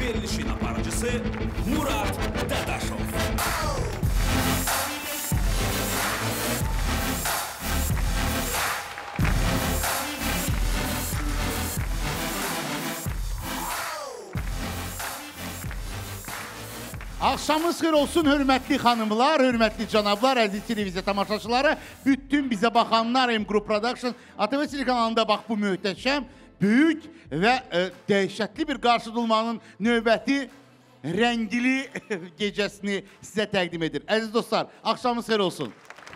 verilişin aparıcısı Murad Dadaşov. Axşamınız xeyir olsun, hörmətli xanımlar, hörmətli canablar, əziz televiziya tamaşaçıları, bütün bizə baxanlar, M-Group Production, ATV telekanalında bax bu möhtəşəm, böyük və dəhşətli bir qarşıdurmanın növbəti rəngli gecəsini sizə təqdim edir. Əziz dostlar, axşamınız xeyir olsun.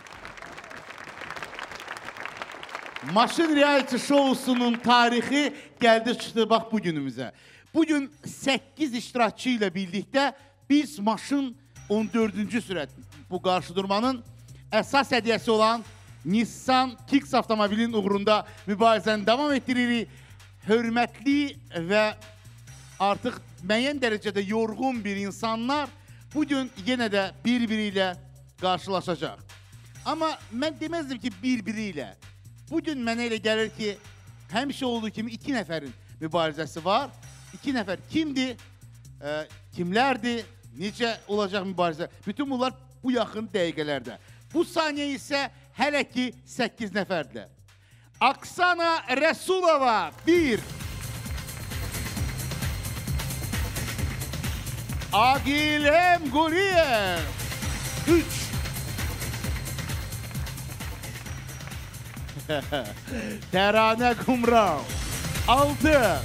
Maşın reality şousunun tarixi gəldi çıxdı bax bu günümüzə. Bugün 8 iştirakçı ilə birlikdə biz Maşın 14-cü sürət bu qarşıdurmanın əsas hədiyyəsi olan Nissan Kicks avtomobilin uğrunda mübarizəni davam etdiririk. Hörmətli və artıq müəyyən dərəcədə yorğun bir insanlar bugün yenə də bir-biri ilə qarşılaşacaq. Amma mən deməzdim ki, bir-biri ilə. Bugün mənə elə gəlir ki, həmişə olduğu kimi 2 nəfərin mübarizəsi var. 2 nəfər kimdir, kimlərdir, necə olacaq mübarizə? Bütün bunlar bu yaxın dəqiqələrdə. Bu saniyə isə hələ ki 8 nəfərdirlər. Aksana Rəsulova 1. Agil Emquliyev 3. Təranə Qumral 6.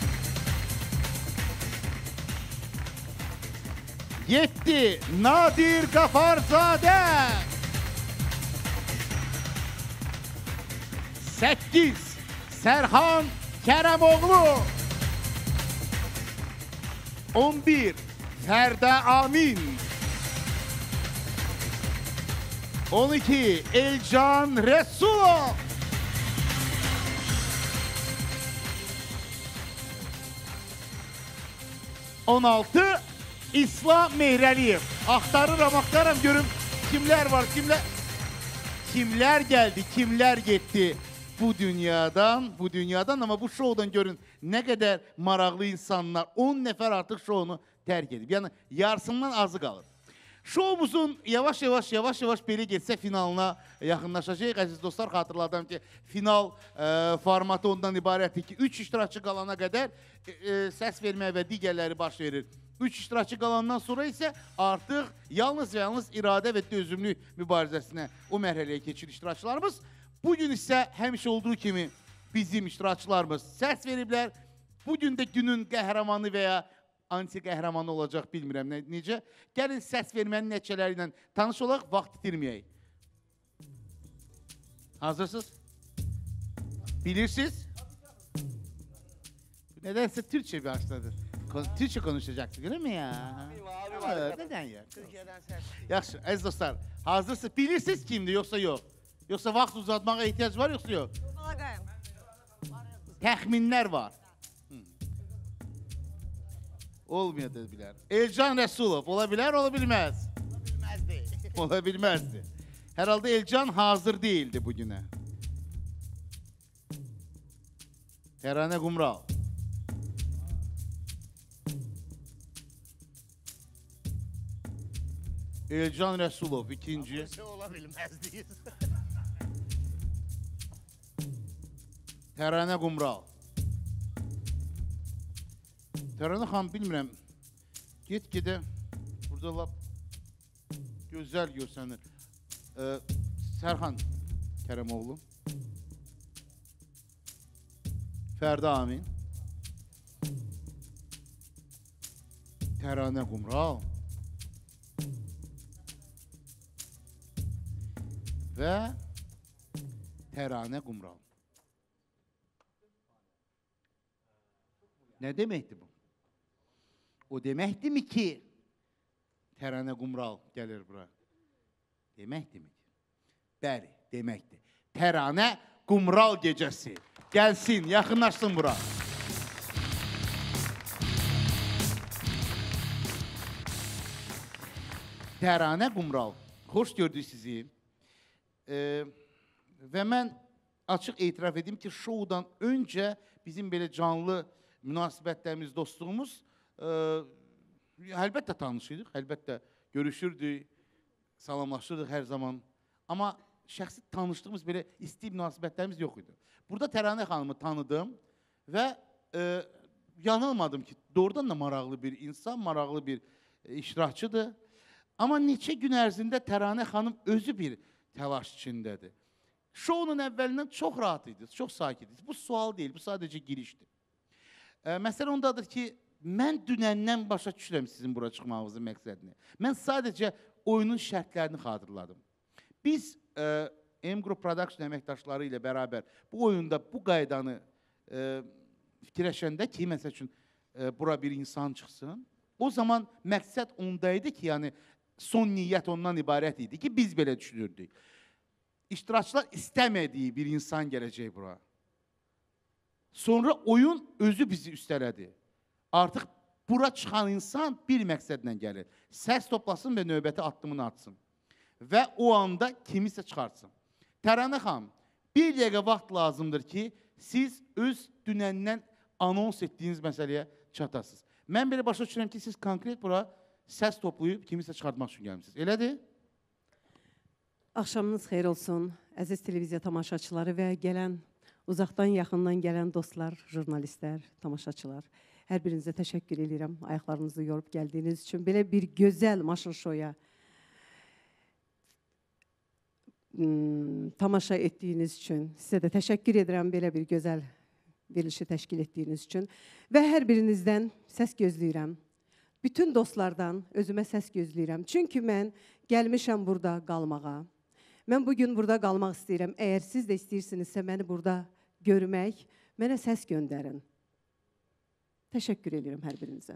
7. Nadir Qafarzadə 8. Sərhan Kərəmoğlu 11. Fərdə Amin 12. Elcan Rəsulov 16. İslam Mehrəliyev. Axtarıram, görüm kimlər var, kimlər gəldi, kimlər getdi bu dünyadan, amma bu şoudan görün nə qədər maraqlı insanlar, 10 nəfər artıq şounu tərk edib. Yəni, yarısından azı qalır. Şoumuzun yavaş-yavaş belə getsə finalına yaxınlaşacaq. Əziz dostlar, xatırladım ki, final formatı ondan ibarətdir ki, 3 iştirakçı qalana qədər səs vermək və digərləri baş verir. 3 iştirakçı qalandan sonra isə artıq yalnız və yalnız iradə və dözümlü mübarizəsinə o mərhələyə keçir iştirakçılarımız. Bugün isə həmişə olduğu kimi bizim iştirakçılarımız səs veriblər. Bugün də günün qəhrəmanı və ya anti-qəhrəmanı olacaq, bilmirəm necə. Gəlin səs vermənin nəticələri ilə tanış olaq, vaxt itirməyək. Hazırsınız? Bilirsiniz? Nədənsə Türkçe başladı. Türkçe konuşacaksın, görür mü ya? Neden ya? Türkiye'den ses. Yaxşı, əziz dostlar, hazırsınız. Bilirsiniz kimdir, yoksa yok? Yoksa vaxt uzatmağa ihtiyac var, yoksa yok? Təxminlər var. Olmayacaq bilər. Elcan Rəsulov, ola bilər, ola bilməz. Ola bilməzdi. Hər halda Elcan hazır değildi bugünə. Təranə Qumral. Elcan Rəsulov, ikinci. Ola bilməzdiyiz. Təranə Qumral. Təranə xan, bilmirəm, get-gedə burada lap gözəl görsənir. Sərxan Kərəmoğlu. Fərdə Amin. Təranə Qumral. Və Təranə Qumral. Nə deməkdir bu? O deməkdirmi ki, Təranə Qumral gəlir bura? Deməkdirmi? Bəli, deməkdir. Təranə Qumral gecəsi. Gəlsin, yaxınlaşsın bura. Təranə Qumral, xoş gördük sizi. Və mən açıq etiraf edeyim ki, şoudan öncə bizim belə canlı münasibətlərimiz, dostluğumuz əlbəttə tanışırdıq, əlbəttə görüşürdük, salamlaşırdıq hər zaman. Amma şəxsi tanışdığımız belə isti münasibətlərimiz yox idi. Burada Təranə xanımı tanıdım və yanılmadım ki, doğrudan da maraqlı bir insan, maraqlı bir iştirakçıdır. Amma neçə gün ərzində Təranə xanım özü bir təlaş içindədir. Şounun əvvəlindən çox rahat idi, çox sakit idi. Bu sual deyil, bu sadəcə girişdir. Məsələ ondadır ki, mən dünəndən başa düşürəm sizin bura çıxmağınızın məqsədini. Mən sadəcə oyunun şərtlərini xatırladım. Biz M-Group Production əməkdaşları ilə bərabər bu oyunda bu qaydanı fikirləşəndə ki, məsəl üçün bura bir insan çıxsın, o zaman məqsəd ondaydı ki, yəni son niyyət ondan ibarət idi ki, biz belə düşünürdük. İştirakçılar istəmədiyi bir insan gələcək bura. Sonra oyun özü bizi üstələdi. Artıq bura çıxan insan bir məqsədlə gəlir. Səs toplasın və növbəti addımını atsın. Və o anda kimisə çıxartsın. Təranə xanım, bir dəqiqə vaxt lazımdır ki, siz öz dünəndən anons etdiyiniz məsələyə çatasınız. Mən belə başa düşürəm ki, siz konkret bura səs toplayıb kimisə çıxartmaq üçün gəlmişsiniz. Elədir? Axşamınız xeyir olsun, əziz televiziya tamaşaçıları və uzaqdan, yaxından gələn dostlar, jurnalistlər, tamaşaçılar. Hər birinizə təşəkkür edirəm, ayaqlarınızı yorub gəldiyiniz üçün. Belə bir gözəl maşın şoya tamaşa etdiyiniz üçün. Sizə də təşəkkür edirəm belə bir gözəl verilişi təşkil etdiyiniz üçün. Və hər birinizdən səs gözləyirəm. Bütün dostlardan özümə səs gözləyirəm. Çünki mən gəlmişəm burada qalmağa. Mən bugün burada qalmaq istəyirəm. Əgər siz də istəyirsinizsə məni burada görmək, mənə səs göndərin. Təşəkkür edirəm hər birinizə.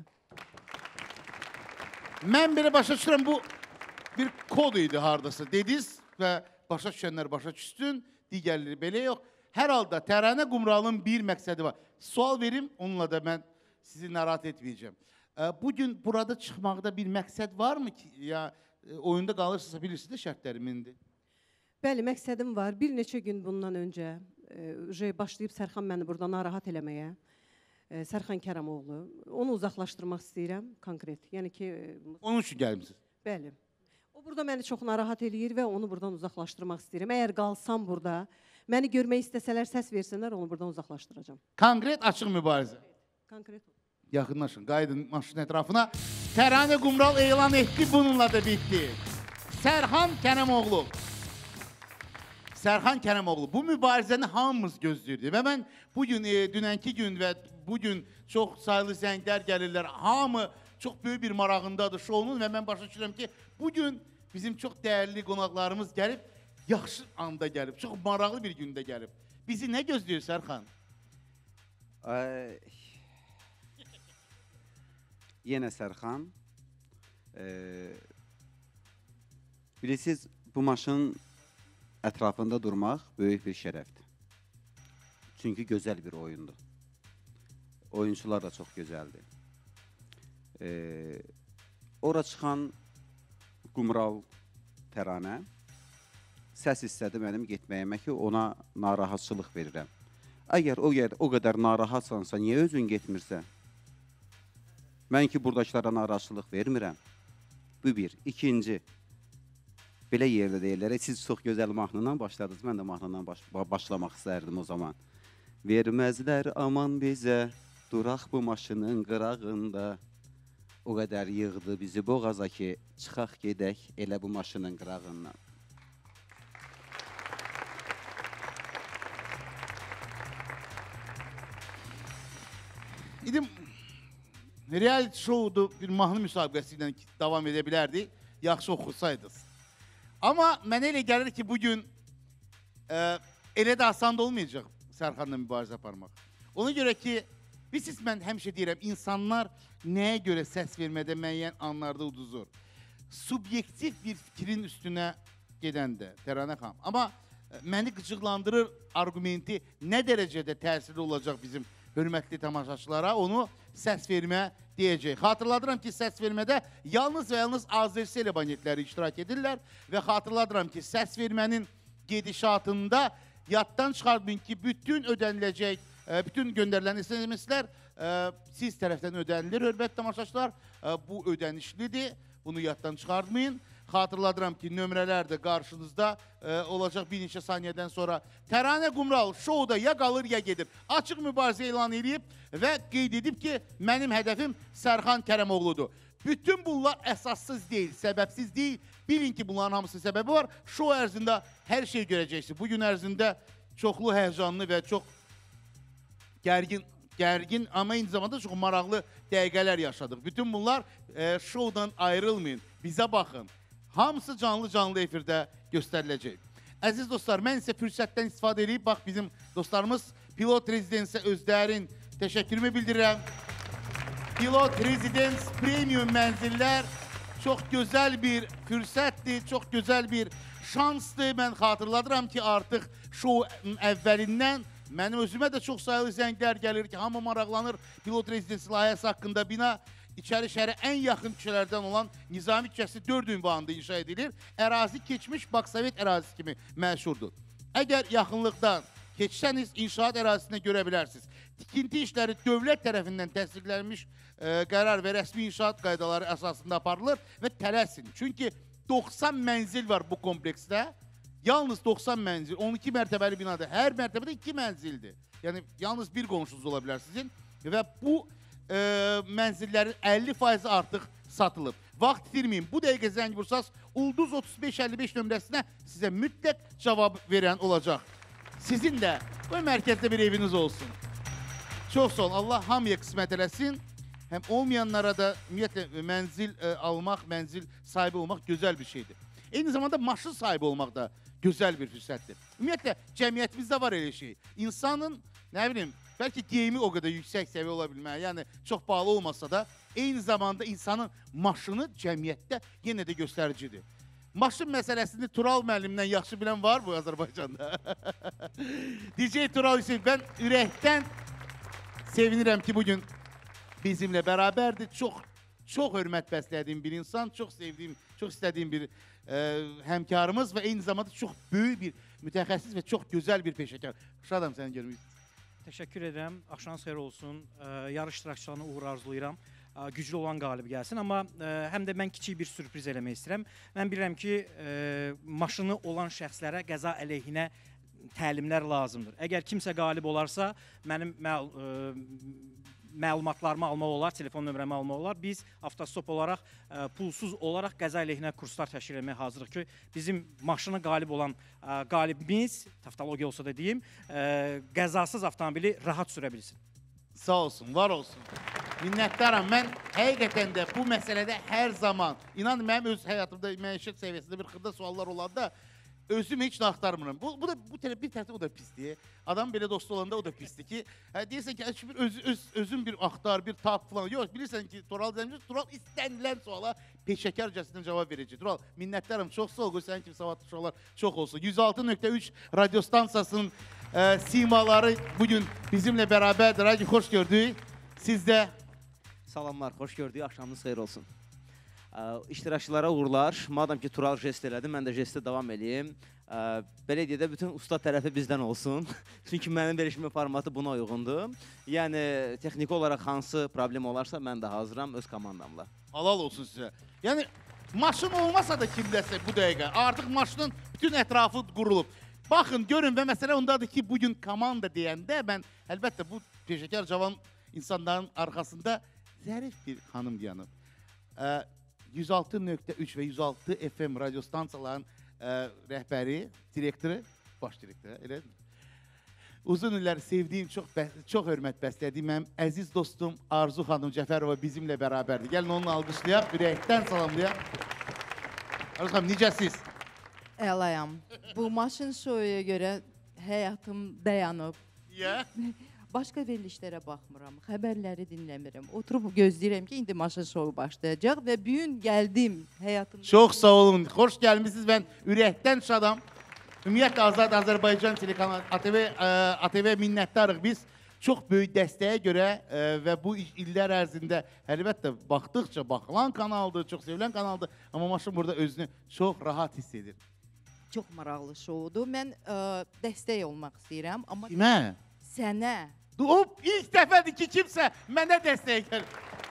Mən belə başa düşürəm, bu bir kod idi haradasa dediniz və başa düşənlər başa düşsün, digərləri belə yox. Hər halda Təranə Qumralın bir məqsədi var. Sual verim, onunla da mən sizi narahat etməyəcəm. Bugün burada çıxmaqda bir məqsəd varmı ki, ya oyunda qalırsınızsa bilirsiniz də şərtlərimindir? Bəli, məqsədim var. Bir neçə gün bundan öncə başlayıb Sərxan məni burada narahat eləməyə. Sərxan Kərəmoğlu. Onu uzaqlaşdırmaq istəyirəm, konkret. Yəni ki... Onun üçün gəlmişsiniz? Bəli. O burada məni çox narahat eləyir və onu buradan uzaqlaşdırmaq istəyirəm. Əgər qalsam burada, məni görmək istəsələr, səs versinlər, onu buradan uzaqlaşdıracam. Konkret, açıq mübarizə. Konkret. Yaxınlaşın, qaydın maşının ətrafına. Təranə Qumral elan etdi, bununla da bitdi. Sərxan Kərəmoğlu. Sərxan Kərəmoğlu, bu mübarizəni hamımız gözləyirdi və mən bugün, dünənki gün və bugün çox sayılı zənglər gəlirlər, hamı çox böyük bir marağındadır şounun və mən başa düşürəm ki, bugün bizim çox dəyərli qonaqlarımız gəlib, yaxşı anda gəlib, çox maraqlı bir gündə gəlib. Bizi nə gözləyir Sərxan? Yenə Sərxan. Bilirsiniz, bu maşın ətrafında durmaq böyük bir şərəfdir. Çünki gözəl bir oyundur. Oyunçular da çox gözəldir. Ora çıxan Qumral Təranə səs istədi mənim getməyimə ki, ona narahatçılıq verirəm. Əgər o qədər narahatsansa, niyə özün getmirsən? Mən ki, buradakilara narahatçılıq vermirəm. Bu bir. İkinci, belə yerdə deyirlər, siz çox gözəl mahnından başladınız, mən də mahnından başlamaq istərdim o zaman. Verməzlər aman bizə, duraq bu maşının qırağında, o qədər yığdı bizi boğaza ki, çıxaq gedək elə bu maşının qırağından. İdim, reality show'du, bir mahnı müsabiqəsi ilə davam edə bilərdi, yaxşı oxursaydınız. Amma mənə elə gəlir ki, bugün elə də asan da olmayacaq Sərxanla mübarizə aparmaq. Ona görə ki, siz mən həmişə deyirəm, insanlar nəyə görə səs vermədə müəyyən anlarda uduzur. Subyektiv bir fikrin üstünə gedəndə, Təranə xanım. Amma məni qıcıqlandırır argumenti nə dərəcədə təsirli olacaq bizim hörmətli tamaşaçılara, onu səs vermə deyəcək. Xatırladıram ki, səs vermədə yalnız və yalnız Azərbaycan abonentləri iştirak edirlər və xatırladıram ki, səs vermənin gedişatında yaddan çıxarmayın ki, bütün ödəniləcək bütün göndərilən SMS-lər siz tərəfdən ödənilir, hörmətli tamaşaçılar. Bu ödənişlidir, bunu yaddan çıxartmayın. Xatırladıram ki, nömrələr də qarşınızda olacaq bir neçə saniyədən sonra. Təranə Qumral şouda ya qalır, ya gedir. Açıq mübarizə elan edib və qeyd edib ki, mənim hədəfim Sərxan Kərəmoğludur. Bütün bunlar əsassız deyil, səbəbsiz deyil. Bilin ki, bunların hamısı səbəbi var. Şou ərzində hər şey görəcəksiniz. Bugün ərzində çoxlu həyəcanlı və çox gərgin, amma eyni zamanda çox maraqlı dəqiqələr yaşadıq. Bütün bunlar şoudan ayrılmayın, bizə baxın. Hamısı canlı efirdə göstəriləcək. Əziz dostlar, mən isə fürsətdən istifadə edib, bax bizim dostlarımız Pilot Rezidensə özlərin təşəkkürümü bildirirəm. Pilot Rezidens Premium mənzillər çox gözəl bir fürsətdir, çox gözəl bir şansdır. Mən xatırladıram ki, artıq şoun əvvəlindən mənim özümə də çox sayılı zənglər gəlir ki, hamı maraqlanır Pilot Rezidensi layihəsi haqqında. Bina İçəri şəhərə ən yaxın küçələrdən olan Nizami küçəsi 4 ünvanında inşa edilir. Ərazi keçmiş Baksovet ərazisi kimi məşhurdur. Əgər yaxınlıqdan keçsəniz, inşaat ərazisini görə bilərsiniz. Tikinti işləri dövlət tərəfindən təsdiqlənmiş qərar və rəsmi inşaat qaydaları əsasında aparılır və tələsin. Çünki 90 mənzil var bu kompleksdə. Yalnız 90 mənzil, 12 mərtəbəli binada. Hər mərtəbədə 2 mənzildir. Yəni, yalnız bir qonşunuz ola bilər sizin. Və bu mənzillərin 50% artıq satılıb. Vaxt itirməyin, bu dəqiqə zəng vursaz Ulduz 3555 nömrəsinə sizə mütləq cavab verən olacaq. Sizin də bu mərkəzdə bir eviniz olsun. Çox sağ olun, Allah hamıya qismət eləsin. Həm olmayanlara da ümumiyyətlə mənzil almaq, mənzil sahibi olmaq gözəl bir şeydir. Eyni zamanda maşın sahibi olmaq da gözəl bir fürsətdir. Ümumiyyətlə, cəmiyyətimizdə var elə şey. İnsanın, nə bilim, bəlkə geyimi o qədər yüksək səviyyə ola bilməyə, yəni çox bağlı olmasa da, eyni zamanda insanın maşını cəmiyyətdə yenə də göstəricidir. Maşın məsələsini Tural müəllimdən yaxşı bilən var bu Azərbaycanda? DJ Tural Hüseyin, mən ürəkdən sevinirəm ki, bugün bizimlə bərabərdir. Çox hörmət bəslədiyim bir insan, çox sevdiyim, çox istədiyim bir həmkarımız və eyni zamanda çox böyük bir mütəxəssis və çox gözəl bir peşəkar. Şadam səni görmək. Təşəkkür edirəm. Axşamınız xeyir olsun. Yarış iştirakçılarına uğur arzulayıram. Güclü olan qalib gəlsin. Amma həm də mən kiçik bir sürpriz eləmək istəyirəm. Mən bilirəm ki, maşını olan şəxslərə qəza əleyhinə təlimlər lazımdır. Əgər kimsə qalib olarsa, mənim məlumatlarımı almaq olar, telefon nömrəmi almaq olar. Biz avtostop olaraq, pulsuz olaraq qəza əleyhinə kurslar təşkil etməyə hazırıq ki, bizim maşını qalib olan qalibimiz, taftologiya olsa da deyim, qəzasız avtomobili rahat sürə bilsin. Sağ olsun, var olsun. Minnətdaram. Mən həqiqətən də bu məsələdə hər zaman, inanın mənim öz həyatımda məişət səviyyəsində bir xırda suallar olanda özüm heç nə axtarmıram. Bu bir tərəfdə o da pisdir. Adam belə dost olanda o da pisdir ki, deyirsən ki, özün bir axtar, bir tap falan. Yox, bilirsən ki, Tural istənilən suala peşəkarcasından cavab verəcək. Tural, minnətlərim, çox sağ ol, sənin kimi savadlı uşaqlar çox olsun. 106.3 radyo stansiyasının simaları bugün bizimlə bərabərdir. Hadi, xoş gördük. Siz də. Salamlar, xoş gördük, axşamınız xeyir olsun. İştirakçılara uğurlar. Madam ki, Tural jest elədi, mən də jestə davam edeyim. Belə deyə də bütün usta tərəfi bizdən olsun. Çünki mənim verişmə formatı buna uyğundur. Yəni, texniki olaraq hansı problem olarsa, mən də hazıram öz komandamla. Halal olsun sizə. Yəni, maşın olmasa da kimdəsə bu dəqiqə, artıq maşının bütün ətrafı qurulub. Baxın, görün və məsələ ondadır ki, bugün komanda deyəndə, mən əlbəttə bu peşəkar cavan insanların arxasında zərif bir xanım dayanıb. 106.3 və 106 FM radyo stansiyaların rəhbəri, direktoru, baş direktoru, elə mi? Uzun illər sevdiyim, çox hörmət bəslədiyim mənim əziz dostum Arzu xanım Cəfərova bizimlə bərabərdir. Gəlin onu alqışlayaq, ürəkdən salamlayaq. Arzu xanım, necəsiz? Əlayam. Bu maşın şoya görə həyatım dayanıb. Başqa verilişlərə baxmıram, xəbərləri dinləmirəm. Oturub gözləyirəm ki, indi maşın şovu başlayacaq və bu gün gəldim həyatımda. Çox sağ olun, xoş gəlmişsiniz. Mən ürəkdən şadam. Ümumiyyətlə, Azad Azərbaycan telekanalı ATV minnətdarıq biz. Çox böyük dəstəyə görə və bu illər ərzində əlbəttə baxdıqca baxılan kanaldır, çox sevilən kanaldır. Amma maşın burada özünü çox rahat hiss edir. Çox maraqlı şoudur. Mən dəstək olmaq istəyirəm. Kimə? Sənə. Hop, ilk dəfədir ki, kimsə mənə dəstək gəlir.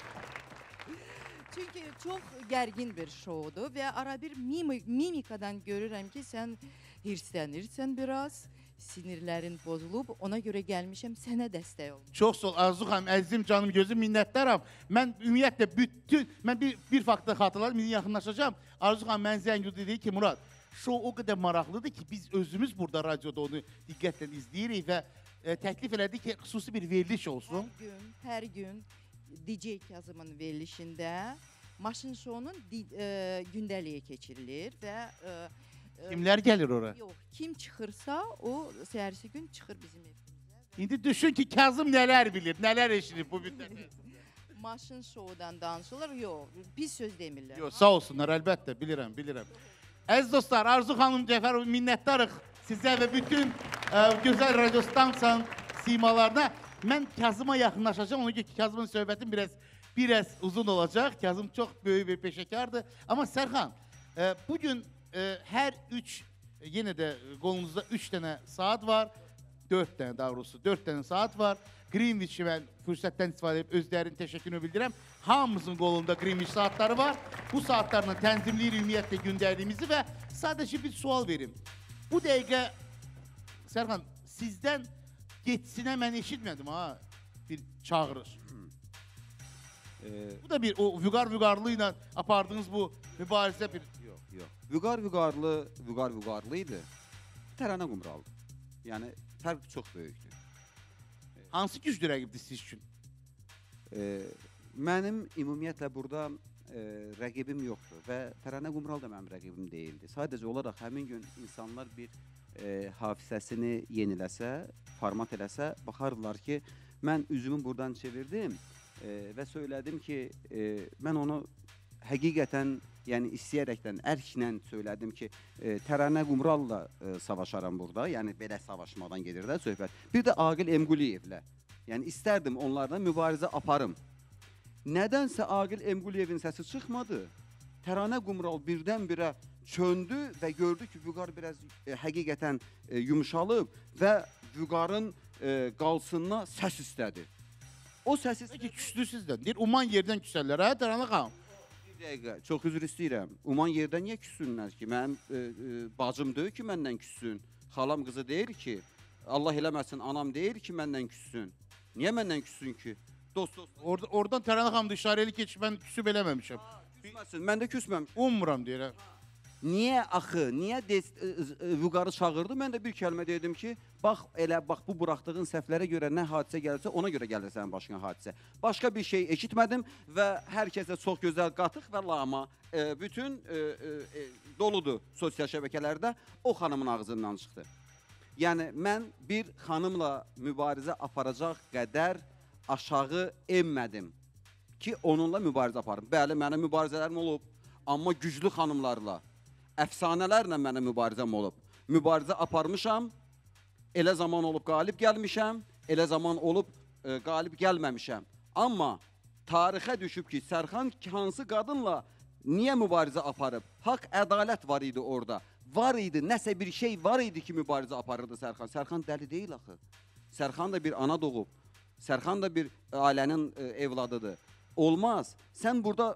Çünki çox gərgin bir şoudur və ara bir mimikadan görürəm ki, sən hirslənirsən biraz, sinirlərin bozulub, ona görə gəlmişəm sənə dəstək olmaq. Çox sağ ol Arzu xanım, əzizim, canım, gözüm, minnətdaram. Mən ümumiyyətlə mən bir faktı xatırlarım, indi yaxınlaşacağım. Arzu xanım mən zəng dedi ki, Murad, şou o qədər maraqlıdır ki, biz özümüz burada radioda onu diqqətlə izləyirik və təklif elədi ki, xüsusi bir veriliş olsun. Hər gün DJ Kazımın verilişində Maşın Şounun gündəliyi keçirilir və Kimlər gəlir ora? yox, kim çıxırsa o səhərsi gün çıxır bizim evimizə. İndi düşün ki, Kazım nələr bilir, nələr eşirir bu müddətdə. Maşın Şoudan danışırlar, yox, biz söz demirlər. Yox, sağ olsunlar, əlbəttə, bilirəm. Əziz dostlar, Arzu xanım Cəfərov, minnətdarıq sizə və bütün gözəl radiostansiyanın simalarına. Mən Kazıma yaxınlaşacağım, ona görə ki, Kazımın söhbətim biraz uzun olacaq. Kazım çox böyük bir peşəkardır. Amma Sərxan, bugün hər yenə də qolunuzda 3 dənə saat var. 4 dənə daha doğrusu, 4 dənə saat var. Greenwich'i mən fürsətdən istifadə edib özlərinin təşəkkürünü bildirəm. Hamımızın qolunda Greenwich saatları var. Bu saatlarla tənzimləyir ümumiyyətlə gündəliyimizi və sadəcə bir sual verim. Bu dəqiqə, Sərxan, sizdən geçsinə mən eşitmədim ha, bir çağırış. Bu da bir o vüqarlı ilə apardığınız bu mübarizə bir... Yox. Vüqarlı idi. Tərənə Qumraldı. Yəni, fərq çox böyükdür. Hansı güclü rəqibdir siz üçün? Mənim ümumiyyətlə burada rəqibim yoxdur və Tərənə Qumral da mənim rəqibim deyildi. Sadəcə olaraq həmin gün insanlar bir hafizəsini yeniləsə, format eləsə, baxardılar ki, mən üzümü buradan çevirdim və söylədim ki, mən onu həqiqətən, yəni istəyərəkdən, ərklə söylədim ki, Tərənə Qumralla savaşaram burada, yəni belə savaşmadan gedir də söhbət. Bir də Aqil Emquliyevlə, yəni istərdim onlarla mübarizə aparım. Nədənsə Aqil Emquliyevin səsi çıxmadı, Tərənə Qumral birdən-birə çöndü və gördü ki, Vüqar biraz həqiqətən yumuşalıb və Vüqarın qalsınına səs istədi. O səs istədi ki, küslü sizdən. Deyir, uman yerdən küsərlər, hə, Tərənə xanım? Bir dəqiqə, çox üzr istəyirəm. Uman yerdən niyə küssünlər ki? Mənim bacım deyil ki, məndən küssün. Xalam qızı deyir ki, Allah eləməsin, anam deyir ki, məndən küssün. Niyə məndən küssün ki? Dost. Oradan Tərənə xanım da işarəli keçib, mən küsüb eləməmişəm. Küsməsin, mən də küsməmişəm. Ummuram deyirəm. Niyə axı, niyə Vüqarı çağırdı? Mən də bir kəlmə dedim ki, bax, bu buraxdığın səhvlərə görə nə hadisə gəlirsə, ona görə gəlir sənin başına hadisə. Başqa bir şey eşitmədim və hər kəsə çox gözəl qatıq və lama bütün doludur sosial şəbəkələrdə o xanımın ağzından çıxdı. Yəni, mən bir xanımla mübarizə aparacaq qədər aşağı enmədim ki, onunla mübarizə aparım. Bəli, mənim mübarizələrim olub, amma güclü xanımlarla, əfsanələrlə mənə mübarizəm olub. Mübarizə aparmışam, elə zaman olub qalib gəlmişəm, elə zaman olub qalib gəlməmişəm. Amma tarixə düşüb ki, Sərxan hansı qadınla niyə mübarizə aparıb? Haqq, ədalət var idi orada. Var idi, nəsə bir şey var idi ki, mübarizə aparırdı Sərxan. Sərxan dəli deyil axı. Sərxan da bir ana doğub. Sərxan da bir ailənin evladıdır. Olmaz. Sən burada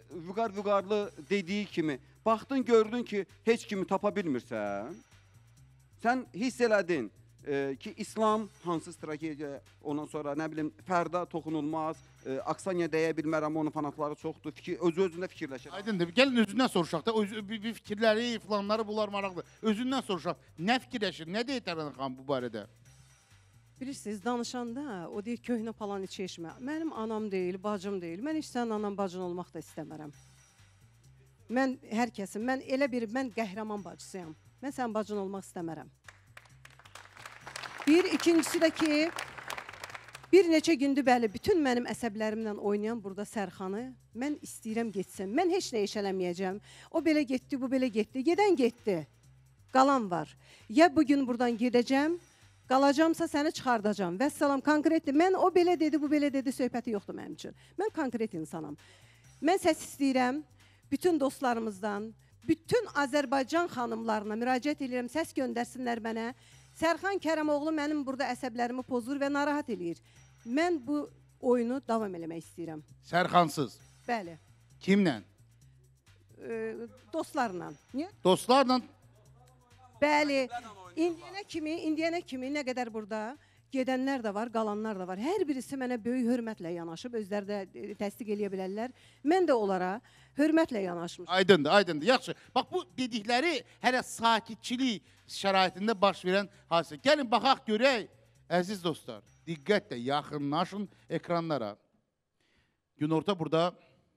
vüqarlı dediyi kimi baxdın, gördün ki, heç kimi tapa bilmirsən. Sən hiss elədin ki, İslam hansı strategiya, ondan sonra nə bilim, Fərda toxunulmaz, Aksaniya deyə bilmərəm, onun fanatları çoxdur, özü-özündə fikirləşir. Aydındır, gəlin özündən soruşaq da, bir fikirləri, filanları bunlar maraqlı. Özündən soruşaq, nə fikirləşir, nə deyir Tərənə xanım bu barədə? Bilirsiniz, danışanda o deyir, köhnə palan içi eşmə. Mənim anam deyil, bacım deyil. Mən heç sənin anan bacın olmaq da istəmərəm. Mən hər kəsim, mən qəhrəman bacısıyam. Mən sənin bacın olmaq istəmərəm. İkincisi də ki, bir neçə gündür bəli, bütün mənim əsəblərimlə oynayan burada Sərxanı mən istəyirəm getsin. Mən heç nə iş eləməyəcəm. O belə getdi, bu belə getdi. Gedən getdi. Qalan var. Ya bugün buradan gedəcəm, qalacamsa səni çıxardacam. Vəssalam, konkretdir. Mən o belə dedi, bu belə dedi, söhbəti yoxdur mənim üçün. Mən konkret insanam. Mən səs istəyirəm, bütün dostlarımızdan, bütün Azərbaycan xanımlarına müraciət edirəm, səs göndərsinlər mənə. Sərxan Kərəmoğlu mənim burada əsəblərimi pozur və narahat eləyir. Mən bu oyunu davam eləmək istəyirəm. Sərxansız. Bəli. Kimlə? Dostlarla. Niyə? Dostlarla. Bəli. İndiyənə kimi nə qədər burada gedənlər də var, qalanlar da var. Hər birisi mənə böyük hörmətlə yanaşıb, özləri də təsdiq eləyə bilərlər. Mən də onlara hörmətlə yanaşmışam. Aydındır, aydındır. Yaxşı. Bax, bu dedikləri hələ sakitçilik şəraitində baş verən hadisə. Gəlin, baxaq, görək. Əziz dostlar, diqqətlə yaxınlaşın ekranlara. Günorta burada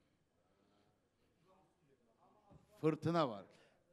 fırtına var.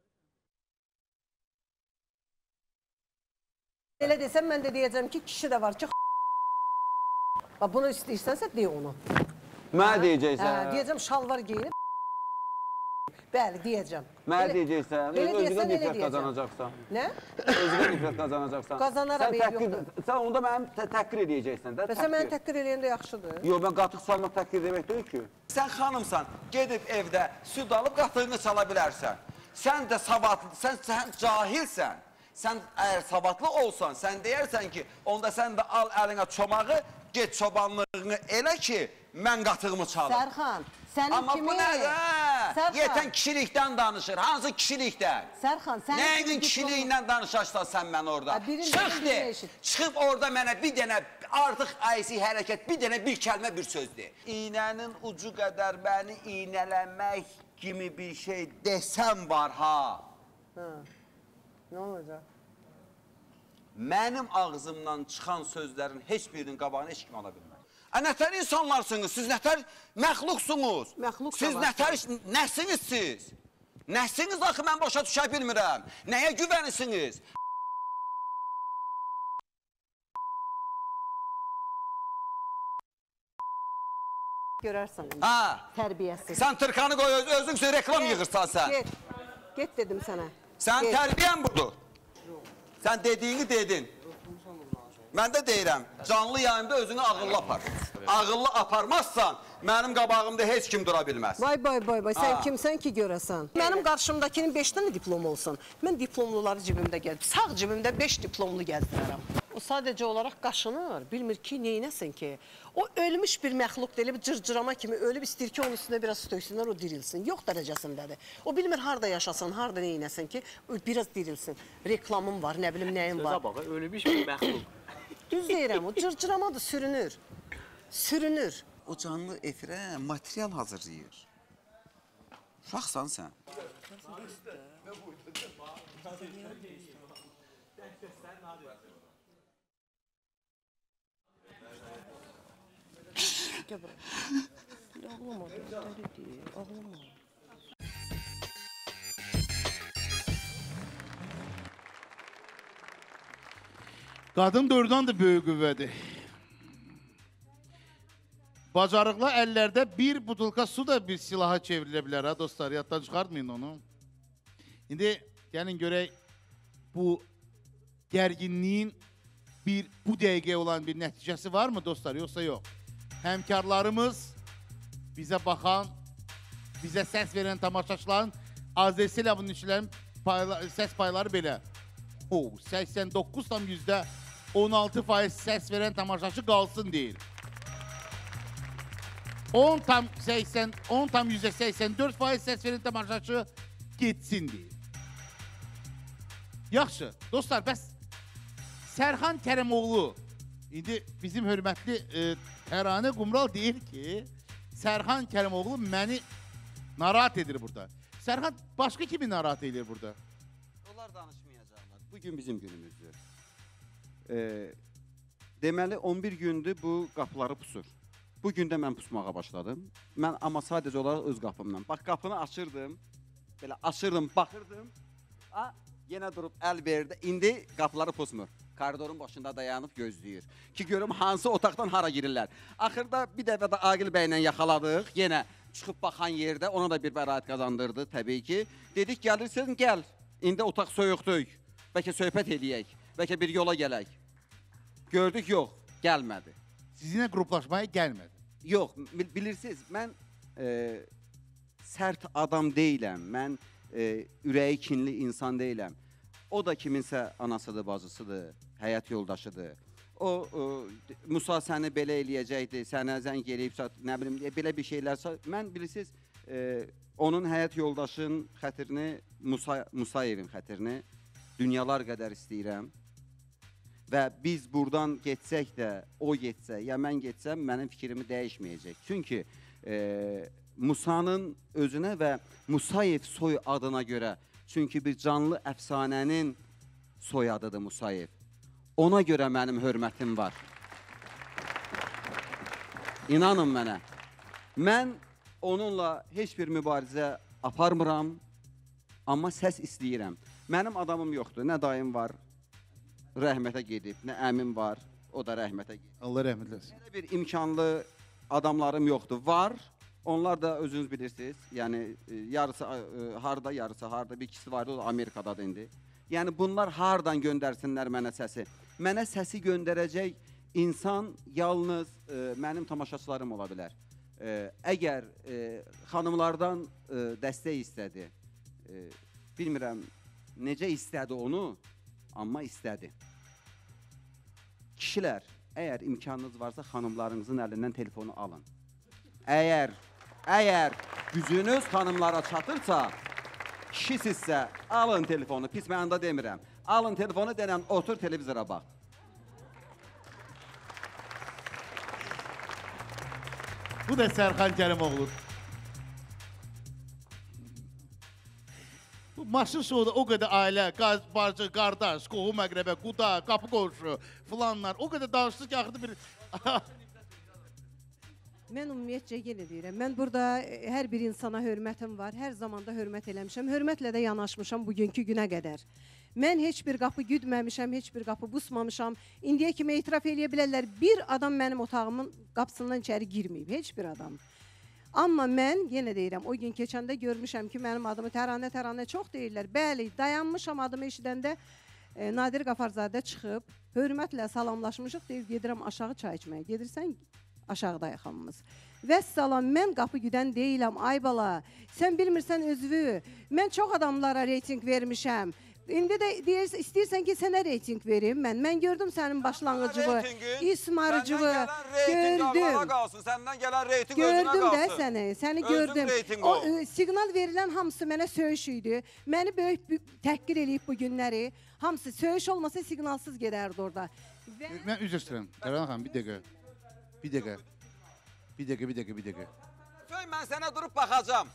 Elə desəm, mən də deyəcəm ki, kişi də var ki, bunu istəyirsənsə, deyə onu. Mənə deyəcəksən. Deyəcəm, şalvar geyinib, bəli, deyəcəm. Mənə deyəcəksən, özünə nifrət qazanacaqsan. Nə? Özünə nifrət qazanacaqsan. Qazanaram, yoxdur. Sən onda mənim təhqir edəcəksən də. Bəsə, mən təhqir eləyəndə yaxşıdır. Yox, mən qatıq salmaq təhqir demək deyil ki. Sən xanımsan, gedib evdə süd alıb qatığını çala bilərsən. Sən də savadlı, sən cahilsən. Sən əgər savadlı olsan, sən deyərsən ki, onda sən də al əlinə çomağı, get çobanlığını elə ki, mən qatığımı çalım. Sərxan, sənin kimi... Amma bu nədir? Yetən kişilikdən danışır. Hansı kişilikdən? Sərxan, sənin kimi... Nəyin kişiliyindən danışarsan sən mən orada? Çıx de, çıxıb orada mənə bir dənə, artıq aysi hərəkət, bir dənə bir kəlmə, bir söz de. İynənin ucu qədər məni iynələmək kimi bir şey desəm var ha. Nə olacaq? Mənim ağzımdan çıxan sözlərin heç birinin qabağını heç kim ala bilmər. Nətər insanlarsınız, siz nətər məxluqsunuz. Siz nətər, nəsiniz siz? Nəsiniz axı, mən başa düşə bilmirəm. Nəyə güvənisiniz? Görərsən. Tərbiyəsiz. Sən tırkanı qoy, özün üçün reklam yığırsan sən. Get dedim sənə. Sən tərbiyən budur. Sən dediyini dedin. Mən də deyirəm, canlı yayımda özünü ağıllı apar. Ağıllı aparmazsan, mənim qabağımda heç kim dura bilməz. Vay, sən kimsən ki görəsən? Mənim qarşımdakinin 5 dənə diplom olsun. Mən diplomluları cibimdə gəzdim. Sağ cibimdə 5 diplomlu gəzdirərəm. O sadəcə olaraq qaşınır, bilmir ki, neynəsin ki. O ölmüş bir məxluq deyilib, cırcırama kimi ölüb, istəyir ki, onun üstünə biraz töksünlər, o dirilsin. Yox dərəcəsindədir. O bilmir, harada yaşasın, harada neynəsin ki, biraz dirilsin. Reklamım var, nə bilim, nəyim var. Sözə bax, ölmüş bir məxluq. Düz deyirəm, o cırcıramadır, sürünür. Sürünür. O canlı efirə material hazırlayır. Uşaqsan sən. Ağlama, ağlama. Qadın doğrudan da böyük qüvvədir. Bacarıqlı əllərdə bir butulka su da bir silaha çevrilə bilər, ha dostlar, yaddan çıxartmayın onu. İndi gəlin görək bu gərginliyin bu dəqiqəyə olan bir nəticəsi var mı dostlar, yoxsa yox? Həmkarlarımız, bizə baxan, bizə səs verən tamaşaçıların AZS abunəçilərin səs payları belə. 89,16% səs verən tamaşaçı qalsın deyir. 10,84% səs verən tamaşaçı getsin deyir. Yaxşı, dostlar, bəs Sərxan Kərəmoğlu, indi bizim hörmətli Təranə Qumral deyir ki, Sərxan Kərəmoğlu məni narahat edir burada. Sərxan başqa kimi narahat edir burada? Onlar danışmayacaqlar. Bugün bizim günümüzdür. Deməli, 11 gündür bu qapıları pusur. Bugün də mən pusmağa başladım. Mən amma sadəcə olaraq öz qapımdan. Bax, qapını açırdım, belə açırdım, baxırdım. Yenə durub əl verdi. İndi qapıları pusmur. Koridorun başında dayanıb gözləyir. Ki, görüm hansı otaqdan hara girirlər. Axırda bir dəfə də Aqil bəylə yaxaladıq. Yenə çıxıb baxan yerdə ona da bir bəraət qazandırdı təbii ki. Dedik, gəlirsən, gəl. İndi otaq soyuqdur. Bəlkə söhbət eləyək. Bəlkə bir yola gələk. Gördük, yox, gəlmədi. Sizinlə qruplaşmaya gəlmədi. Yox, bilirsiniz, mən sərt adam deyiləm. Mən ürəyi kinli insan deyiləm. O da kiminsə anasıdır, bacısıdır, həyat yoldaşıdır. O Musa səni belə eləyəcəkdi, sənə zəng eləyib, nə bilim, belə bir şeylər. Mən bilirsiniz, onun həyat yoldaşının xətrini, Musayevin xətrini dünyalar qədər istəyirəm. Və biz buradan getsək də, o getsə, ya mən getsəm, mənim fikrimi dəyişməyəcək. Çünki Musanın özünə və Musayev soy adına görə, çünki bir canlı əfsanənin soyadıdır Musayev. Ona görə mənim hörmətim var. İnanın mənə. Mən onunla heç bir mübarizə aparmıram, amma səs istəyirəm. Mənim adamım yoxdur, nə dayım var, rəhmətə gedib, nə əmim var, o da rəhmətə gedib. Allah rəhmət eləsin. Belə bir imkanlı adamlarım yoxdur. Var, onlar da özünüz bilirsiniz. Yəni, yarısı harda, yarısı harda, bir ikisi vardı, o da Amerikadadır indi. Yəni, bunlar hardan göndərsinlər mənə səsi? Mənə səsi göndərəcək insan yalnız mənim tamaşaçılarım ola bilər. Əgər xanımlardan dəstək istədi, bilmirəm necə istədi onu, amma istədi. Kişilər, əgər imkanınız varsa xanımlarınızın əlindən telefonu alın. Əgər gücünüz xanımlara çatırsa, kişisizsə alın telefonu, pis mənada demirəm. Alın telefonu, denən otur televizora bax. Bu da Sərxan Kərimoğlu. Bu maşın şovuda o qədər ailə, bacı, qardaş, qohum əqrəbə, quda, qapı qonşu, filanlar, o qədər danışdı ki, axırda bir... Mən ümumiyyətcə yenə deyirəm, mən burada hər bir insana hörmətim var, hər zamanda hörmət eləmişəm, hörmətlə də yanaşmışam bugünkü günə qədər. Mən heç bir qapı güdməmişəm, heç bir qapı busmamışam. İndiyə kimi etiraf eləyə bilərlər, bir adam mənim otağımın qapısından içəri girməyib, heç bir adam. Amma mən yenə deyirəm, o gün keçəndə görmüşəm ki, mənim adımı təranə çox deyirlər. Bəli, dayanmışam adımı eşidəndə Nadir Qafarzadə çıxıb, hörmətlə salamlaşmışıq, deyir, gedirəm aşağı çay içməyə. Gedirsən, aşağıdayıq hamımız. Vəssalam, mən qapı güdən deyiləm, ay bala, sən bilmirsən özünü, mən çox adamlara reyting vermişəm. İndi də istəyirsən ki, sənə reyting verim mən. Mən gördüm sənin başlanğıcıvı, ismarıcıvı, gördüm. Səndən gələn reyting özünə qalsın. Gördüm də səni gördüm. O siqnal verilən hamısı mənə söyüş idi. Məni böyük təhqir eləyib bu günləri. Hamısı söyüş olmasa siqnalsız gedərdi orada. Mən üzr istəyirəm. Tərana xanım, bir dəqiqə. Bir dəqiqə. Söy, mən sənə durub baxacam.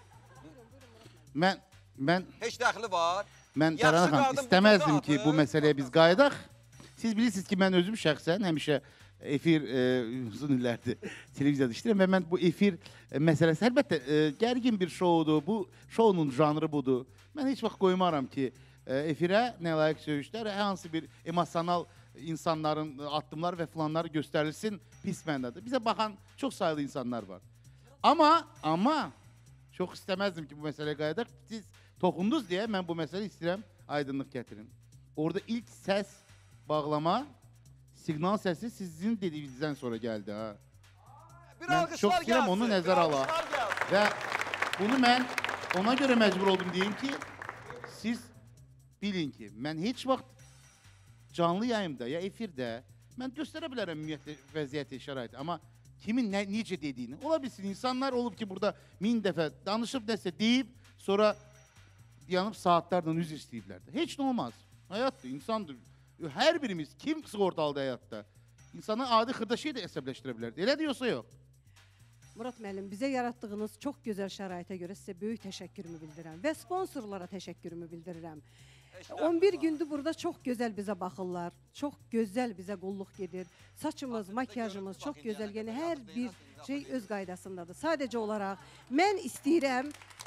Mən... Heç dəxli var. Mən Tərana xanım istəməzdim ki, bu məsələyə biz qayıdaq. Siz bilirsiniz ki, mən özüm şəxsən həmişə efir uzun illərdir televiziyada işləyirəm və mən bu efir məsələsi, əlbəttə gərgin bir şoudur, bu şounun janrı budur. Mən heç vaxt qoymaram ki, efirə nə layiq söyüşlər, hansı bir emosional insanların addımlar və filanlar göstərilsin pis məndadır. Bizə baxan çox sayılı insanlar var. Amma çox istəməzdim ki, bu məsələyə qayıdaq. Siz toxundunuz deyə mən bu məsələ istəyirəm, aydınlıq gətirin. Orada ilk səs bağlama, siqnal səsi sizin dediyinizdən sonra gəldi. Mən çox istəyirəm onu nəzər ala. Və bunu mən ona görə məcbur oldum deyim ki, siz bilin ki, mən heç vaxt canlı yayımda ya efirdə mən göstərə bilərəm ümumiyyətlə vəziyyəti, şəraiti. Amma kimin necə dediyini, ola bilsin, insanlar olub ki, burada 1000 dəfə danışıb nəsə deyib, sonra yanıb saatlarla üzr istəyiblər də. Heç nə olmaz. Həyatdır, insandır. Hər birimiz kim sığortalıdır həyatda? İnsanı adi xırda şey də əsəbləşdirə bilərdi. Elə diyorsa yox. Murad müəllim, bizə yaratdığınız çox gözəl şəraitə görə sizə böyük təşəkkürümü bildirirəm və sponsorlara təşəkkürümü bildirirəm. 11 gündür burada çox gözəl bizə baxırlar, çox gözəl bizə qulluq gedir. Saçımız, makyajımız çox gözəl, yəni hər bir şey öz qaydasındadır. Sadəcə olaraq mən istəyirəm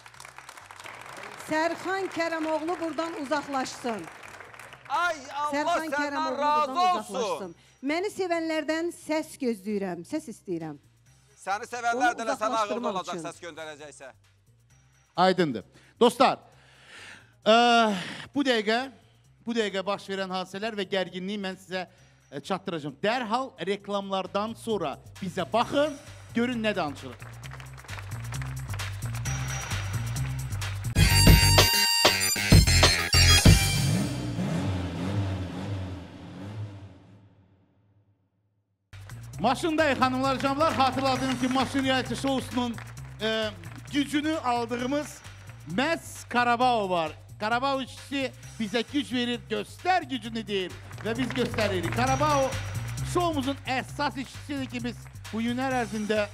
Sərxan Kərimoğlu buradan uzaqlaşsın. Ay Allah səndən razı olsun. Məni sevənlərdən səs gözləyirəm, səs istəyirəm. Səni sevənlər də sən ağılda olacaq səs göndərəcəksə. Aydındır. Dostlar, bu dəqiqə baş verən hadisələr və gərginliyi mən sizə çatdıracağım. Dərhal reklamlardan sonra bizə baxın, görün nə danışırıq. Maşındayıq hanımlar, canlar. Hatırladığım ki, Maşın reality showsunun gücünü aldığımız məhz Karabao var. Karabao işçisi bizə güc verir, göstər gücünü deyir və biz göstəririk. Karabao showumuzun əsas işçisidir ki, biz bu günlər ərzində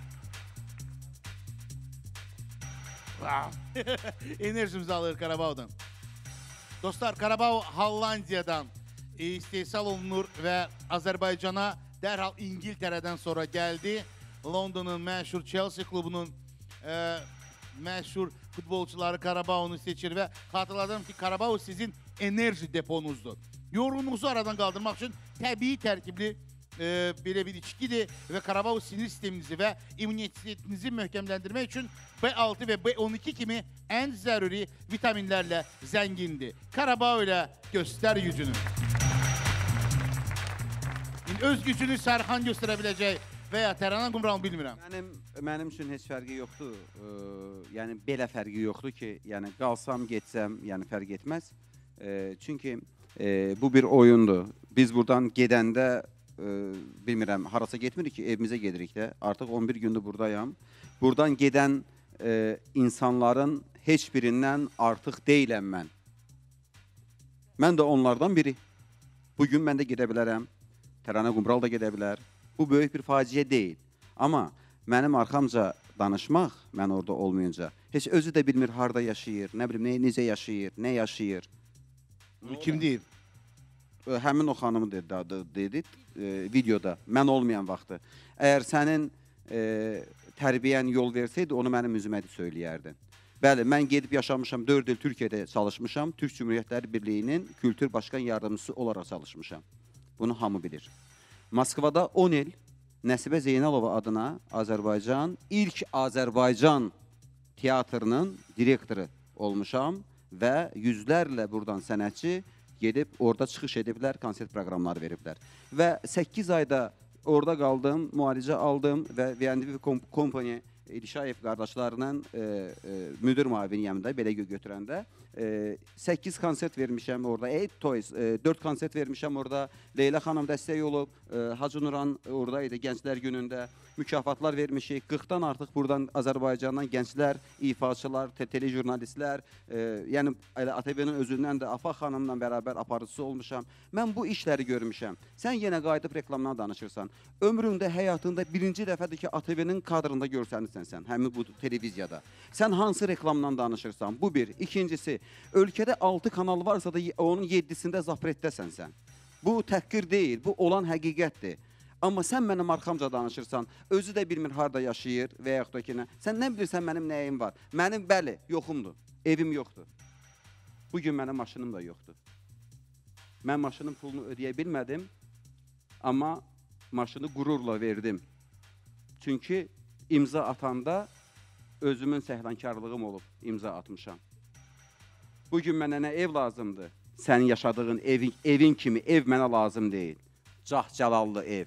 enerjimizi alır Karabao'dan. Dostlar, Karabao Hollandiyadan istehsal olunur və Azərbaycana dərhal İngiltərədən sonra gəldi. Londonun məşhur Chelsea klubunun məşhur futbolçuları Karabao'nu seçir və xatırladım ki, Karabao sizin enerji deponuzdur. Yorğununuzu aradan qaldırmaq üçün təbii tərkibli belə bir içkidir və Karabao sinir sisteminizi və immunitetinizi möhkəmləndirmək üçün B6 və B12 kimi ən zəruri vitaminlərlə zəngindir. Karabao ilə göstər gücünü. Öz gücünü Sərxan göstərə biləcək və ya Tərana Qumral bilmirəm. Mənim üçün heç fərqi yoxdur. Yəni, belə fərqi yoxdur ki, yəni qalsam, getsəm, yəni fərq etməz. Çünki bu bir oyundur. Biz buradan gedəndə, bilmirəm, harasa getmirik ki, evimizə gedirik də. Artıq 11 gündür buradayam. Buradan gedən insanların heç birindən artıq deyiləm mən. Mən də onlardan biri. Bugün mən də gedə bilərəm. Tərana Qumral da gedə bilər. Bu böyük bir faciə deyil. Amma mənim arxamca danışmaq, mən orada olmayınca, heç özü də bilmir harada yaşayır, nə bilim, necə yaşayır, nə yaşayır. Bu kim deyib? Həmin o xanımı dedi videoda, mən olmayan vaxtı. Əgər sənin tərbiyən yol versəydi, onu mənim üzümə söyləyərdin. Bəli, mən gedib yaşamışam, 4 il Türkiyədə çalışmışam, Türk Cümhuriyyətləri Birliyinin Kültür Başqan Yardımcısı olaraq çalışmışam. Bunu hamı bilir. Moskvada 10 il Nəsibə Zeynalova adına Azərbaycan, ilk Azərbaycan teatrının direktoru olmuşam və yüzlərlə buradan sənətçi gedib, orada çıxış ediblər, konsert proqramları veriblər. Və 8 ayda orada qaldım, müalicə aldım və VNDV Company İlişayev qardaşlarının müdür müaviniyəm də, belə götürəndə 8 konsert vermişəm orada, 4 konsert vermişəm orada. Leyla xanım dəstək olub, Hacı Nuran oradaydı gənclər günündə. Mükafatlar vermişik. 40-dan artıq buradan Azərbaycandan gənclər, ifaçılar, telejurnalistlər, yəni ATV-nin özündən də Afaq xanımla bərabər aparıcısı olmuşam. Mən bu işləri görmüşəm. Sən yenə qayıdıb reklamdan danışırsan. Ömründə, həyatında birinci dəfədir ki, ATV-nin kadrında görsənirsən sən, həmin bu televiziyada. Sən hansı reklamdan danışırsan? Bu bir. İkincisi, ölkədə 6 kanal varsa da onun 7-sində zapretdəsən sən. Bu təhqir deyil, bu olan həqiqətdir. Amma sən mənim arxamca danışırsan, özü də bilmir harada yaşayır və yaxud da ki, sən nə bilirsən mənim nəyim var? Mənim, bəli, yoxumdur, evim yoxdur. Bugün mənim maşınım da yoxdur. Mən maşının pulunu ödəyə bilmədim, amma maşını qürurla verdim. Çünki imza atanda özümün səhvənkarlığım olub, imza atmışam. Bugün mənə nə ev lazımdır? Sənin yaşadığın evin kimi ev mənə lazım deyil. Cah-calallı ev.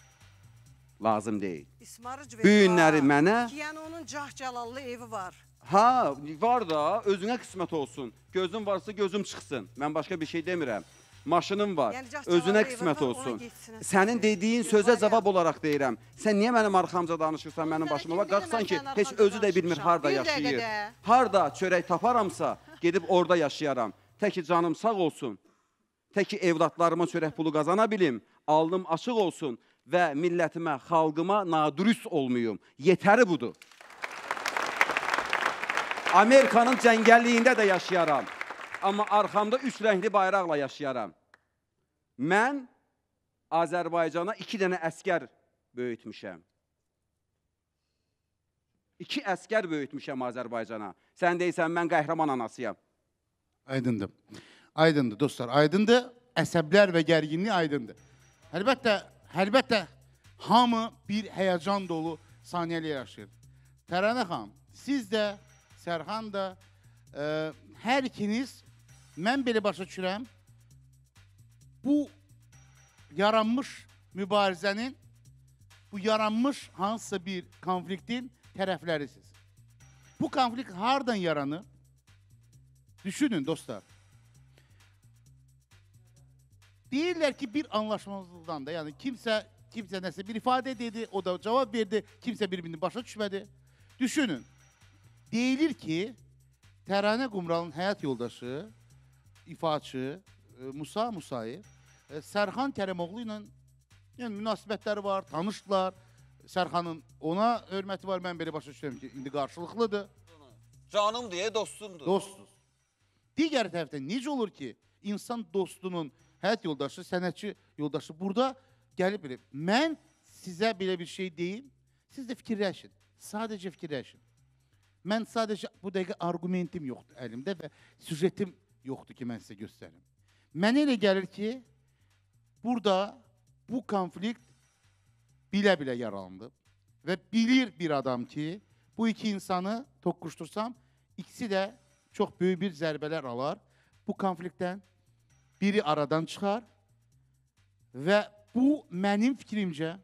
Lazım deyil. Bu günləri mənə... Yəni onun cah-calallı evi var. Ha, var da, özünə qismət olsun. Gözün varsa gözüm çıxsın. Mən başqa bir şey demirəm. Maşınım var, özünə qismət olsun. Sənin dediyin sözə cavab olaraq deyirəm. Sən niyə mənim arxamca danışırsan, mənim başıma var? Qalxsan ki, heç özü də bilmir harada yaşayır. Harada çörək taparamsa, gedib orada yaşayaram. Təki canım sağ olsun. Təki evlatlarıma çörək pulu qazana bilim. Alnım açıq olsun və millətimə, xalqıma nadürüst olmayım. Yetəri budur. Amerikanın cəngəlliyində də yaşayaram. Amma arxamda 3 rəngli bayraqla yaşayaram. Mən Azərbaycana 2 dənə əskər böyütmüşəm. 2 əskər böyütmüşəm Azərbaycana. Sən deyirsən, mən qəhrəman anasıyam. Aydındır. Aydındır, dostlar. Aydındır. Əsəblər və gərginlik aydındır. Əlbəttə, hamı bir həyəcan dolu saniyələr yaşayır. Tərənə xanım, siz də, Sərxan da, hər ikiniz, mən belə başa düşürəm, bu yaranmış mübarizənin, bu yaranmış hansısa bir konfliktin tərəflərisiz. Bu konflikt hardan yaranır? Düşünün, dostlar. Deyirlər ki, bir anlaşmazlıqdan da, yəni kimsə kimsə nəsə bir ifadə dedi, o da cavab verdi, kimsə bir-birini başa düşmədi. Düşünün, deyilir ki, Təranə Qumralın həyat yoldaşı, ifaçı Musa Musayev Sərxan Kərəmoğlu ilə münasibətləri var, tanışdılar. Sərxanın ona hörməti var, mən belə başa düşürəm ki, indi qarşılıqlıdır. Canım deyə dostumdur. Dostuz. Digər tərəfdən necə olur ki, insan dostunun həyat yoldaşı, sənətçi yoldaşı burada gəlib bilir. Mən sizə belə bir şey deyim, siz də fikirləşin, sadəcə fikirləşin. Mən sadəcə bu dəqiqə argumentim yoxdur əlimdə və süjetim yoxdur ki, mən sizə göstərim. Mənə elə gəlir ki, burada bu konflikt bilə-bilə yaralandı və bilir bir adam ki, bu iki insanı toqquşdursam, ikisi də çox böyük bir zərbələr alar. Bu konfliktdən biri aradan çıxar və bu mənim fikrimcə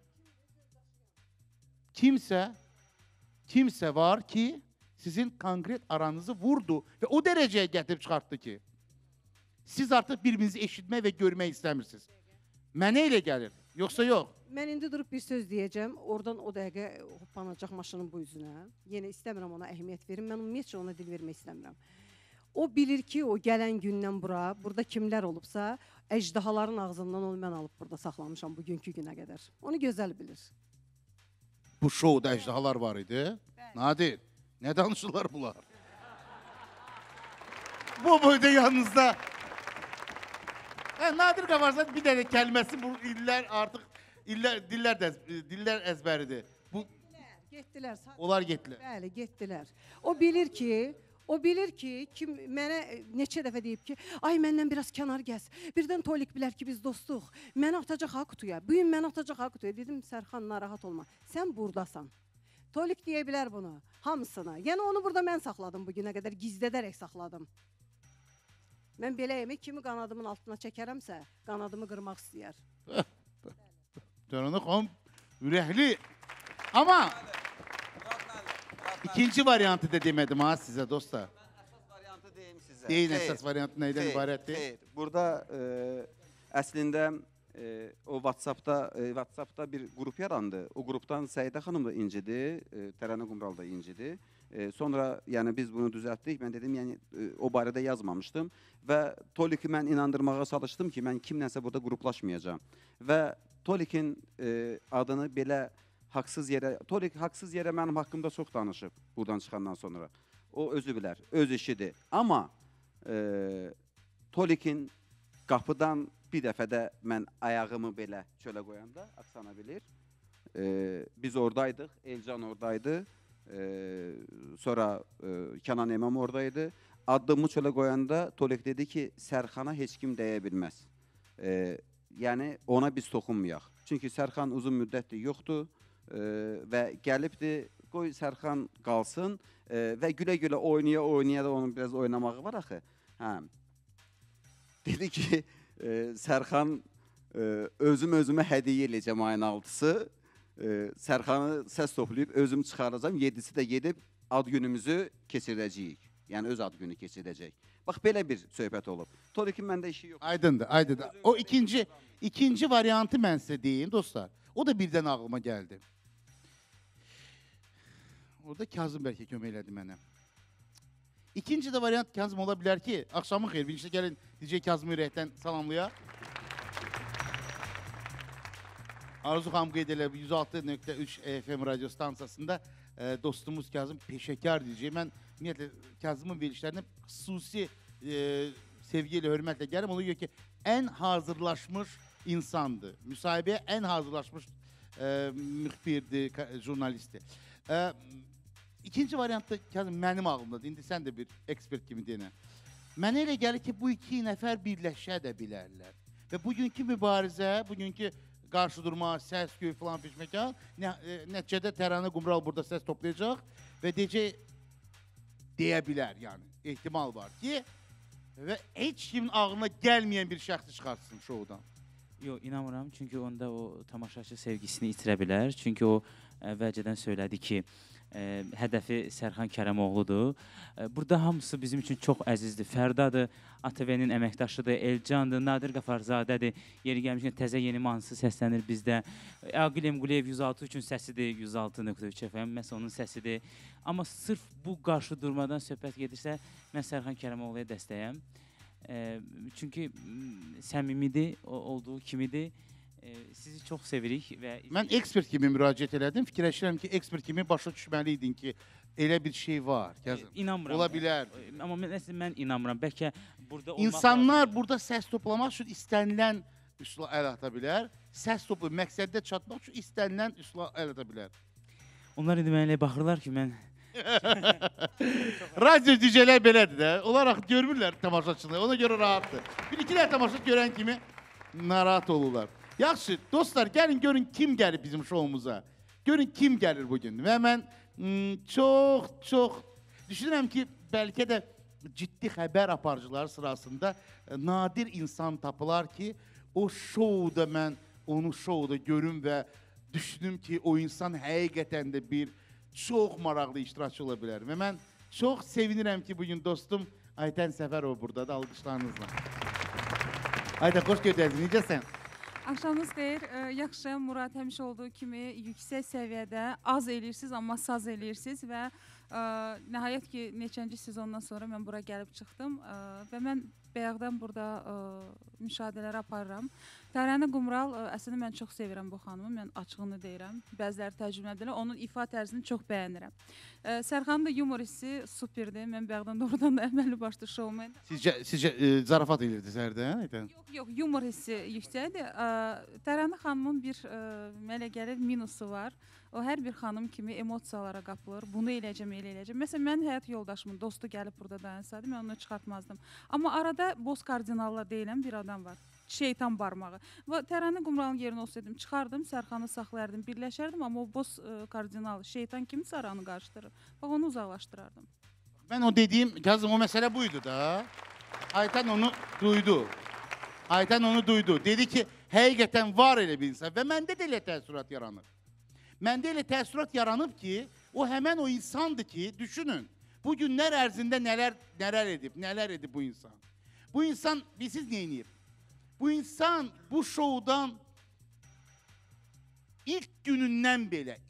kimsə var ki, sizin konkret aranızı vurdu və o dərəcəyə gətirib çıxartdı ki, siz artıq bir-birinizi eşitmək və görmək istəmirsiniz. Mənə elə gəlir, yoxsa yox? Mən indi durub bir söz deyəcəm, oradan o dəqiqə hoppanacaq maşının bu üzünə. Yenə istəmirəm ona əhəmiyyət verim, mən ümumiyyətcə ona dil vermək istəmirəm. O bilir ki, o gələn gündən burada kimlər olubsa, əjdahaların ağzından onu mən alıb burada saxlamışam bugünkü günə qədər. Onu gözəl bilir. Bu şovda əjdahalar var idi. Nadir, nə danışırlar bunlar? Bu boyda yanınızda. Nadir Qabarzad bir dənə kəlməsi bu illər artıq dillər əzbəridir. Getdilər. Onlar getdilər. Bəli, getdilər. O bilir ki, kim mənə neçə dəfə deyib ki, ay məndən biraz kənar gəz. Birdən Tolik bilər ki, biz dostuq. Məni atacaq ha qutuya. Bu gün məni atacaq ha qutuya. Dedim, Sərxan, narahat olma. Sən buradasan. Tolik deyə bilər bunu, hamısına. Yəni onu burada mən saxladım bugünə qədər, gizlədərək saxladım. Mən belə yemək kimi qanadımın altına çəkərəmsə, qanadımı qırmaq istəyər. Dönənə xanım, ürəkli. Amma ikinci variantı da demədim ha sizə, dostlar. Mən əsas variantı deyim sizə. Deyin, əsas variantı neydən ibarətdir? Xeyr, burada əslində o WhatsApp-da bir qrup yarandı. O qrupdan Səidə xanım da incidi, Təranə Qumral da incidi. Sonra yəni biz bunu düzəltdik. Mən dedim, yəni o barədə yazmamışdım və Toliki mən inandırmağa çalışdım ki, mən kimlənsə burada qruplaşmayacağam. Və Tolikin adını belə Tolik haqsız yerə mənim haqqımda çox danışıb buradan çıxandan sonra. O özü bilər, öz işidir. Amma Tolikin qapıdan bir dəfə də mən ayağımı belə çölə qoyanda, Aksana bilir, biz oradaydıq, Elcan oradaydı, sonra Kənan İmam oradaydı. Addımı çölə qoyanda Tolik dedi ki, Sərxana heç kim dəyə bilməz. Yəni ona biz toxunmayaq. Çünki Sərxan uzun müddətdir yoxdur və gəlibdir, qoy Sərxan qalsın və gülə-gülə oynaya da onun biraz oynamağı var axı. Dedi ki, Sərxan özümə hədiyyə eləyəcəm ayın 6-sı. Sərxanı səs toplayıb özüm çıxaracam, 7-si də gedib ad günümüzü keçirəcəyik. Yəni öz ad günü keçirəcək. Bax, belə bir söhbət olub. Tolikin məndə işi yox. Aydındır, aydındır. O ikinci variantı mən sizə deyim, dostlar. O da birdən ağlıma gəldi. Orada Kazım bəlkə kömək elədi mənə. İkinci də variant Kazım ola bilər ki, axşamın xeyir, birinci gəlin DJ Kazımı ürəkdən salamlayaq. Arzu xanım qeyd elə 106.3 FM radyo stansiyasında dostumuz Kazım peşəkar DJ. Mən ümumiyyətlə Kazımın verilişlərinə xüsusi sevgi ilə, hörmətlə gəlirəm. Ona görə ki, ən hazırlaşmış insandır. Müsahibəyə ən hazırlaşmış müxbirdir, jurnalistdir. İkinci variantda Kazım mənim ağlımdadır. İndi sən də bir ekspert kimi denə. Mənə elə gəlir ki, bu iki nəfər birləşə də bilərlər. Və bugünkü mübarizə, bugünkü qarşı durma, səs, göy falan peşməkan, nəticədə Təranə Qumral burada səs toplayacaq və deyə bilər, yəni, ehtimal var ki, və heç kimin ağlına gəlməyən bir şəxsi çıxartsın şovdan. Yox, inanmıram, çünki onda o tamaşaçı sevgisini itirə bilər, çünki o əvvəlcədən söylədi ki, hədəfi Sərxan Kərəmoğludur. Burada hamısı bizim üçün çox əzizdir. Fərdadır, ATV-nin əməkdaşıdır, Elcandır, Nadir Qafarzadədir. Yeri gəlmişkən təzə yeni mahnısı səslənir bizdə. Aqil Emquliyev 106 üçün səsidir, 106.3 FM, məhz onun səsidir. Amma sırf bu qarşı durmadan söhbət gedirsə, mən Sərxan Kərəmoğluya dəstəyəm. Çünki səmimidir, olduğu kimidir. Sizi çox sevirik və... Mən ekspert kimi müraciət elədim. Fikirləşirəm ki, ekspert kimi başa düşməliydin ki, elə bir şey var. İnanmıram. Ola bilər. Amma mən inanmıram. Bəlkə burada olmaq... İnsanlar burada səs toplamaq üçün istənilən üsula əl ata bilər. Səs toplayıb məqsəddə çatmaq üçün istənilən üsula əl ata bilər. Onlar indi mənə baxırlar ki, mən... Radyo DJ-lər belədir də. Olaraq görmürlər tamaşaçıları. Ona görə rahatdır. Bir-iki dənə tamaşa görən kimi narahat olurlar. Yaxşı, dostlar, gəlin görün kim gəlir bizim şoumuza. Görün kim gəlir bugün. Və mən çox düşünürəm ki, bəlkə də ciddi xəbər aparıcıları sırasında nadir insan tapılar ki, o şouda mən onu şouda görüm və düşünüm ki, o insan həqiqətən də bir çox maraqlı iştirakçı ola bilər. Və mən çox sevinirəm ki, bugün dostum Aytən Səfərov buradadır, alqışlarınızla. Aytən, xoş gördünüz, necəsən? Axşamınız xeyir. Yaxşı, Murad həmişə olduğu kimi yüksək səviyyədə az eləyirsiniz, amma saz eləyirsiniz və nəhayət ki, neçənci sezondan sonra mən bura gəlib çıxdım və mən bayaqdan burada müşahidələr aparıram. Tərənə Qumral, əslində mən çox sevirəm bu xanımı, mən açığını deyirəm. Bəziləri tərcümə edirlər, onun ifa tərzini çox bəyənirəm. Sərxanın da yumor hissi superdir, mən bayaqdan doğrudan da əməlli başlı şoumən. Sizcə zarafat edirdi səhərdən? Yox, yumor hissi yüksəkdir. Tərənə xanımın bir mənə gəlir minusu var. O hər bir xanım kimi emosiyalara qapılır. Bunu eləyəcəm, elə eləyəcəm. Məsələn, mən həyat yoldaşımın dostu gəlib burada dayansaydı, mən onu çıxartmazdım. Amma arada boz kardinallar deyilən bir adam var. Şeytan barmağı. Və Tərənə Qumralın yerinə olsaydım, çıxardım, Sərxanı saxlayardım, birləşərdim, amma o boz kardinal, şeytan kimi Saranı qarşıdırır. Bax, onu uzaqlaşdırardım. Mən o dediyim, Kazım, o məsələ buydu da. Aytən onu duydu. Aytən onu duydu. Dedi ki, həqiqətən var elə bir insan və məndə də elə təəssürat yaranır. Məndə elə təəssürat yaranıb ki, o həmən o insandır ki, düşünün, bu günlər ərzində nələr edib bu insan. Bu insan, bilirsiniz nə edib? Bu insan bu şoudan ilk günündən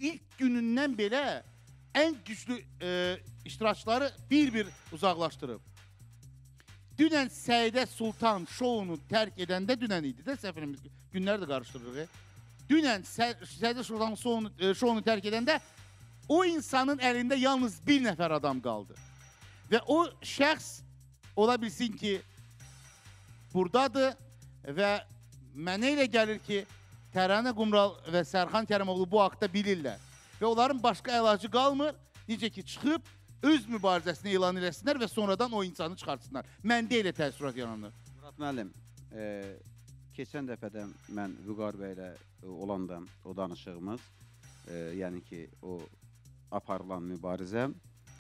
belə ən güclü iştirakçıları bir-bir uzaqlaşdırıb. Dünən Səidə Sultan şounu tərk edəndə, dünən idi də, səfirimiz günləri də qarışdırırıq. Dünən Səidə Sultan şounu tərk edəndə o insanın əlində yalnız bir nəfər adam qaldı. Və o şəxs ola bilsin ki, buradadır və mənə elə gəlir ki, Tərənə Qumral və Sərxan Kərəmoğlu bu haqda bilirlər. Və onların başqa əlacı qalmır, necə ki, çıxıb öz mübarizəsini elan eləsinlər və sonradan o insanı çıxartsınlar. Məndə elə təəssürat yaranır. Murad müəllim, keçən dəfədə mən Vüqar bəylə olanda o danışığımız, yəni ki, o aparılan mübarizə,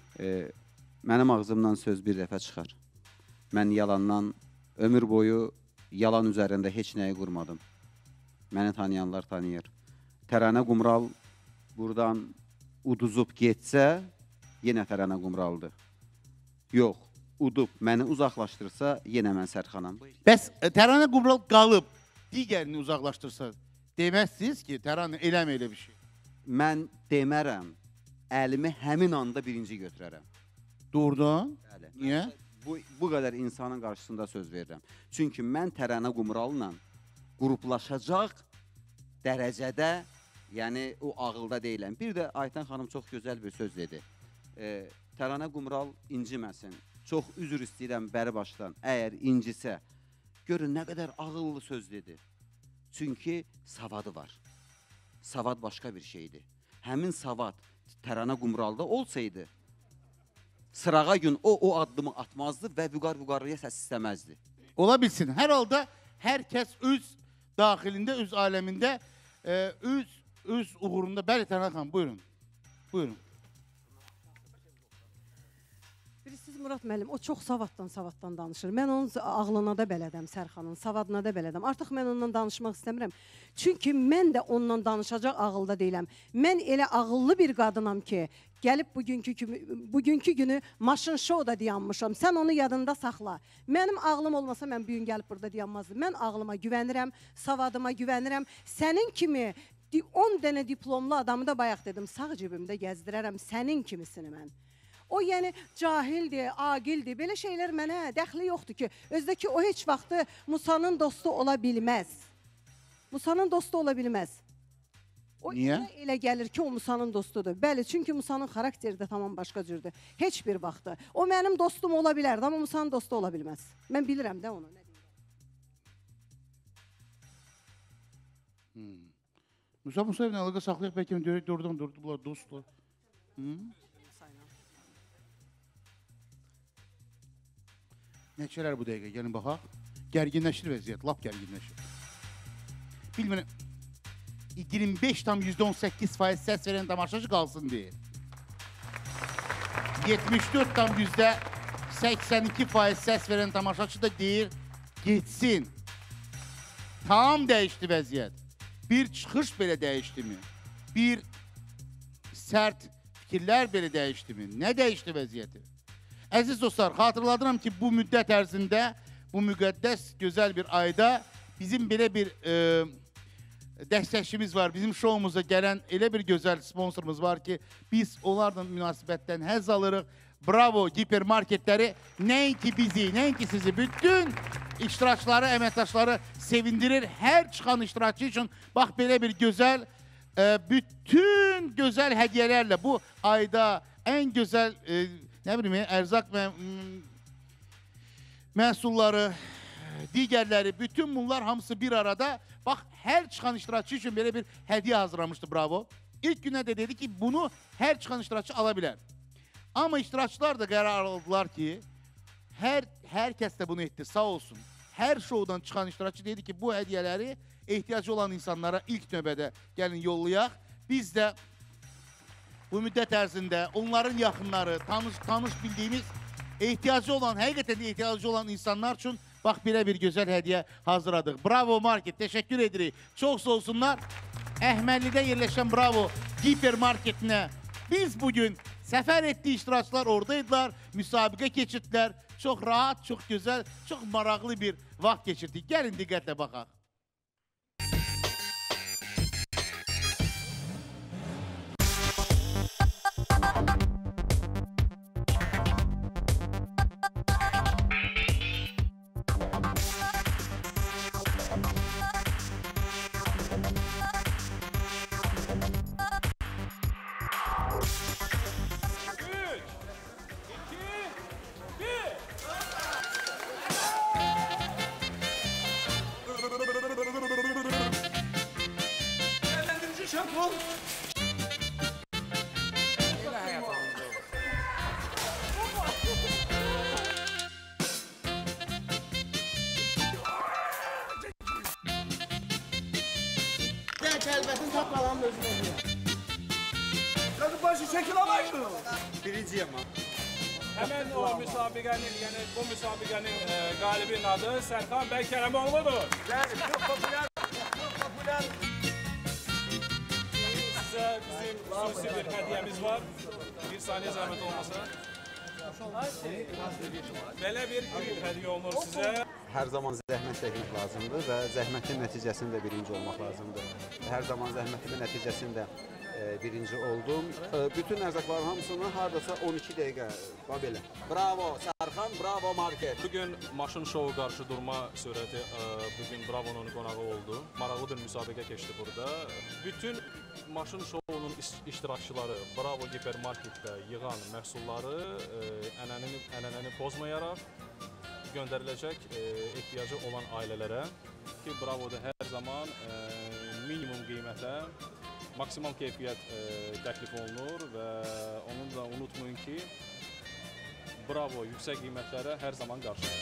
mənim ağzımdan söz bir dəfə çıxar. Mən yalandan ömür boyu yalan üzərində heç nəyi qurmadım. Məni tanıyanlar tanıyır. Tərənə Qumral buradan uduzub getsə, yenə Tərənə Qumraldır. Yox, udub məni uzaqlaşdırsa, yenə mən Sərxanam. Bəs Tərənə Qumral qalıb, digərini uzaqlaşdırsa, deməzsiniz ki, Tərənə eləmə elə bir şey. Mən demərəm, əlimi həmin anda birinci götürərəm. Doğrudan? Bəli. Niyə? Bu qədər insanın qarşısında söz verirəm. Çünki mən Tərənə Qumralla qruplaşacaq dərəcədə, yəni o ağılda deyiləm. Bir də Aytən xanım çox gözəl bir söz dedi. Tərənə Qumral inciməsin. Çox üzr istəyirəm bəri başdan. Əgər incisə, görün nə qədər ağıllı söz dedi. Çünki savadı var. Savad başqa bir şeydir. Həmin savad Tərənə Qumralda olsaydı, sırağa gün o addımı atmazdı və Vüqarlıya səs istəməzdi. Ola bilsin. Hər halda hər kəs öz daxilində, öz aləmində, öz uğurunda. Bəli, Tərənə xanım, buyurun. Buyurun. Siz Murad müəllim, o çox savaddan danışır. Mən onun ağlına da bələdəm, Sərxanın, savadına da bələdəm. Artıq mən onunla danışmaq istəmirəm. Çünki mən də onunla danışacaq ağılda deyiləm. Mən elə ağıllı bir qadınam ki, gəlib bugünkü günü maşın şouda dayanmışam. Sən onu yadında saxla. Mənim ağlım olmasa mən bugün gəlib burada dayanmazdım. Mən ağlıma güvənirəm, savadıma güvənirəm. Sənin kimi 10 dənə diplomlu adamı da bayaq dedim, sağ cibimdə gəzdirərəm sənin kimisini mən. O yəni cahildir, aqildir, belə şeylər mənə dəxli yoxdur ki, özdəki o heç vaxtı Musanın dostu ola bilməz. Musanın dostu ola bilməz. O elə gəlir ki, o Musanın dostudur. Bəli, çünki Musanın xarakteri də tamam başqa cürdür. Heç bir vaxtı. O mənim dostum ola bilərdi, amma Musanın dostu ola bilməz. Mən bilirəm də onu. Musa evlə əlaqə saxlayaq, bəlkə durdular, dostlar. Nəçələr bu dəqiqə, gəlin baxaq. Gərginləşir vəziyyət, lap gərginləşir. Bilmirəm, 25,18% səs verən tamaşaçı qalsın deyir. 74,82% səs verən tamaşaçı da deyir, getsin. Tam dəyişdi vəziyyət. Bir çıxış belə dəyişdi mi? Bir sərt fikirlər belə dəyişdi mi? Nə dəyişdi vəziyyəti? Əziz dostlar, xatırladıram ki, bu müddət ərzində, bu müqəddəs gözəl bir ayda bizim belə bir dəstəkçimiz var. Bizim şoumuza gələn elə bir gözəl sponsorumuz var ki, biz onlarla münasibətdən həzz alırıq. Bravo hipermarketləri nəinki bizi, nəinki sizi, bütün iştirakçıları, əməkdaşları sevindirir. Hər çıxan iştirakçı üçün bax belə bir gözəl, bütün gözəl hədiyyələrlə bu ayda ən gözəl nə bileyim, ərzaq məhsulları, digərləri, bütün bunlar hamısı bir arada. Bax, hər çıxan iştirakçı üçün belə bir hədiyyə hazırlamışdı, bravo. İlk günə də dedi ki, bunu hər çıxan iştirakçı ala bilər. Amma iştirakçılar da qərar aldılar ki, hər kəs də bunu etdi, sağ olsun. Hər şoudan çıxan iştirakçı dedi ki, bu hədiyyələri ehtiyacı olan insanlara ilk növbədə gəlin yollayaq. Biz də bu müddət ərzində onların yaxınları, tanış bildiyimiz, ehtiyacı olan, həqiqətən ehtiyacı olan insanlar üçün bax, belə bir gözəl hədiyyə hazırladıq. Bravo Market, təşəkkür edirik. Çox sağ olsunlar. Əhməlidə yerləşən Bravo hipermarketinə biz bugün səfər etdiyi iştirakçılar oradaydılar, müsabiqə keçirdilər. Çox rahat, çox gözəl, çox maraqlı bir vaxt keçirdik. Gəlin diqqətlə baxaq. Kəlbətin tapqalanın özünü oluyor. Yazın başı çəkiləmək mi? Birinciyəm ha. Həmən o müsabiqənin, yəni bu müsabiqənin qalibinin adı Sərxan bəy Kərəmoğludur. Yəni, çox popülər. Sizə bizim xüsusi bir hədiyyəmiz var. Bir saniyə zəhmət olmasa. Belə bir hədiyyə olunur sizə. Hər zaman zəhmət çəkmək lazımdır və zəhmətin nəticəsində birinci olmaq lazımdır. Hər zaman zəhmətin nəticəsində birinci oldum. Bütün ərzaqların hamısını hardasa 12 dəqiqə, belə. Bravo Sərxan, bravo Market. Bugün maşın şovu qarşı durma sürəti bugün Bravo'nun qonağı oldu. Maraqlı bir müsabiqə keçdi burada. Bütün maşın şovunun iştirakçıları Bravo hipermarketdə yığan məhsulları ənənəni pozmayaraq göndəriləcək ehtiyacı olan ailələrə ki, Bravo'da hər zaman minimum qiymətə maksimal keyfiyyət təklif olunur və onu da unutmayın ki, Bravo yüksək qiymətlərə hər zaman qarşılayır.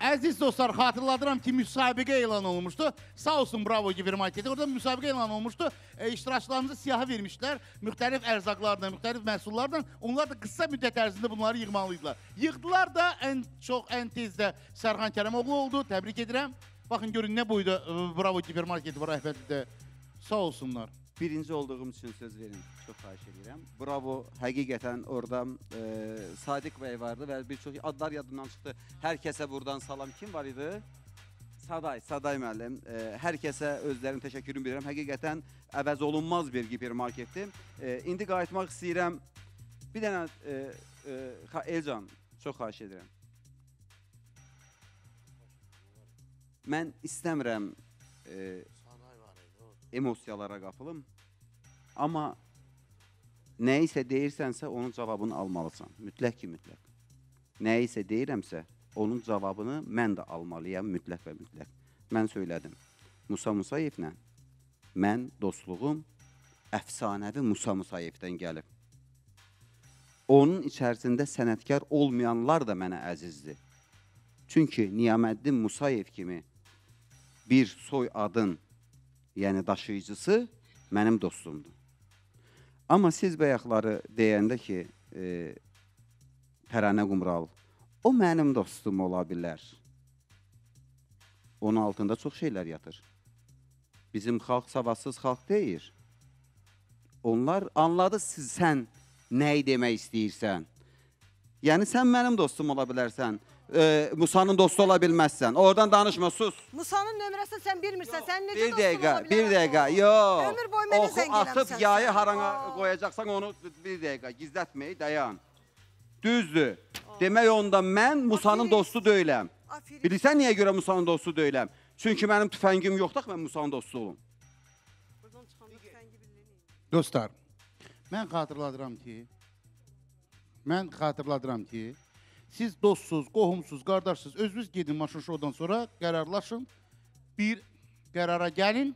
Əziz dostlar, xatırladıram ki, müsabiqə elan olmuşdu. Sağ olsun Bravo Gipermarketi. Orada müsabiqə elan olmuşdu. İştirakçılarımıza siyahı vermişlər. Müxtəlif ərzaqlardan, müxtəlif məhsullardan. Onlar da qısa müddət ərzində bunları yığmalıydılar. Yığdılar da ən tezdə Sərxan Kərəmoğlu oldu. Təbrik edirəm. Baxın, görün nə boyda Bravo Gipermarketi var rəhbərlikdə. Sağ olsunlar. Birinci olduğum üçün söz verin. Çox xahiş edirəm. Bravo, həqiqətən orada Sadiq bəy vardı və bir çox adlar yadımdan çıxdı. Hər kəsə buradan salam. Kim var idi? Saday müəllim. Hər kəsə özlərinin təşəkkürünü bilirəm. Həqiqətən əvəz olunmaz bir gipermarketdir. İndi qayıtmaq istəyirəm. Bir dənə Elcan, çox xahiş edirəm. Mən istəmirəm emosiyalara qapılım. Amma nə isə deyirsənsə, onun cavabını almalısan. Mütləq ki, mütləq. Nə isə deyirəmsə, onun cavabını mən də almalıyam, mütləq və mütləq. Mən söylədim. Musa Musayevlə mən dostluğum əfsanəvi Musa Musayevdən gəlib. Onun içərisində sənətkar olmayanlar da mənə əzizdir. Çünki Niyaməddin Musayev kimi bir soy adın, yəni daşıyıcısı mənim dostumdur. Amma siz bayaqları deyəndə ki, Təranə Qumral, o mənim dostum ola bilər. Onun altında çox şeylər yatır. Bizim xalq savadsız xalq deyir. Onlar anladı sən nəyi demək istəyirsən. Yəni sən mənim dostum ola bilərsən. Musa'nın dostu ola bilməzsən. Oradan danışma, sus. Musa'nın nömrəsini sən bilmirsən, sən necə Bir dostun ola dəqiqə, bilərsən? bir dəqiqə, yox. Ömür boyu mənə zəng Atıb eləmsən yayı sən. harana qoyacaqsan, onu bir dəqiqə gizlətməyi, dayan. Düzdür. Demək onda mən Musa'nın dostu deyiləm. Bilirsən niyə görə Musa'nın dostu deyiləm? Çünki mənim tüfəngim yoxdur, mən Musa'nın dostu olum. Dostlar, mən xatırladıram ki, siz dostsuz, qohumsuz, qardaşsız, özünüz gedin maşın şovdan sonra qərarlaşın, bir qərara gəlin.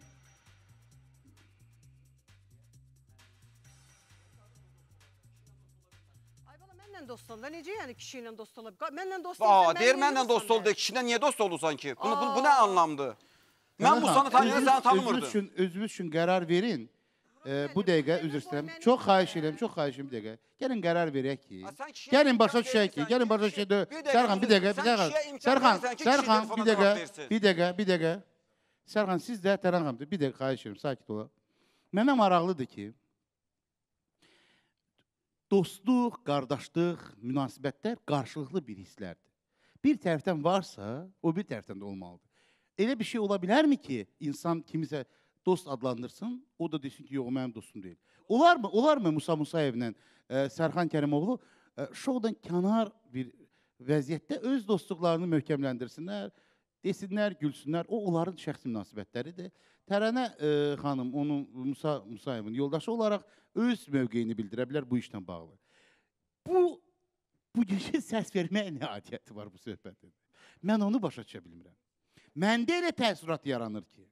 Ay bala, mənlə dost ol. Necə yəni kişi ilə dost ola? Mənlə dost olsan, Deyir mənlə dost ol, kişilə niyə dost olursan ki? Bu nə anlamdır? Mən Musanı tanıyırım, səni tanımırdım. Özünüz üçün qərar verin. Bu dəqiqə, üzr istəyirəm. Çox xahiş edirəm bir dəqiqə. Gəlin qərar verək ki, gəlin başa düşək ki, Sərxan, bir dəqiqə. Sərxan, bir dəqiqə. Sərxan, siz də Tərəncəmdir, bir dəqiqə xahiş edirəm, sakit ola. Mənə maraqlıdır ki, dostluq, qardaşlıq, münasibətlər qarşılıqlı bir hisslərdir. Bir tərəfdən varsa, o bir tərəfdən də olmalıdır. Elə bir şey ola bilərmi ki, insan kimisə dost adlandırsın, o da desin ki, yox, mənim dostum deyil. Olarmı Musa Musayevlə Sərxan Kərəmoğlu şovdan kənar bir vəziyyətdə öz dostluqlarını möhkəmləndirsinlər, desinlər, gülsünlər. O, onların şəxsi münasibətləridir. Tərənə xanım, onun Musa Musayevin yoldaşı olaraq öz mövqeyini bildirə bilər bu işlə bağlı. Bu gecə səs verməyə nə adiyyəti var bu söhbətin? Mən onu başa düşə bilmirəm. Məndə elə təəssürat yaranır ki,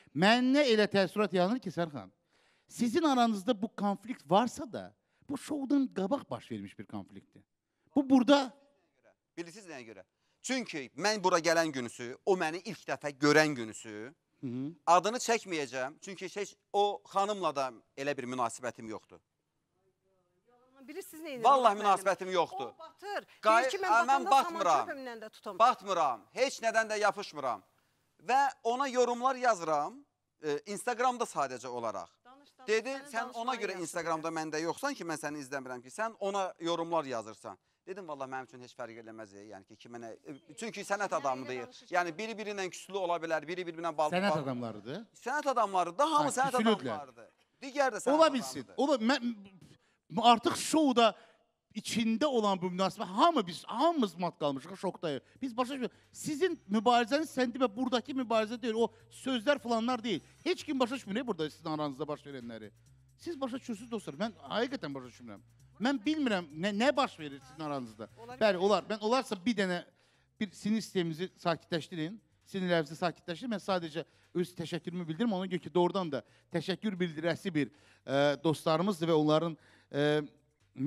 Sərxan, sizin aranızda bu konflikt varsa da, bu şovdan qabaq baş vermiş bir konfliktdir. Bu burada... Bilirsiniz nəyə görə? Çünki mən bura gələn günüsü, o məni ilk dəfə görən günüsü, adını çəkməyəcəm. Çünki o xanımla da elə bir münasibətim yoxdur. Bilirsiniz neyini? Vallahi münasibətim yoxdur. O batır. Deyir ki, mən batmıram. Batmıram. Heç nədən də yapışmıram. Və ona yorumlar yazıram. Instagramda sadəcə olaraq. Dedi, sən ona görə Instagramda məndə yoxsan ki, mən səni izləmirəm ki, sən ona yorumlar yazırsan. Dedim, vallahi mənim üçün heç fərq eləməz. Çünki sənət adamıdır. Yəni, biri-biri ilə küslü ola bilər, biri-biri ilə bağlı. Sənət adamlarıdır? Sənət adamlarıdır. Hamı sənət adamlarıdır. Digər də sənət adamlarıdır. Ola bilsin. Artıq şovda içində olan bu münasibət, hamımız mat qalmışıq, şokdayıq. Biz başa düşürük. Sizin mübarizəniz sən demə, buradakı mübarizə deyil, o sözlər falanlar deyil. Heç kim başa düşmür burada sizin aranızda baş verənləri. Siz başa düşürsünüz dostlar, mən həqiqətən başa düşmürəm. Mən bilmirəm, nə baş verir sizin aranızda. Bəli, olar. Mən olarsa bir dənə sinir sistemimizi sakitləşdirin, sinirlərinizi sakitləşdirin. Mən sadəcə öz təşəkkürümü bildirim. Ona görə ki, doğrudan da təşəkkür bildirəsi bir dostlarımızdır və onların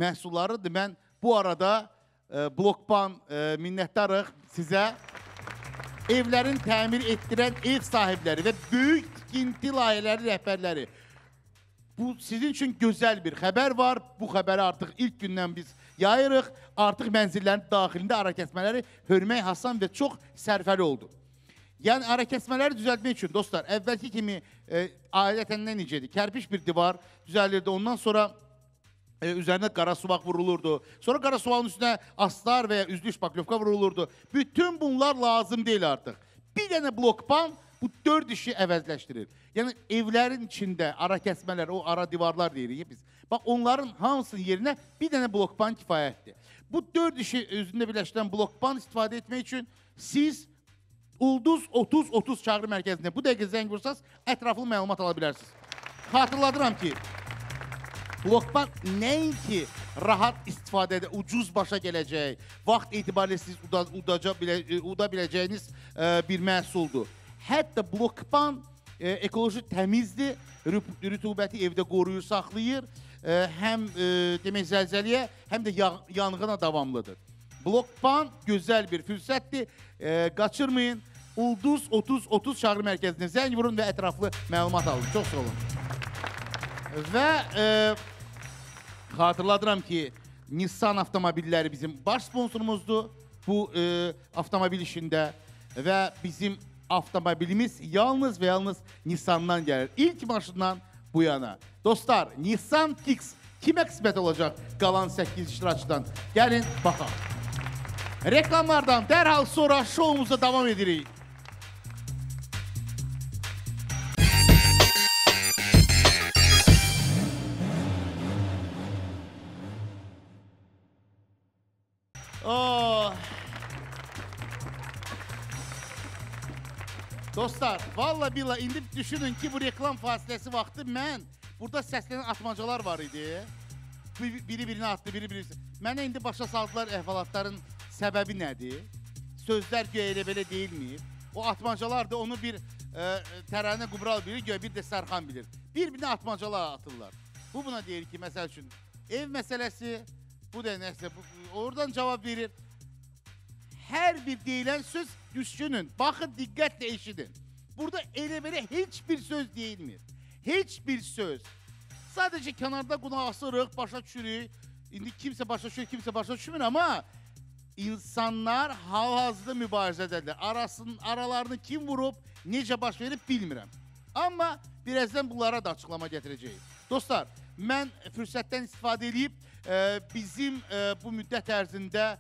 məhsullarıdır. Mən bu arada Blokban minnətdarıq sizə. evlərin təmir etdirən ev sahibləri və böyük tikinti layihələri rəhbərləri. Bu sizin üçün gözəl bir xəbər var. Bu xəbəri artıq ilk gündən biz yayırıq. Artıq mənzillərin daxilində ara kəsmələri hörmək hasan və çox sərfəli oldu. Yəni ara kəsmələri düzəltmək üçün dostlar, əvvəlki kimi adətən necədir? Kərpiş bir divar düzəlirdi. Ondan sonra üzərinə qara suvaq vurulurdu. Sonra qara suvağın üstünə astar və ya üzlü şpaklovka vurulurdu. Bütün bunlar lazım deyil artıq. Bir dənə blokpan bu 4 işi əvəzləşdirir. Yəni evlərin içində ara kəsmələr, o ara divarlar deyirik biz. Bax onların hamısının yerinə bir dənə blokpan kifayətdir. Bu 4 işi özündə birləşdirən blokpan istifadə etmək üçün siz Ulduz 30-30 çağrı mərkəzində bu dəqiqə zəng vursanız ətraflı məlumat ala bilərsiniz. Xatırladıram ki, blokban nəinki rahat istifadədə ucuz başa gələcək, vaxt etibarilə siz uda biləcəyiniz bir məhsuldur. Hətta blokban ekoloji təmizdir, rütubəti evdə qoruyur, saxlayır, həm demək zəlzəliyə, həm də yanğına davamlıdır. Blokban gözəl bir fürsətdir, qaçırmayın. Ulduz 30-30 çağrı mərkəzinə zəng vurun və ətraflı məlumat alın. Çox sağ olun. Və xatırladıram ki, Nissan avtomobilləri bizim baş sponsorumuzdur bu avtomobil işində və bizim avtomobilimiz yalnız və yalnız Nissan'dan gəlir. İlk maşından bu yana. Dostlar, Nissan Kicks kimə qismət olacaq qalan 8 iştirakçıdan? Gəlin, baxaq. Reklamlardan dərhal sonra şoumuza davam edirik. Dostlar, valla billah indi düşünün ki bu reklam fasiləsi vaxtı mən burada səslənən atmacalar var idi. Biri birini atdı, biri birisi. Mənə indi başa saldılar əhvalatların səbəbi nədir? Sözlər göyə elə belə deyilməyib. O atmacalar da onu bir Təranə Qumral bilir, göyə bir də Sərxan bilir. Bir-birinə atmacalar atırlar. Bu buna deyir ki, məsəl üçün ev məsələsi, bu da nəsə, oradan cavab verir. Hər bir deyilən söz düşünün, baxın, diqqətlə eşidin. Burada elə belə heç bir söz deyilmir. Heç bir söz. Sadəcə kənarda qulaq asırıq, başa düşürük. İndi kimsə başa düşür, kimsə başa düşmür, amma insanlar hal-hazırda mübarizədədir. Aralarını kim vurub, necə baş verib bilmirəm. Amma birazdan bunlara da açıqlama gətirəcəyik. Dostlar, mən fürsətdən istifadə edib bizim bu müddət ərzində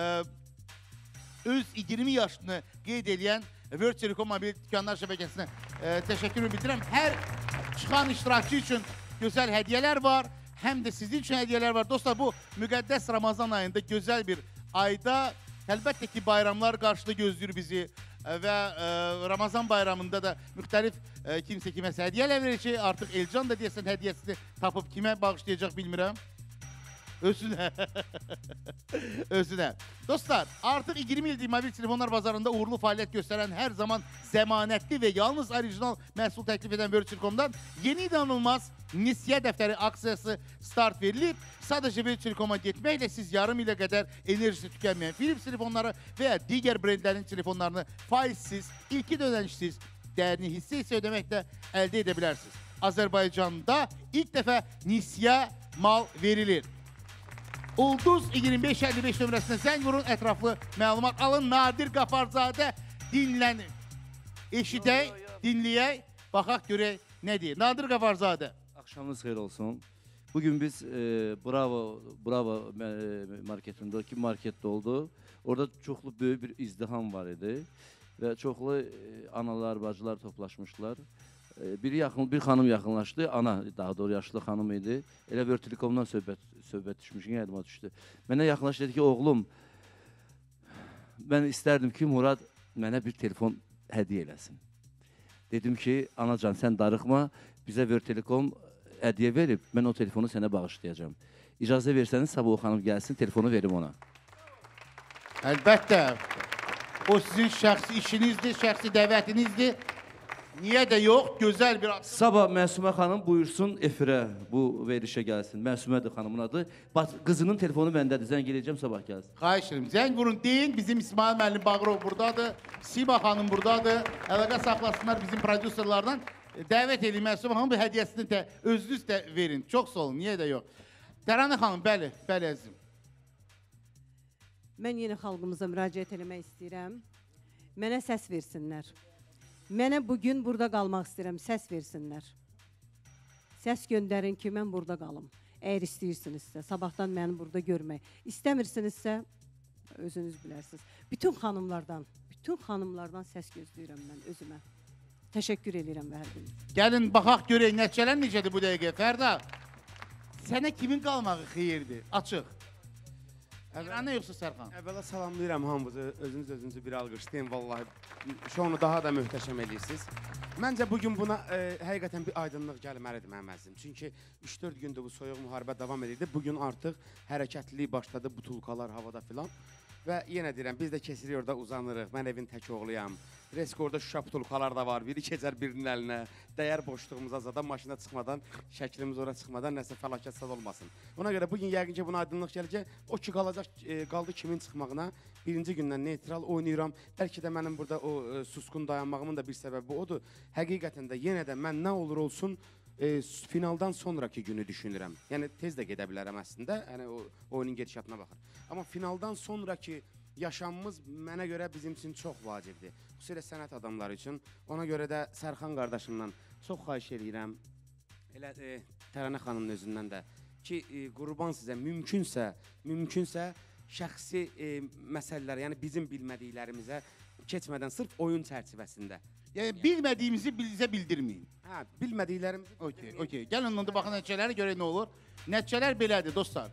öz 20 yaşını qeyd edən World Telekom mobil dükanlar şəbəkəsinə təşəkkür bildirəm. Hər çıxan iştirakçı üçün gözəl hədiyyələr var, həm də sizin üçün hədiyyələr var. Dostlar, bu müqəddəs Ramazan ayında gözəl bir ayda, əlbəttə ki, bayramlar qarşıda gözləyir bizi və Ramazan bayramında da müxtəlif kimsə kiməsə hədiyyələr verəcək. Artıq Elcan da deyəsən hədiyyəsini tapıb kimə bağışlayacaq bilmirəm. Özünə. Özünə. Dostlar, artıq 20 ildir mobil telefonlar bazarında uğurlu fəaliyyət göstərən, hər zaman zəmanətli və yalnız orijinal məhsul təklif edən World Telekom'dan yeni inanılmaz nisyə dəftəri aksiyası start verilib. Sadəcə World Telekom'a getməklə siz yarım ilə qədər enerjisi tükənməyən Philips telefonları və ya digər brendlərin telefonlarını faizsiz, ilkin ödənişsiz, dəyərini hissə ödəməklə əldə edə bilərsiniz. Azərbaycanda ilk dəfə nisyə mal verilir. Ulduz 2555 nömrəsinə zəng vurun, ətraflı məlumat alın. Nadir Qafarzadə dinlənin. Eşidək, dinləyək, baxaq görək nə deyir. Nadir Qafarzadə. Axşamınız xeyir olsun. Bugün biz Bravo marketindəki marketdə oldu. Orada çoxlu böyük bir izdiham var idi və çoxlu analar, bacılar toplaşmışlar. Bir xanım yaxınlaşdı, ana daha doğru yaşlı xanım idi. Elə World Telekom'dan söhbət düşmüşkən, yadıma düşdü. Mənə yaxınlaşdı, dedi ki, oğlum, mən istərdim ki, Murad mənə bir telefon hədiyyə eləsin. Dedim ki, anacan, sən darıxma, bizə World Telekom hədiyyə verib, mən o telefonu sənə bağışlayacağam. İcazə versəniz, sabah o xanım gəlsin, telefonu verim ona. Əlbəttə, o sizin şəxsi işinizdir, şəxsi dəvətinizdir. Niyə də yox, gözəl bir... Sabah Məsumə xanım buyursun efirə, bu verilişə gəlsin. Məsumədir xanımın adı. Qızının telefonu məndədir, zəng edəcəm, sabah gəlsin. Xahiş edirəm, zəng vurun, deyin, bizim İsmail müəllim Bağırov buradadır, Sima xanım buradadır, əlaqə saxlasınlar bizim prodüserlardan. Dəvət edin Məsumə xanım, bu hədiyyəsini özünüz də verin. Çox sağ olun, niyə də yox. Təranə xanım, bəli, bəli əzim. Mən yeni xalqımıza müraciət eləmək istəyirəm. Mənə səs versinlər. Mənə bugün burada qalmaq istəyirəm, səs versinlər. Səs göndərin ki, mən burada qalım. Əgər istəyirsinizsə, sabahdan məni burada görmək. İstəmirsinizsə, özünüz bilərsiniz. Bütün xanımlardan səs gözləyirəm mən özümə. Təşəkkür edirəm və hər birini. Gəlin, baxaq görək, nəticələr necədir bu dəqiqə. Fərda, sənə kimin qalmağı xeyirdir? Açıq. Təranə yoxsa Sərxan? Əvvəla salamlayıram hamınızı, özünüzü bir alqışlayın, vallahi şounu daha da möhtəşəm edirsiniz. Məncə bugün buna həqiqətən bir aydınlıq gəlməlidir mənim əzizim. Çünki 3-4 gündür bu soyuq müharibə davam edirdi. Bugün artıq hərəkətlilik başladı, butulkalar havada filan. Və yenə deyirəm, biz də kesirik orada uzanırıq, mən evin tək oğluyam. Reskorda şüşə butulkalar da var, biri keçər birinin əlinə. Dəyər boşluğumuza zaten maşına çıxmadan, şəklimiz ora çıxmadan nəsə fəlakət sad olmasın. Ona görə bugün yəqin ki buna aydınlıq gələcək. O ki qaldı kimin çıxmağına. Birinci gündən neytral oynayıram. Bəlkə də mənim burada o suskun dayanmağımın da bir səbəbi odur. Həqiqətən də yenə də mən nə olur olsun finaldan sonraki günü düşünürəm. Yəni tez də gedə bilərəm əslində. Yəni o oyunun gedişatına baxır. Amma finaldan sonraki yaşamımız mənə görə bizim üçün çox vacibdir. Xüsusilə sənət adamları üçün. Ona görə də Sərxan qardaşımdan çox xahiş edirəm. Elə Təranə xanımın özündən də ki, qurban sizə mümkünsə şəxsi məsələlər, yəni bizim bilmədiklərimizə keçmədən sırf oyun çərçivəsində. Yəni bilmədiyimizi bizə bildirməyin. Hə, bilmədiklərimizi bildirməyin. Okey. Gəlin onda baxın nəticələri görək nə olur. Nəticələr belədir dostlar.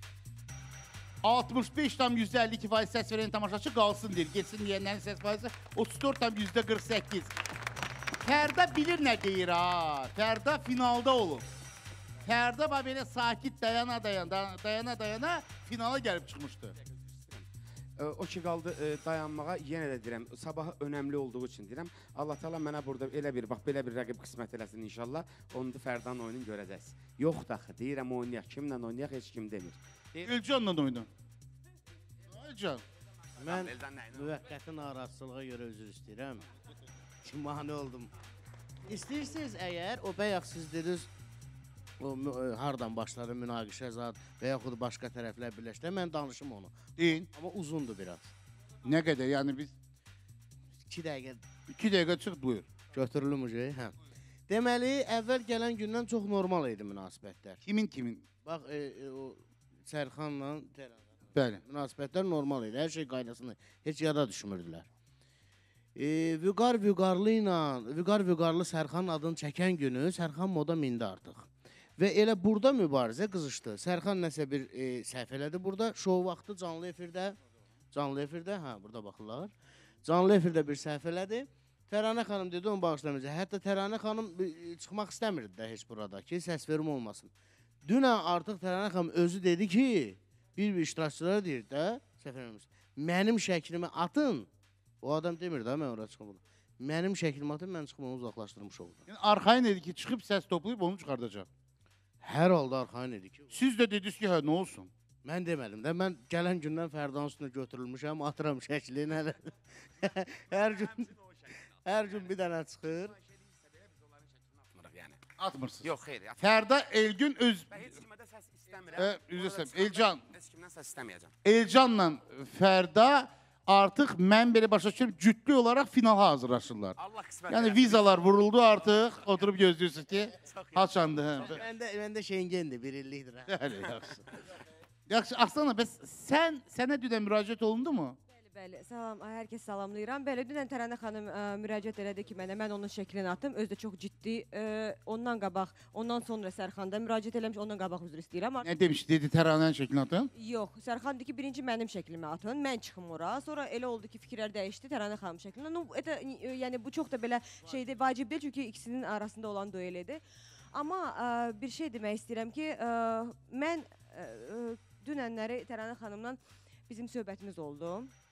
65,52% səs verən tamaşaçı qalsın deyir. Geçsin deyənlərin səs faizi 34,48%. Fərda bilir nə deyir ha. Fərda finalda olur. Fərda belə sakit dayana finala gəlib çıxmışdı. O ki qaldı dayanmağa, yenə də deyirəm, sabahı önəmli olduğu üçün deyirəm. Allah Teala mənə burada elə bir rəqib qismət eləsin inşallah. Onu da Fərdanın oyununu görəcəksiniz. Yox da axı, deyirəm oynayaq. Kimlə oynayaq, heç kim demir. Elcanla oyna. Elcan. Mən müvəqqəti narazılığa görə üzr istəyirəm. Ki, mane oldum. İstəyirsiniz əgər, o bayaq siz dediniz, o hardan başladı münaqişə zat və yaxud başqa tərəflər birləşdirə, mən danışım onu. Deyin. Amma uzundur biraz. Nə qədər, yəni biz... 2 dəqiqə. 2 dəqiqə çıx, buyur. Götürülüm ucu, hə. Deməli, əvvəl gələn gündən çox normal idi münasibətlər. Kimin? Bax, o Sərxanla Təranə. Bəli. Münasibətlər normal idi, hər şey qaydasını heç yada düşmürdülər. Vüqarlı Sərxanın adını çəkən günü Sərxan moda mindi artıq. Və elə burada mübarizə qızışdı. Sərxan nəsə bir səhv elədi burada. Şou vaxtı canlı efirdə, hə, burada baxırlar. Canlı efirdə bir səhv elədi. Təranə xanım dedi, onu bağışlamayacaq. Hətta Təranə xanım çıxmaq istəmirdi də heç burada ki, səs verim olmasın. Dünən artıq Təranə xanım özü dedi ki, bir iştirakçılara deyir də, səhv eləməmiş, mənim şəklimi atın. O adam demir də, mən oraya çıxım. Mənim şəklimi atın, mən çıxım onu uzaqlaşdırmış oldum. Yəni, arxayın dedi ki, çıxıb səs toplayıb onu çıxardacaq. Hər halda arxayın idi ki. Siz də dediniz ki, hə, nə olsun? Mən demədim də, mən gələn gündən Fərdanın üstünə götürülmüşəm, atıram şəklini. Hər gün bir dənə çıxır. Atmırsınız. Yox, xeyr. Fərda Elgün öz... Heç kimə də səs istəmirəm. Elcan. Heç kimdən səs istəməyəcəm. Elcanla Fərda artıq mən belə başa düşürüm, cütlü olaraq finala hazırlaşırlar. Allah qismət. Yəni vizalar vuruldu artıq, oturub gözləyirsiniz ki, haçandı. Məndə Şengendir, bir illikdir. Bəli, yaxşı. Yaxşı, Aslanım, sənə dünən müraciət olundu mu? Bəli, salam, hər kəs salamlayıram. Bəli, dünən Təranə xanım müraciət elədi ki, mən onun şəklini atım. Özü də çox ciddi. Ondan sonra Sərxan da müraciət eləmiş, ondan qabaq üzr istəyirəm. Nə demiş, dedi Təranənin şəklini atın? Yox, Sərxan dedi ki, birinci mənim şəklimi atın, mən çıxım ora. Sonra elə oldu ki, fikirlər dəyişdi Təranə xanım şəklini. Yəni, bu çox da belə şeydir, vacib deyil, çünki ikisinin arasında olan duelidir. Amma bir şey demək istəyirəm ki, mən dünənləri Təranə xanımla bizim söhbətimiz oldu.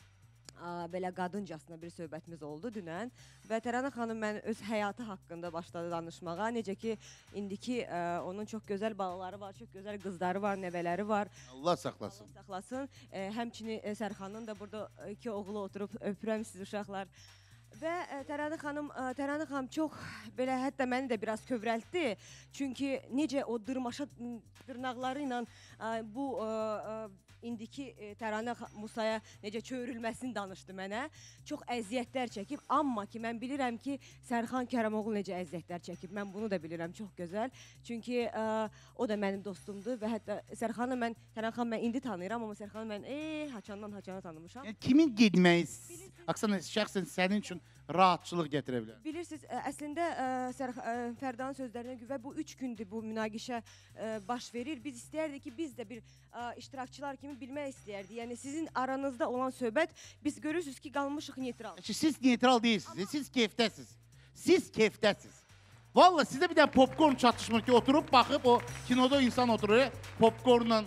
belə qadıncasına bir söhbətimiz oldu dünən və Tərana xanım mən öz həyatı haqqında başladı danışmağa. Necə ki, indiki onun çox gözəl balaları var, çox gözəl qızları var, nəvələri var. Allah saxlasın. Allah saxlasın. Həmçinin Sərxanın da burada 2 oğlu oturub, öpürəm siz uşaqlar. Və Tərana xanım çox belə hətta məni də biraz kövrəltdi. Çünki necə o dırnaqları ilə bu indiki Tərana Musaya necə çövürülməsini danışdı mənə. Çox əziyyətlər çəkib, amma ki mən bilirəm ki Sərxan Kərəmoğlu necə əziyyətlər çəkib. Mən bunu da bilirəm, çox gözəl. Çünki o da mənim dostumdur və hətta Sərxanı mən, Tərana xanım mən indi tanıyıram, amma Sərxanı mən haçandan haçana tanımışam. Yəni, kimin getməyi Aksana şəxsən sənin üçün rahatçılıq gətirə bilər? Bilirsiniz, əslində Fərdanın sözlərinə görə bu 3 gündür bu münaqişə baş verir. Biz istəyərdik ki, biz də bir iştirakçılar kimi bilmək istəyərdik. Yəni sizin aranızda olan söhbət, biz görürsünüz ki, qalmışıq neytral. Siz neytral deyilsiniz, siz keyfdəsiz. Siz keyfdəsiz. Valla sizdə bir dənə popcorn çatışmır ki, oturub baxıb o kinoda insan oturur popcornla.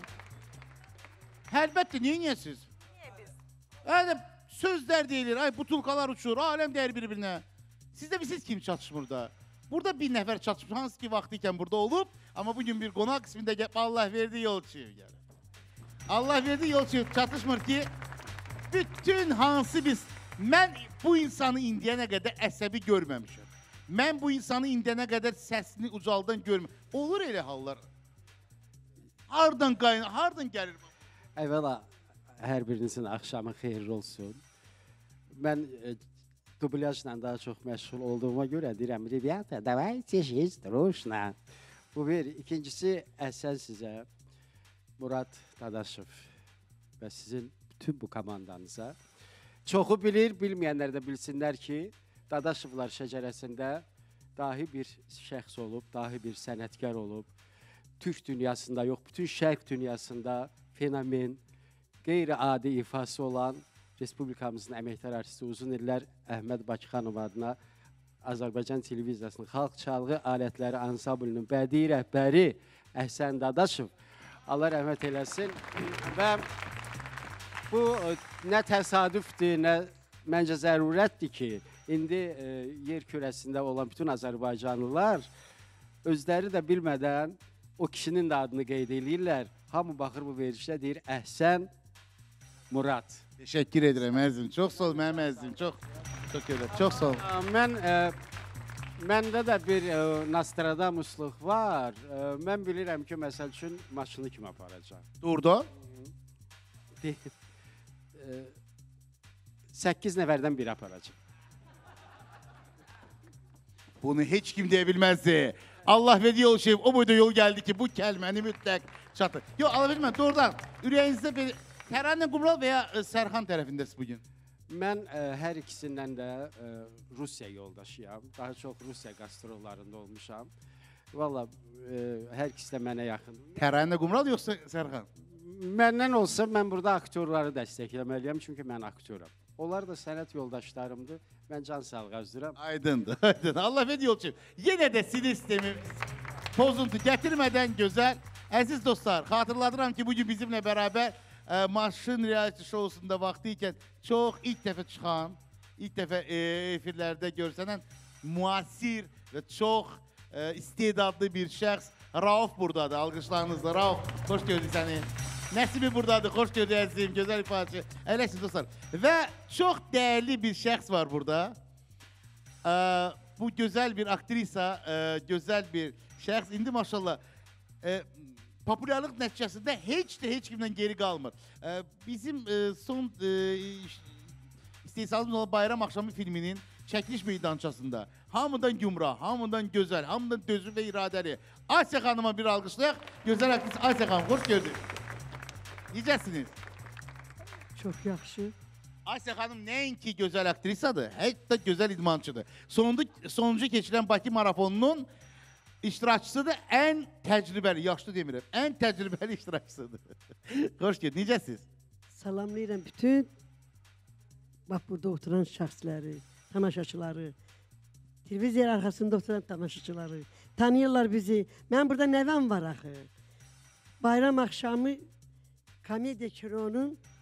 Əlbəttə, neyiniyorsunuz? Niyə biz? Sözlər deyilir, ay butulkalar uçur, aləm dəyir bir-birinə. Sizdə siz kim çatışmır da? Burada bir nəfər çatışmır, hansı ki vaxtı ikən burada olub, amma bugün bir qonaq qismində gəlib, Allah verdi yolçuyu gəlir. Allah verdi yolçuyu çatışmır ki, bütün hansı biz, mən bu insanı indiyənə qədər əsəbi görməmişəm. Mən bu insanı indiyənə qədər səsini ucaldan görməmişəm. Olur elə hallar. Hardan gəlir bu? Əvvəla, hər birinizin axşamı xeyirli olsun. Mən dublyajla daha çox məşğul olduğuma görə deyirəm, Rəbiyyata, davayte jiz, druşna. Bu bir. İkincisi, əhsən sizə, Murad Dadaşov və sizin bütün bu komandanıza. Çoxu bilir, bilməyənlər də bilsinlər ki, Dadaşovlar şəcərəsində dahi bir şəxs olub, dahi bir sənətkar olub. Türk dünyasında yox, bütün şərq dünyasında fenomen, qeyri-adi ifası olan Respublikamızın əməkdar artisti uzun illər Əhməd Bakıxanov adına Azərbaycan televiziyasının xalq çalğı alətləri ansamblının bədii rəhbəri Əhsən Dadaşov, Allah rəhmət eləsin. Və bu nə təsadüfdür, nə məncə zərurətdir ki, indi yer kürəsində olan bütün Azərbaycanlılar özləri də bilmədən o kişinin də adını qeyd edirlər. Hamı baxır bu verilişdə deyir, Əhsən Murad. Teşekkür ederim Ərzim. Çox sağ ol mənim Ərzim. Çox sağ ol. Məndə də bir Nostradamusluq var. Mən bilirəm ki, məsəl üçün maşını kim aparacaq? Durdu. 8 nəfərdən biri aparacaq. Bunu heç kim deyə bilməzdi. Allah verdiği yol şey, o boyda yol geldi ki bu kəlməni mütləq çatır. Yok, alabilməm, doğrudan ürəyinizdə bir Tərane Qumral veya Sərxan tərəfindəsiz bugün? Mən hər ikisindən də Rusiya yoldaşıyam. Daha çox Rusiya qastrollarında olmuşam. Valla hər ikisi də mənə yaxın. Tərane Qumral yoxsa Sərxan? Məndən olsa mən burada aktyorları dəstəkləməliyəm, çünki mən aktyoram. Onlar da sənət yoldaşlarımdır. Mən can sağlığı arzulayıram. Aydındır, aydın. Allah verdiği yol şey. Yine de sinir sistemi pozuntu getirmeden güzel. Əziz dostlar, xatırladıram ki bugün bizimle beraber Maşın reality şovusunda vaxtıyken çok ilk defa çıxan, ilk defa efirlərdə görsənən müasir ve çok istedadlı bir şəxs Rauf buradadır. Alqışlarınızla Rauf, hoş gördük səni. Nəsibi buradadır, hoş gördük əzizim, gözəl ifadəçi. Ələsiniz dostlar. Və çox dəyərli bir şəxs var burada. Bu gözəl bir aktrisa, gözəl bir şəxs. İndi maşallah popülerlik nəticəsində heç kimdən geri qalmır. Bizim son istehsalımız olan Bayram Axşamı filminin çəkiliş meydançasında hamıdan gümrah, hamıdan gözəl, hamıdan dözüm və iradəli Asya xanıma bir alqışlayaq. Gözəl aktrisa Asya xanım, hoş gördük. Necəsiniz? Çox yaxşı. Asya xanım nəinki gözəl aktrisadır, hətta gözəl idmançıdır. Sonuncu keçilən Bakı marafonunun iştirakçısıdır, ən təcrübəli, yaşlı demirəm, ən təcrübəli iştirakçısıdır. Xoş gördük, necəsiniz? Salamlayıram bütün bax burada oturan şəxsləri, tamaşaçıları, televiziya arxasında oturan tamaşaçıları, tanıyırlar bizi. Mən burada nəvəm var axı. Bayram axşamı komediya kironun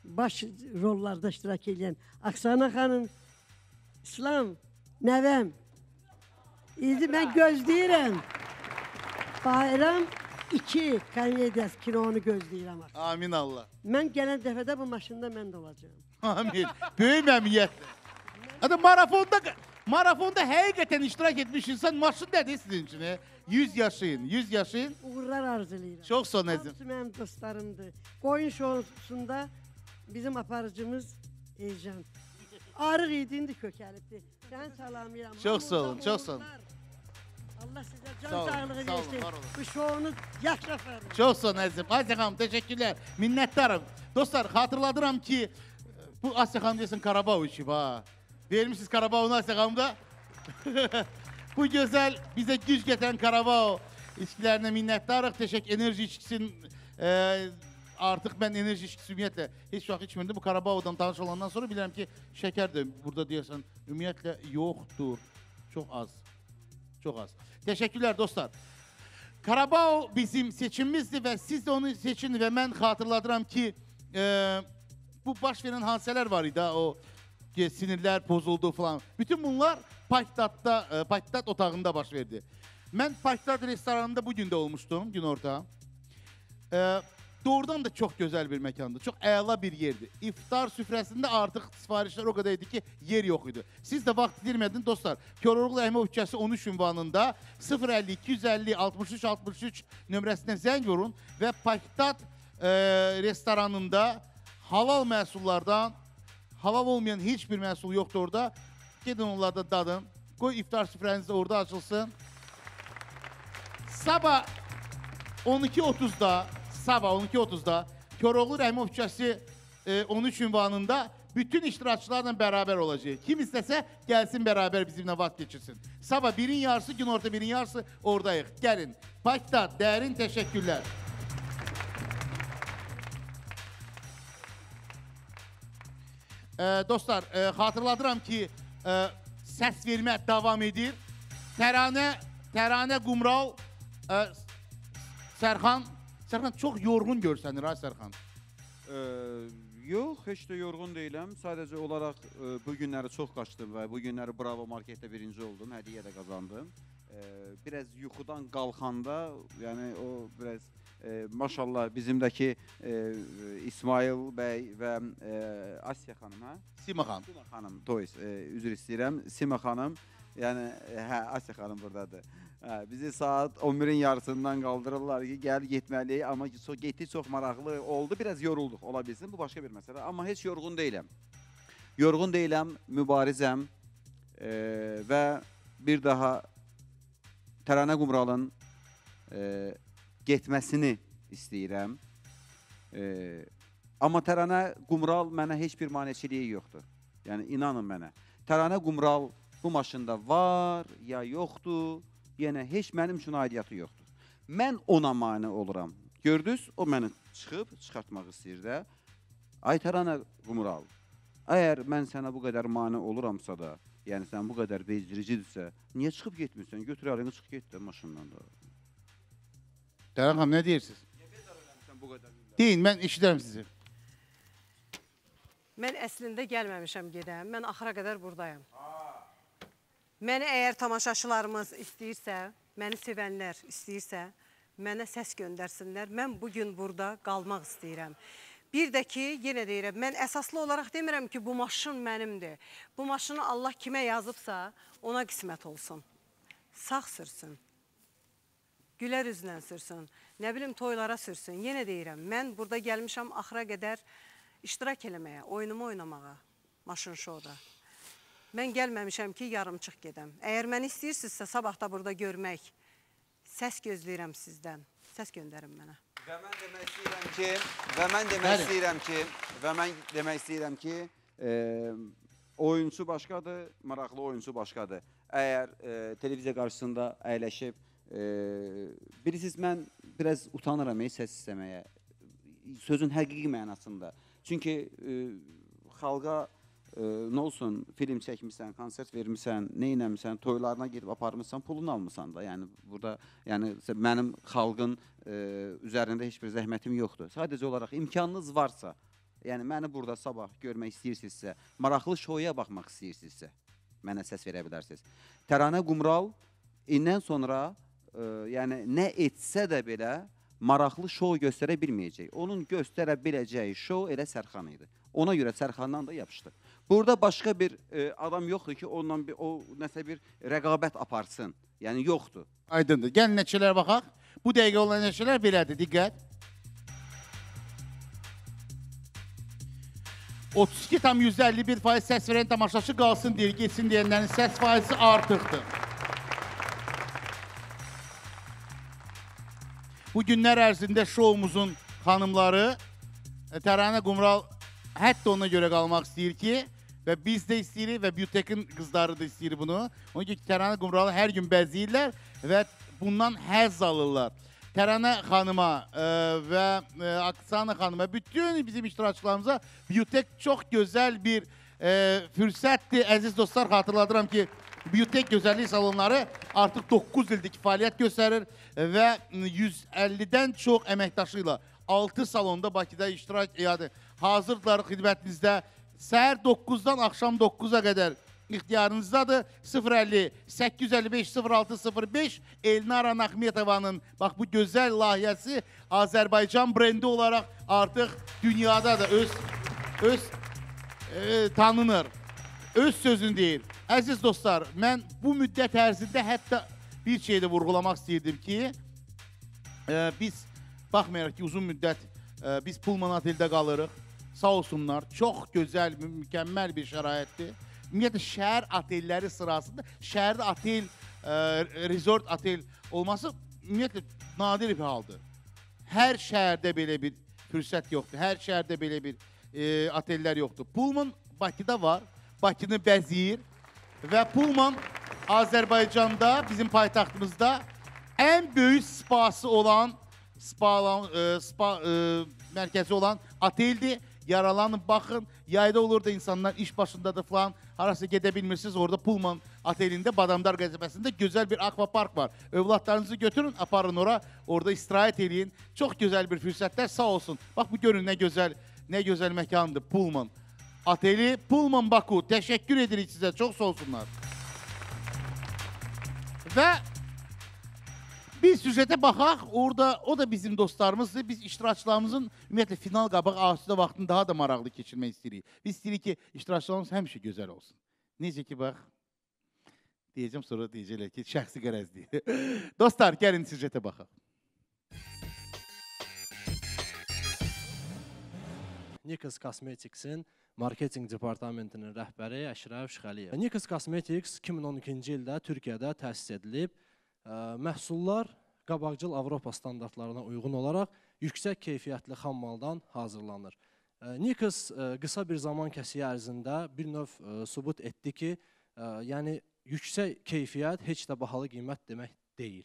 baş rollarda iştirak edən Aksana xanım, İslam, nəvəm. İndi mən gözləyirəm. Bayram 2 komediyası kinonu gözləyirəm. Amin Allah. Mən gələn dəfədə bu maşında mən də olacağım. Amin. Böyük məmnuniyyətlə. Hatta marafonda həqiqətən iştirak etmiş insan maşın nədir sizin üçün? 100 yaşayın, 100 yaşayın. Uğurlar arzulayıram. Çox sağ olun əzizim. Hamısı mənim dostlarımdır. Qoyun şousunda bizim aparıcımız Ejcan. Arıq idi, indi kökəlibdir. Sən salamlayıram. Çox sağ olun, çox sağ olun. Allah sizə Sağ can olun, sağlığı sağ olun, versin. var olun. Bu şounu yaxşı aparın. Çox sağ olun əzizim. Asya xanım, təşəkkürlər. Minnətdarım. Dostlar, xatırladıram ki, bu Asya xanım desin Qarabağ içib ha. Vermişsiniz Qarabağını Asya xanımda. Bu gözəl bizə güc gətirən Qarabağ içkilərinə minnətdarıq. Enerji içkisinin artıq mən enerji içkisi ümumiyyətlə heç vaxt içmirdim. Bu Qarabağdan tanış olandan sonra bilirəm ki, şəkər də burada deyəsən ümumiyyətlə yoxdur. Çox az. Çox az. Təşəkkürlər dostlar. Qarabağ bizim seçimimizdir və siz də onu seçin və mən xatırladıram ki, bu baş verən hadisələr var idi, o sinirlər pozuldu falan. Bütün bunlar Paktat otağında baş verdi. Mən Paktat restoranında bugün də olmuştum, günorta. Doğrudan da çox gözəl bir məkandır, çox əla bir yerdir. İftar süfrəsində artıq sifarişlər o qədər idi ki, yer yox idi. Siz də vaxt itirmədin dostlar. Koroğlu Rəhimov küçəsi 13 ünvanında 050-250-63-63 nömrəsinə zəng vurun və Paktat restoranında halal məhsullardan, halal olmayan heç bir məhsul yoxdur orada. Gedin onlarda dadın. Qoy iftar süfrəniz də orada açılsın. Sabah 12:30'da Koroğlu Rəhimov küçəsi 13 ünvanında bütün iştirakçılarla bərabər olacaq. Kim istəsə gəlsin bərabər bizimlə vaxt geçirsin. Sabah birin yarısı, günorta birin yarısı oradayıq. Gəlin. Paktat, dərin təşəkkürlər. Dostlar, xatırladıram ki, səs vermə davam edir. Təranə Qumral, Sərxan çox yorğun görsənir ha Sərxan. Yox, heç də yorğun deyiləm. Sadəcə olaraq bu günləri çox qaçdım və bu günləri Bravo Marketdə birinci oldum, hədiyyə də qazandım. Biraz yuxudan qalxanda, yəni o biraz maşallah bizimdəki İsmail bəy və Asya xanım, hə? Sima xanım. Sima xanım, üzr istəyirəm. Sima xanım, yəni Asya xanım buradadır. Bizi saat 11-in yarısından qaldırırlar ki, gəl getməliyik, amma getdik çox maraqlı oldu, biraz yorulduq, ola bilsin, bu başqa bir məsələ. Amma heç yorğun deyiləm. Yorğun deyiləm, mübarizəm və bir daha Təranə Qumralın getməsini istəyirəm. Amma Təranə Qumral mənə heç bir maneçiliyi yoxdur. Yəni, inanın mənə. Təranə Qumral bu maşında var, ya yoxdur, yenə heç mənim üçün aidiyyatı yoxdur. Mən ona mane oluram. Gördünüz, o məni çıxartmaq istəyir də. Ay Təranə Qumral, əgər mən sənə bu qədər mane oluramsa da, yəni sən bu qədər bezdiricidirsə, niyə çıxıb getmirsən? Götür əlini, çıx get də maşından da. Təran xanım, nə deyirsiniz? Deyin, mən eşidərəm sizi. Mən əslində gəlməmişəm gedəm. Mən axıra qədər buradayım. Məni əgər tamaşaçılarımız istəyirsə, məni sevənlər istəyirsə, mənə səs göndərsinlər. Mən bugün burada qalmaq istəyirəm. Bir də ki, yenə deyirəm, mən əsaslı olaraq demirəm ki, bu maşın mənimdir. Bu maşını Allah kimə yazıbsa, ona qismət olsun. Sağ sürsün. Gülər üzlə sürsün. Nə bilim, toylara sürsün. Yenə deyirəm, mən burada gəlmişəm axıra qədər iştirak eləməyə, oyunumu oynamağa, maşın şouda. Mən gəlməmişəm ki, yarımçıq gedəm. Əgər məni istəyirsinizsə, sabah da burada görmək, səs gözləyirəm sizdən. Səs göndərin mənə. Və mən demək istəyirəm ki, oyunçu başqadır, maraqlı oyunçu başqadır. Əgər televiziya qarşısında əyləşib, bilirsiniz, mən biraz utanıram səs istəməyə, sözün həqiqi mənasında. Çünki xalqa nə olsun, film çəkmişsən, konsert vermişsən, nə eləmişsən, toylarına gedib aparmışsan, pulunu almışsan da. Yəni, burada mənim xalqın üzərində heç bir zəhmətim yoxdur. Sadəcə olaraq imkanınız varsa, yəni məni burada sabah görmək istəyirsinizsə, maraqlı şouya baxmaq istəyirsinizsə, mənə səs verə bilərsiniz. Təranə Qumral indən sonra yəni nə etsə də belə maraqlı şou göstərə bilməyəcək. Onun göstərə biləcəyi şou elə Sərxan idi. Ona görə Sərxandan da yapışdı. Burada başqa bir adam yoxdur ki, ondan o nəsə bir rəqabət aparsın. Yəni yoxdur. Aydındır. Gəlin nəticələrə baxaq. Bu dəqiqə olan nəticələr belədir. Diqqət. 32,51% səs verən tamaşaçı qalsın deyir, geçsin deyənlərin səs faizi artıqdır. Bu günlər ərzində şoumuzun xanımları Təranə Qumral hətta ona görə qalmaq istəyir ki, və biz də istəyirik və Beautekin qızları da istəyir bunu. Ona görə ki, Təranə Qumralı hər gün bəzəyirlər və bundan həzz alırlar. Təranə xanıma və Aksana xanıma, bütün bizim iştirakçılarımıza Beautek çox gözəl bir fürsətdir. Əziz dostlar, xatırladıram ki, Beautek gözəllik salonları artıq 9 ildir ki, fəaliyyət göstərir və 150-dən çox əməkdaşı ilə 6 salonda Bakıda iştirak hazırdılar xidmətinizdə. Səhər 9-dan axşam 9-a qədər ixtiyarınızdadır. 050-855-0605 Elnara Naxmetovanın bax bu gözəl layihəsi Azərbaycan brendi olaraq artıq dünyada da öz tanınır. Öz sözünü deyir. Əziz dostlar, mən bu müddət ərzində hətta bir şey də vurğulamaq istəyirdim ki, biz baxmayaraq ki, uzun müddət biz Pullman oteldə qalırıq. Sağ olsunlar, çox gözəl, mükəmməl bir şəraitdir. Ümumiyyətlə, şəhər otelləri sırasında şəhərdə otel, resort otel olması ümumiyyətlə nadir bir haldır. Hər şəhərdə belə bir fürsət yoxdur, hər şəhərdə belə bir otellər yoxdur. Pullman Bakıda var, Bakını bəzəyir və Pullman Azərbaycanda, bizim paytaxtımızda ən böyük spası olan, mərkəzi olan oteldir. Yaralanın, baxın, yayda olur da insanlar iş başındadır falan, harası gedə bilmirsiniz, orada Pullman otelində, Badamdar qəzəbəsində gözəl bir akvapark var. Övladlarınızı götürün, aparın ora, orada istirahət eləyin. Çox gözəl bir fürsətlər, sağ olsun. Bax, bu görün nə gözəl məkandır, Pullman oteli, Pullman Baku. Təşəkkür edirik sizə, çox sağ olsunlar. Və biz süjetə baxaq, orada o da bizim dostlarımızdır. Biz iştirakçılarımızın ümumiyyətlə final qabaq asudə vaxtını daha da maraqlı keçirmək istəyirik. Biz istəyirik ki, iştirakçılarımız həmişə gözəl olsun. Necə ki, bax, deyəcəm, sonra deyəcəklər ki, şəxsi qərəzdir. Dostlar, gəlin süjetə baxaq. Nikos Cosmetics'in marketing departamentinin rəhbəri Əşrəf Şıxəliyev. Nikos Cosmetics 2012-ci ildə Türkiyədə təsis edilib. Məhsullar qabaqcıl Avropa standartlarına uyğun olaraq yüksək keyfiyyətli xammaldan hazırlanır. Nikos qısa bir zaman kəsiyi ərzində bir növ sübut etdi ki, yəni yüksək keyfiyyət heç də bahalı qiymət demək deyil.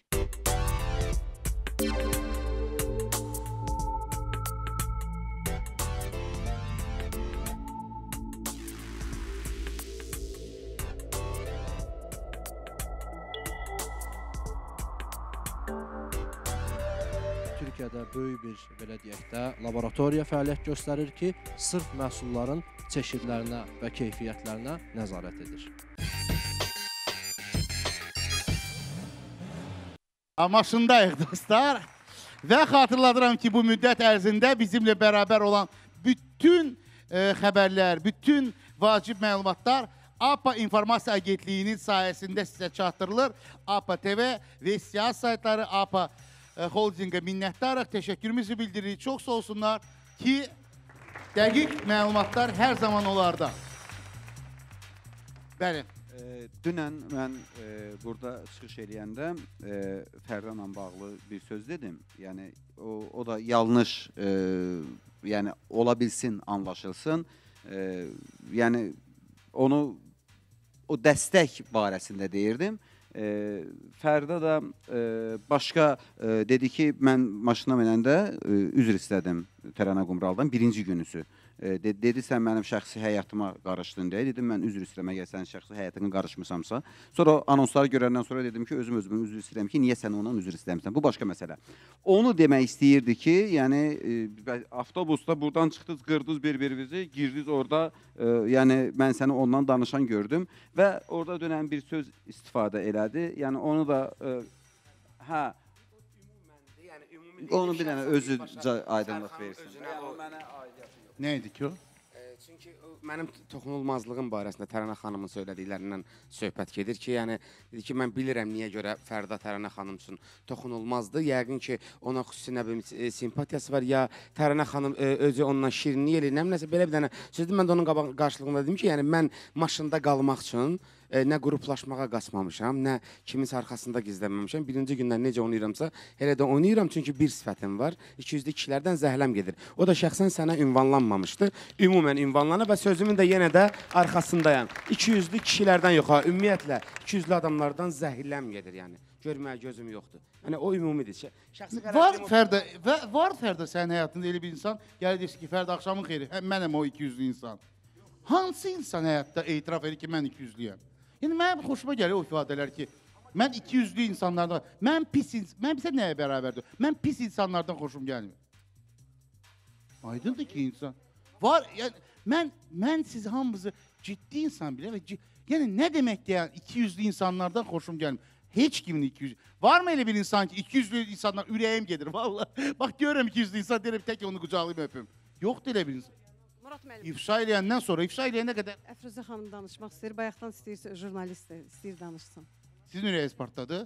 Türkiyədə böyük bir, belə deyək də, laboratoriya fəaliyyət göstərir ki, sırf məhsulların çeşidlərinə və keyfiyyətlərinə nəzarət edir. Maşındayıq dostlar və xatırladıram ki, bu müddət ərzində bizimlə bərabər olan bütün xəbərlər, bütün vacib məlumatlar APA İnformasiya Agentliyinin sayəsində sizə çatdırılır. APA TV və siyasi saytları APA Holdingə minnətdarıq, təşəkkürümüzü bildiririk. Çox sağ olsunlar ki, dəqiq məlumatlar hər zaman onlarda. Bəli. Dünən mən burada çıxış eləyəndə Fərdanla bağlı bir söz dedim. Yəni, o da yanlış, yəni, ola bilsin, anlaşılsın. Yəni, onu, o dəstək barəsində deyirdim. Fərda da başqa dedi ki, mən maşına minəndə üzr istədim Təranə Qumraldan birinci günüsü. Dedi, sən mənim şəxsi həyatıma qarışdın deyə. Dedim, mən üzr istəyirəm, əgər sənin şəxsi həyatına qarışmısamsa. Sonra anonsları görəndən sonra dedim ki, özümün üzr istəyirəm ki, niyə sən ondan üzr istəmirsən? Bu başqa məsələ. Onu demək istəyirdi ki, yəni avtobusda buradan çıxdınız, qırdınız bir-birinizi, girdiniz orada, yəni mən səni ondan danışan gördüm və orada dönən bir söz istifadə elədi. Yəni onu da, hə, onu bir dənə özü aydınlıq versin. Nə idi ki o? Çünki mənim toxunulmazlığım barəsində Tərənə xanımın söylədiklərindən söhbət gedir ki, yəni dedi ki, mən bilirəm niyə görə Fərda Tərənə xanım üçün toxunulmazdır. Yəqin ki, ona xüsusi nə bilim simpatiyası var ya Tərənə xanım özü ondan şirinlik eləyir. Nəsə belə bir dənə sözdür, mən də onun qarşılığında dedim ki, yəni mən maşında qalmaq üçün nə qruplaşmağa qaçmamışam, nə kiminsə arxasında gizlənməmişəm. Birinci gündən necə oynayıramsa, elə də oynayıram, çünki bir sifətim var. 200-lü kişilərdən zəhləm gedir. O da şəxsən sənə ünvanlanmamışdı. Ümumən ünvanlanıb və sözümün də yenə də arxasındayam. 200-lü kişilərdən yox, ümumiyyətlə 200-lü adamlardan zəhləm gedir, yəni. Görməyə gözüm yoxdur. Yəni o ümumidir. Var Fərda sənin həyatında elə bir insan, gəlir deyirsin ki, Fərda axşamın xeyri, mənəm o 200-lü insan. Hansı insan həyatda etiraf edir ki, mən 200-lüyəm? Yəni, mənim xoşuma gəlir o ifadələr ki, mən 200-lü insanlardan, mən bizə nəyə bərabərdir? Mən pis insanlardan xoşum gəlmir. Aydındır ki, insan. Var, yəni, mən siz hamımızı ciddi insan bilir və yəni, nə demək deyən 200-lü insanlardan xoşum gəlmir? Heç kimin 200-lü. Var mı elə bir insan ki, 200-lü insanlar ürəyim gedir, vallahi. Bax, görürəm 200-lü insan, deyirəm, tək onu qucaqlayıb öpüm. Yoxdur elə bir insan. İfşa eləyəndən sonra, ifşa eləyənə qədər... Əfruzə xanım danışmaq istəyir, bayaqdan jurnalist istəyir danışsın. Sizin ürəyiniz partladı.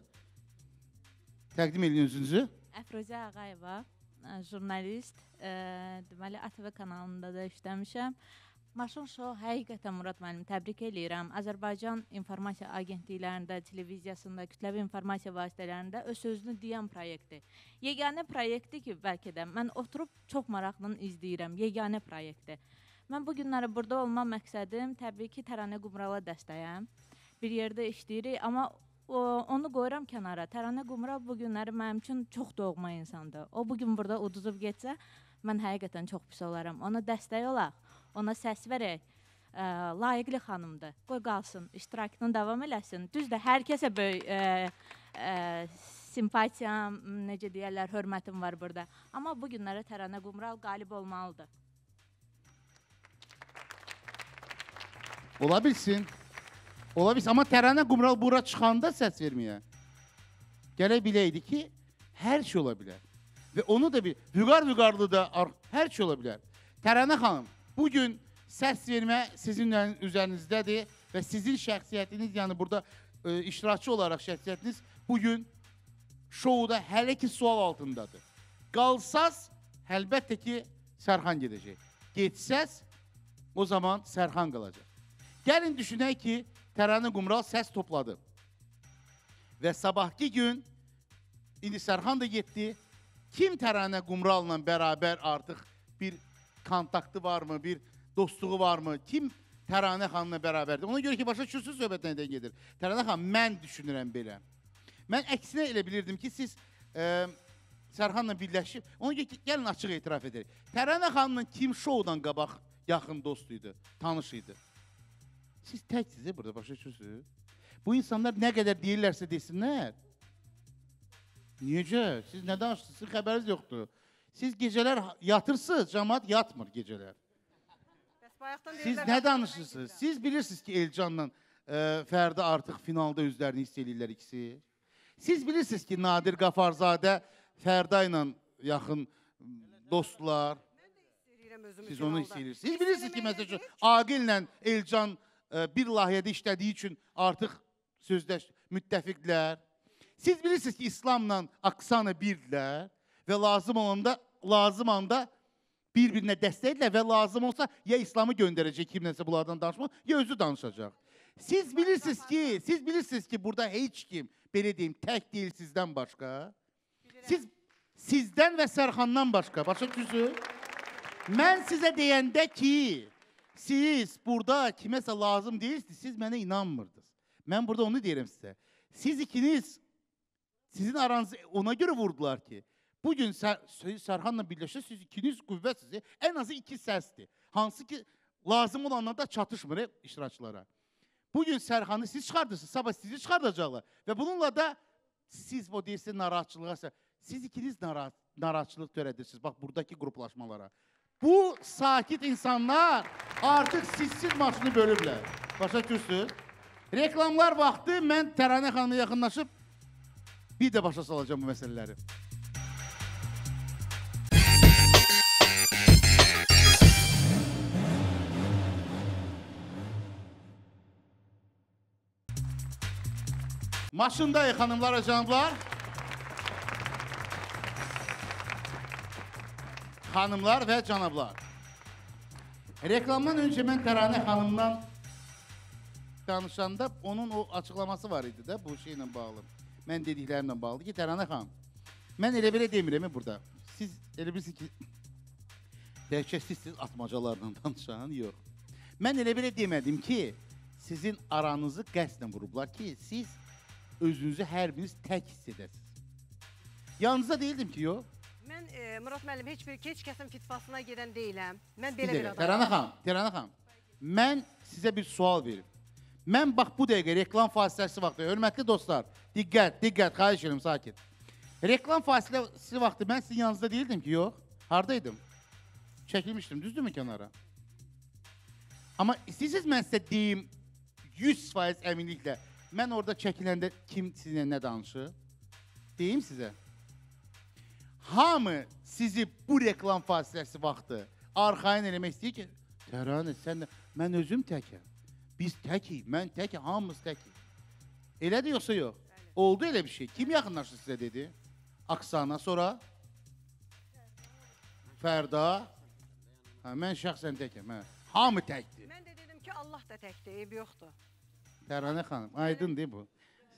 Təqdim edin özünüzü. Əfruzə Ağayeva, jurnalist, deməli ATV kanalında da işləmişəm. Maşın Show həqiqətən Murad müəllim təbrik eləyirəm. Azərbaycan informasiya agentliklərində, televiziyasında, kütləvi informasiya vasitələrində öz sözünü deyən proyektdir. Yeganə proyektdir ki, bəlkə də mən oturub çox maraqla izləyirəm. Yeganə proyektdir. Mən bu günləri burada olma məqsədim təbii ki, Təranə Qumrala dəstəyəm. Bir yerdə işləyirik, amma onu qoyuram kənara. Təranə Qumral bu günləri mənim üçün çox doğma insandır. O bugün burada uduzub getsə, mən həqiqətən çox pis olaram. Ona dəstək olaq. Ona səs verək, layiqli xanımdır, qoy qalsın, iştirakını davam eləsin. Düzdür, hər kəsə böyük simpatiyam, necə deyərlər, hörmətim var burada. Amma bu günlərə Təranə Qumral qalib olmalıdır. Ola bilsin. Ola bilsin, amma Təranə Qumral bura çıxanda səs verməyə. Gələk biləydi ki, hər şey ola bilər. Və onu da bir, vüqarlı da hər şey ola bilər. Təranə xanım, bugün səs vermə sizin üzərinizdədir və sizin şəxsiyyətiniz, yəni burada iştirakçı olaraq şəxsiyyətiniz bugün şouda hələ ki sual altındadır. Qalsaz, əlbəttə ki, Sərxan gedəcək. Getsəz, o zaman Sərxan qalacaq. Gəlin düşünək ki, Təranə Qumral səs topladı. Və sabahki gün, indi Sərxan da getdi, kim Təranə Qumralla bərabər artıq bir kontaktı varmı, bir dostluğu varmı, kim Təranə xanımla bərabərdir? Ona görə ki, başa düşürsünüz söhbət nədən gedir. Təranə xanım, mən düşünürəm belə. Mən əksinə elə bilirdim ki, siz Sərxanla birləşib, ona görə ki, gəlin açıq etiraf edək. Təranə xanımla kim şoudan qabaq yaxın dostuydu, tanış idi? Siz təksiniz, burada başa düşürsünüz. Bu insanlar nə qədər deyirlərsə desinlər. Necə? Siz nə danışırsınız? Sizin xəbəriniz yoxdur. Siz gecələr yatırsınız, cəmaat yatmır gecələr. Siz nə danışırsınız? Siz bilirsiniz ki, Elcanla Fərdi artıq finalda özlərini hiss edirlər ikisi. Siz bilirsiniz ki, Nadir Qafarzadə Fərda ilə yaxın dostlar. Siz onu hiss edirsiniz. Siz bilirsiniz ki, məsəl üçün, Aqillə Elcan bir layihədə işlədiyi üçün artıq müttəfiqlər. Siz bilirsiniz ki, İslamla Aksana birdirlər və lazım anda bir-birinə dəstəkdirlər və lazım olsa ya İslamı göndərəcək kimləsə bunlardan danışmaq, ya özü danışacaq. Siz bilirsiniz ki, burada heç kim, belə deyim, tək deyil sizdən başqa. Sizdən və Sərxandan başqa, başa düşürsünüz? Mən sizə deyəndə ki, siz burada kiməsə lazım deyirsiniz, siz mənə inanmırdınız. Mən burada onu deyirəm sizə. Siz ikiniz, sizin aranızı ona görə vurdular ki, Bugün Sərxanla birləşsə siz ikiniz qüvvətsiniz. Ən azı 2 səsdir. Hansı ki lazım olanlar da çatışmır iştirakçılara. Bugün Sərxanı siz çıxardırsınız, sabah sizi çıxardacaqlar. Və bununla da siz o deyilsin narahatçılığa, siz ikiniz narahatçılıq törədirsiniz. Bax, buradakı qruplaşmalara. Bu sakit insanlar artıq sizsiz maçını bölüblər. Başa düşürsünüz? Reklamlar vaxtı mən Təranə xanımla yaxınlaşıb bir də başa salacağım bu məsələləri. Maşındayıq xanımlar və canımlar. Xanımlar və canablar. Reklamdan öncə mən Təranə xanımdan danışanda onun o açıqlaması var idi də bu şeylə bağlı. Mən dediklərimlə bağlı ki, Təranə xanım, mən elə belə demirəm burada. Siz elə bilirsiniz ki, bəlkə siz atmacalarla danışan, yox. Mən elə belə demədim ki, sizin aranızı qəsdən vurublar ki, siz özünüzü hər biriniz tək hiss edəsiniz. Yanınıza deyildim ki, yox. Mən Murad müəllim heç kəsin fitvasına gedən deyiləm. Mən belə bir adamım. Təranə xanım, mən sizə bir sual verim. Mən bax bu dəqiqə reklam fasiləsi vaxtı, hörmətli dostlar, diqqət, xahiş edirəm, sakit. Reklam fasiləsi vaxtı mən sizin yanınızda deyildim ki, yox. Haradaydım? Çəkilmişdim, düzdürmü kənara? Amma istəyirsiniz mən sizə deyim 100% əminliklə, mən orada çəkiləndə kim sizinlə nə danışır? Deyim sizə. Hamı sizi bu reklam fasiləsi vaxtı arxayın eləmək istəyir ki, Təranə, sən də, mən özüm təkəm. Biz təkik, mən təkik, hamımız təkik. Elədir yoxsa yox? Oldu elə bir şey. Kim yaxınlaşdı sizə dedi? Aksana, sonra? Fərda. Mən şəxsən təkəm. Hamı təkdir. Mən də dedim ki, Allah da təkdir, eyb yoxdur. Təranə xanım, aydındır bu.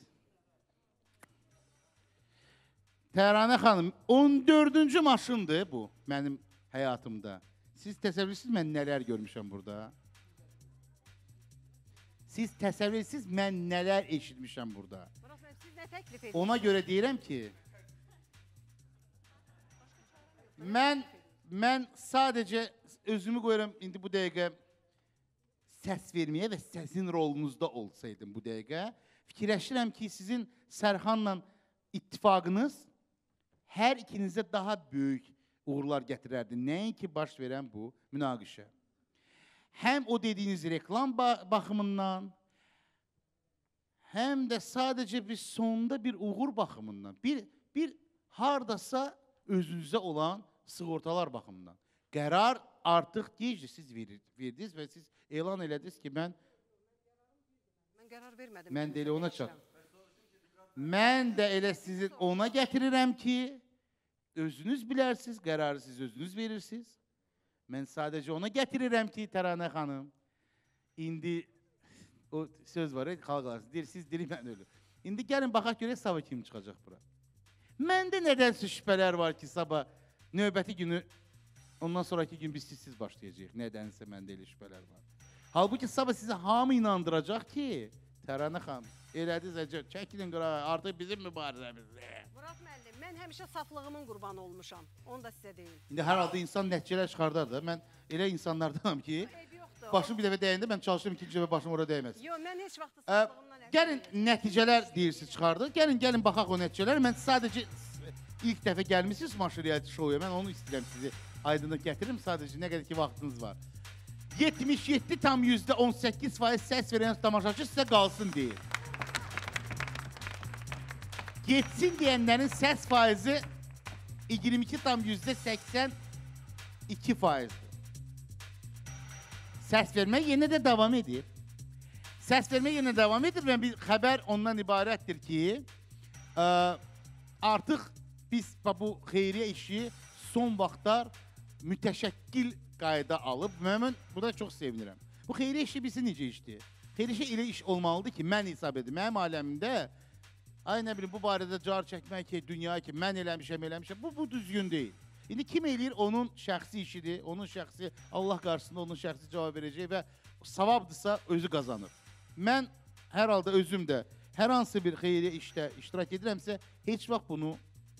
Təranə xanım, 14-cü maşındır bu mənim həyatımda. Siz təsəvvürsünüz mən nələr görmüşəm burada? Siz təsəvvürsünüz mən nələr eşitmişəm burada? Siz nə təklif edirsiniz? Ona görə deyirəm ki, mən sadəcə özümü qoyuram indi bu dəqiqə səs verməyə və səsin rolunuzda olsaydım bu dəqiqə. Fikirləşirəm ki, sizin Sərxanla ittifaqınız hər ikinizə daha böyük uğurlar gətirərdi. Nəinki baş verən bu münaqişə. Həm o dediyiniz reklam baxımından, həm də sadəcə bir sonda bir uğur baxımından, bir hardasa özünüzə olan sığortalar baxımından. Qərar artıq gecdir siz verdiniz və siz elan elədiniz ki, mən qərar vermədim. Mən də elə ona çat. Mən də elə sizin ona gətirirəm ki, özünüz bilərsiniz, qərarı siz özünüz verirsiniz. Mən sadəcə ona gətirirəm ki, Təranə xanım, indi o söz var, xalq arası, deyir, siz deyir, mən ölüm. İndi gəlin, baxaq görək, sabah kim çıxacaq bura. Məndə nədənsə şübhələr var ki, sabah növbəti günü, ondan sonraki gün biz sizsiz başlayacaq. Nədənsə məndə elə şübhələr var. Halbuki sabah sizə hamı inandıracaq ki, Təranə xanım, elədiniz, çəkilin qırağa, artıq bizim mübarizəmizdir. Murad müəllim, mən həmişə saflığımın qurbanı olmuşam. Onu da sizə deyim. İndi hər halda insan nəticələr çıxardar da. Mən elə insanlardanam ki, başım bir dəfə dəyəndə mən çalışıram ikinci dəfə başım oraya dəyməsin. Yox, mən heç vaxt saflığımdan gəlin, nəticələr deyirsiniz çıxardır. Gəlin, baxaq o nəticələr. Mən sadəcə ilk dəfə gəlmişsiniz Maşın Reality Show-ya. Mən onu istəyirəm sizi aydınlıq gətiririm. Sadəcə nə qədər ki, vaxtınız var. 77,18% səs verən tamaşaçı sizə qalsın deyir. Getsin deyənlərin səs faizi 22,82%. Səs vermək yenə də davam edir. Səs vermək yenə davam edir və bir xəbər ondan ibarətdir ki, artıq biz bu xeyriyyə işi son vaxtlar mütəşəkkil qayda alıb. Mən buna çox sevinirəm. Bu xeyriyyə işi bilsin necə işdir? Xeyriyyə elə iş olmalıdır ki, mən hesab edim. Mənim aləmimdə, ay nə bilim, bu barədə car çəkmək ki, dünya ki, mən eləmişəm. Bu düzgün deyil. İndi kim eləyir, onun şəxsi işidir, onun şəxsi, Allah qarşısında onun şəxsi cavab verəcək və savabdırsa özü qazanır. Mən hər halda özüm də hər hansı bir xeyriyyə işdə iştirak edirəmsə, heç vaxt bunu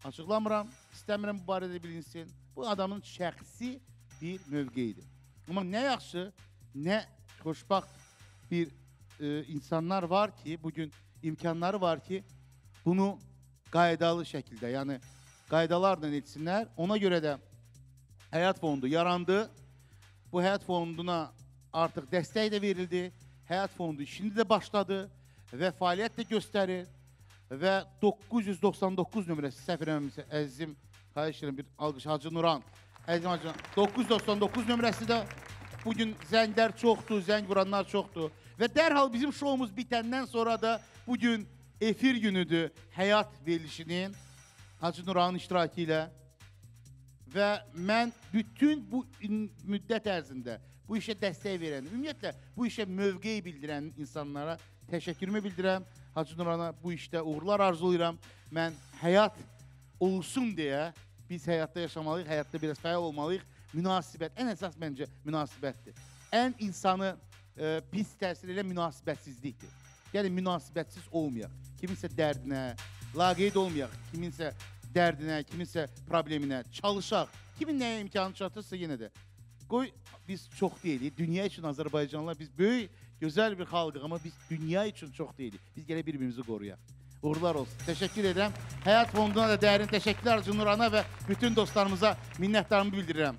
açıqlamıram, istəmirəm bu barədə bilinsin. Bu adamın şəxsi bir mövqeyidir. Amma nə yaxşı, nə xoşbaxt bir insanlar var ki, bugün imkanları var ki, bunu qaydalı şəkildə, yəni qaydalarla etsinlər. Ona görə də Həyat Fondu yarandı. Bu Həyat Fonduna artıq dəstək də verildi. Həyat Fondu işini də başladı və fəaliyyət də göstərir. Və 999 nömrəsi, səhv eləməmsə, əzizim, xahiş edirəm bir alqış, Hacı Nuran. Əzizim Hacı Nuran, 999 nömrəsi də bugün zənglər çoxdur, zəng vuranlar çoxdur. Və dərhal bizim şoumuz bitəndən sonra da bugün efir günüdür Həyat verilişinin Hacı Nuranın iştirakı ilə. Və mən bütün bu müddət ərzində bu işə dəstək verən, ümumiyyətlə bu işə mövqeyi bildirən insanlara təşəkkürümü bildirəm. Hacı Nurana bu işdə uğurlar arzulayıram. Mən həyat olsun deyə biz həyatda yaşamalıyıq, həyatda biraz fəal olmalıyıq. Münasibət, ən əsas məncə münasibətdir. Ən insanı pis təsir edən münasibətsizlikdir. Yəni münasibətsiz olmayaq. Kiminsə dərdinə, laqeyd olmayaq. Kiminsə dərdinə, kiminsə probleminə çalışaq. Kimin nəyə imkanı çatırsa yenə də. Qoy biz çox deyilik. Dünya üçün Azərbaycanlılar biz böyük, gözəl bir xalqıq, amma biz dünya üçün çox deyilik. Biz gələ bir-birimizi qoruyaq. Uğurlar olsun. Təşəkkür edirəm. Həyat Fonduna da dərin təşəkkürlər Hacı Nurana və bütün dostlarımıza minnətdarımı bildirirəm.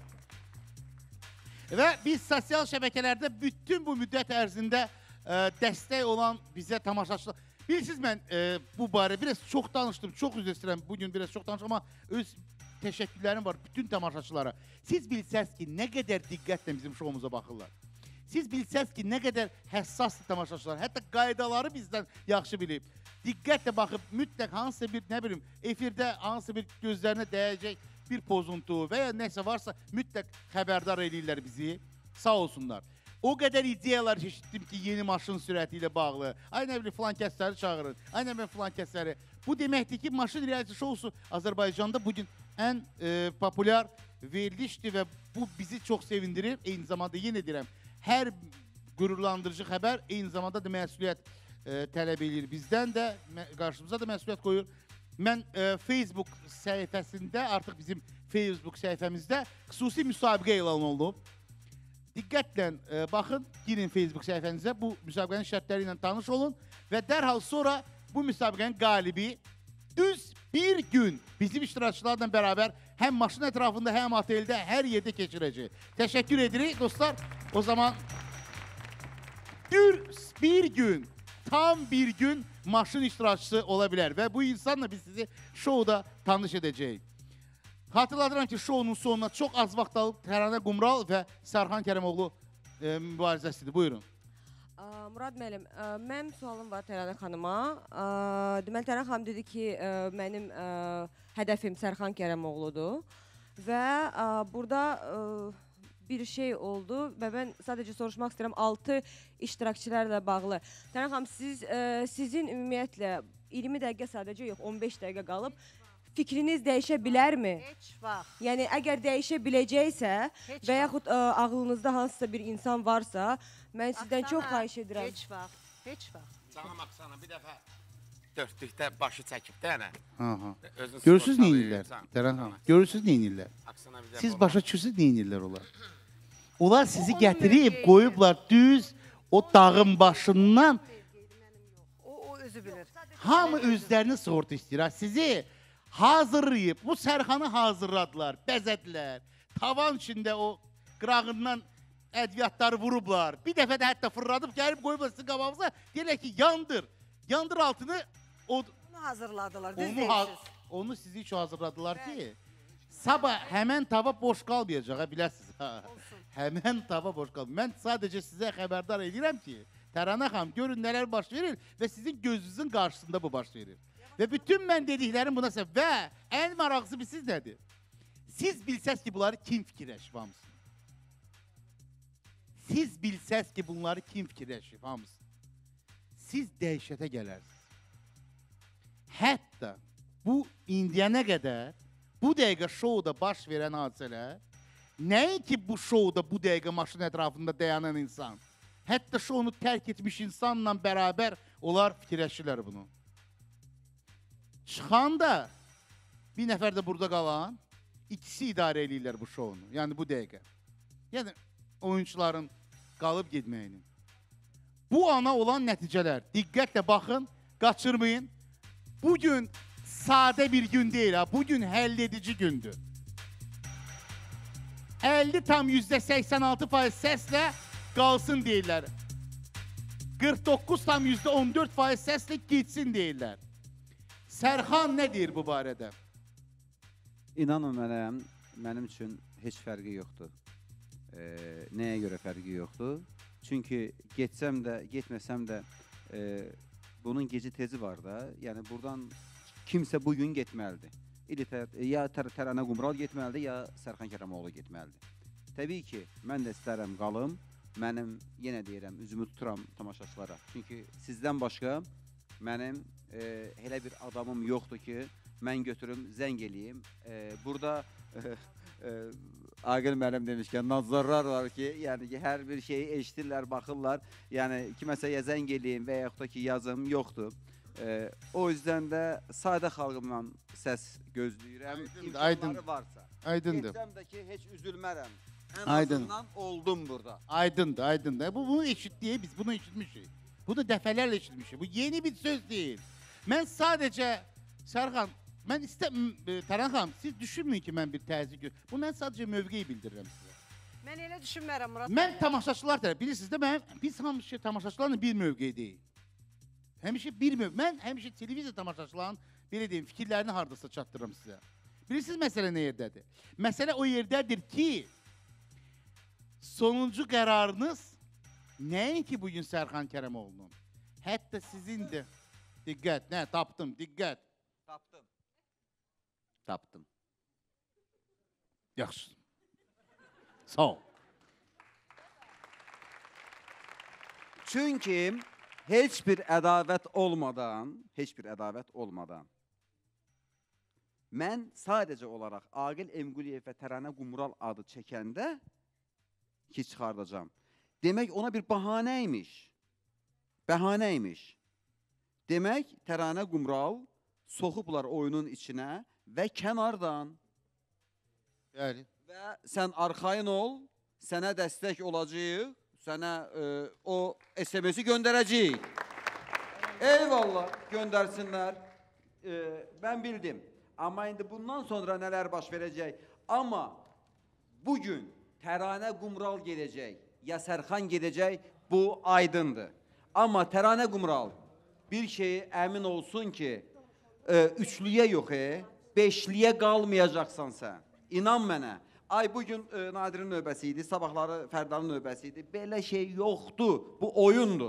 Və biz sosial şəbəkələrdə bütün bu müddət ərzində dəstək olan bizə tamaşaçılar. Bilirsiniz, mən bu barədə biraz çox danışdım, çox üzr istəyirəm. Bugün biraz çox danışdım, amma öz təşəkkürlərim var bütün tamaşaçılara. Siz bilsəz ki, nə qədər diqqətlə bizim şoumuza baxırlar. Siz bilsəz ki, nə qədər həssasdır tamaşaçılar. Hətta qaydaları bizdən yaxşı bilib. Diqqətlə baxıb, mütləq hansısa bir, nə bilim, efirdə hansısa bir gözlərinə dəyəcək bir pozuntu və ya nəsə varsa mütləq xəbərdar edirlər bizi. Sağ olsunlar. O qədər ideyalar eşitdim ki, yeni maşın sürəti ilə bağlı. Ay nə bilim, filan kəsləri çağırın. Ay nə bilim, filan kəsləri. Bu deməkdir ki, maşın reality şousu Azərbaycanda bugün ən populyar verilişdir və bu bizi çox sevindirir. Eyni zamanda yenə deyirəm, hər qürurlandırıcı xəbər eyni zamanda da məsuliyyət tələb edir. Bizdən də, qarşımıza da məsuliyyət qoyur. Mən Facebook səhifəsində, artıq bizim Facebook səhifəmizdə xüsusi müsabiqə elan olunub. Diqqətlə baxın, girin Facebook səhifənizə, bu müsabiqənin şərtləri ilə tanış olun və dərhal sonra bu müsabiqənin qalibi düz bir gün bizim iştirakçılarla bərabər həm maşın ətrafında, həm oteldə, hər yerdə keçirəcək. Təşəkkür edirik dostlar. O zaman düz bir gün, tam bir gün maşın iştirakçısı ola bilər və bu insanla biz sizi şouda tanış edəcəyik. Xatırladıram ki, şounun sonuna çox az vaxt alıb Təranə Qumral və Sərxan Kərəmoğlu mübarizəsidir. Buyurun. Murad müəllim, mənim sualım var Təranə xanıma. Deməli, Təranə xanım dedi ki, mənim hədəfim Sərxan Kərəmoğludur və burada bir şey oldu və mən sadəcə soruşmaq istəyirəm 6 iştirakçılarla bağlı. Təranə xanım, sizin ümumiyyətlə 20 dəqiqə sadəcə yox, 15 dəqiqə qalıb fikriniz dəyişə bilərmi? Heç vaxt. Yəni, əgər dəyişə biləcəksə və yaxud ağlınızda hansısa bir insan varsa, mən sizdən çox xahiş edirəm. Heç vaxt, heç vaxt. Canım Aksana bir dəfə dörtlükdə başı çəkib də nə? Görürsünüz nə inirlər? Təran xanım, görürsünüz nə inirlər? Siz başa düşürsünüz nə inirlər onlar? Onlar sizi gətirib, qoyublar düz o dağın başından. O özü bilir. Hamı özlərini sığorta istəyir. Sizi hazırlayıb, bu Sərxanı hazırladılar, bəzədilər. Tavan içində o qırağından ədviyyatları vurublar. Bir dəfə də hətta fırladıb, gəlib qoyublar sizin qabağınıza. Deyirlər ki, yandır. Yandır altını. Onu hazırladılar, düz deyirsiniz. Onu sizi üçün hazırladılar ki, sabah həmən tava boş qalmayacaq, biləsiniz. Həmən tava boş qalmayacaq. Mən sadəcə sizə xəbərdar edirəm ki, Təranə xanım, görün nələr baş verir və sizin gözünüzün qarşısında bu baş verir. Və bütün mən dediklərim buna səbəb. Və ən maraqlısı siz nədir? Siz bilsəz ki, bunları kim fikirləşib hamısını? Siz bilsəz ki, bunları kim fikirləşib hamısını? Siz dəhşətə gələrsiniz. Hətta bu indiyənə qədər, bu dəqiqə şouda baş verən hadisələr, nəinki bu şouda, bu dəqiqə maşın ətrafında dayanan insan, hətta şounu tərk etmiş insanla bərabər onlar fikirləşirlər bunu. Çıxan da bir nəfər də burada qalan, ikisi idarə eləyirlər bu şounu. Yəni bu dəqiqə. Yəni oyuncuların qalıb getməyinin. Bu ana olan nəticələr. Diqqətlə baxın, qaçırmayın. Bugün sadə bir gün deyil, ha. Bugün həll edici gündür. 50,86% səslə qalsın deyirlər. 49,14% səslə getsin deyirlər. Sərxan nə deyir bu barədə? İnanın mənə, mənim üçün heç fərqi yoxdur. Nəyə görə fərqi yoxdur? Çünki getsəm də, getməsəm də bunun geci tezi var da. Yəni buradan kimsə bugün getməlidir. Ya Təranə Qumral getməlidir, ya Sərxan Kərəmoğlu getməlidir. Təbii ki, mən də istərəm qalım. Mənim, yenə deyirəm, üzümü tuturam tamaşaçılara. Çünki sizdən başqa mənim elə bir adamım yoxdur ki, mən götürüm, zəng eləyim. Burada Aqil müəllim demişkən, nazarlar var ki, yəni ki, hər bir şeyi eşitirlər, baxırlar. Yəni, kiməsə ya zəng eləyim və yaxud da ki, yazım yoxdur. O yüzden də sadə xalqımdan səs gözləyirəm. İmkanları varsa. Aydındır. Getsəm də ki, heç üzülmərəm. Ən Aydın. azından oldum burada. Aydındır, aydındır. Bunu eşitdiyi, biz bunu eşitmişik. Bunu dəfələrlə eşitmişik. Bu yeni bir söz deyil. Mən sadəcə, Sərxan, mən Tərən xanım, siz düşünməyin ki, mən bir təzyiq görürüm. Bu, mən sadəcə mövqeyi bildirirəm sizə. Mən elə düşünmərəm, Murat. Mən tamaşaçılar tərəf, bilirsiniz də, biz həmişə tamaşaçılarla bir mövqeydəyik. Həmişə bir mövqeyi. Mən həmişə televiziya tamaşaçılarının, belə deyim, fikirlərini hardasa çatdırırım sizə. Bilirsiniz məsələ nə yerdədir? Məsələ o yerdədir ki, sonuncu qərarınız nəinki bugün Sərxan Kərəmoğlu'nun, hətta sizin də, diqqət, nə, tapdım, diqqət. Tapdım. Tapdım. Yaxşı. Sağ ol. Çünki heç bir ədavət olmadan, mən sadəcə olaraq Aqil Emquliyev və Təranə Qumral adı çəkəndə ki, çıxardacam. Demək, ona bir bəhanə imiş. Demək, Təranə Qumral soxublar oyunun içinə və kənardan. Bəli. Və sən arxayın ol, sənə dəstək olacaq, sənə o SMS-i göndərəcəyik. Eyvallah, göndərsinlər. Mən bildim. Amma indi bundan sonra nələr baş verəcək? Amma bugün Təranə Qumral gedəcək, ya Sərxan gedəcək, bu aydındır. Amma Təranə Qumral bir şeyi əmin olsun ki, üçlüyə yox, beşliyə qalmayacaqsan sən. İnan mənə. Ay, bugün Nadirin növbəsi idi, sabahları Fərdanın növbəsi idi. Belə şey yoxdur, bu oyundur.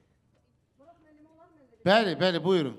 Bəli, bəli, buyurun.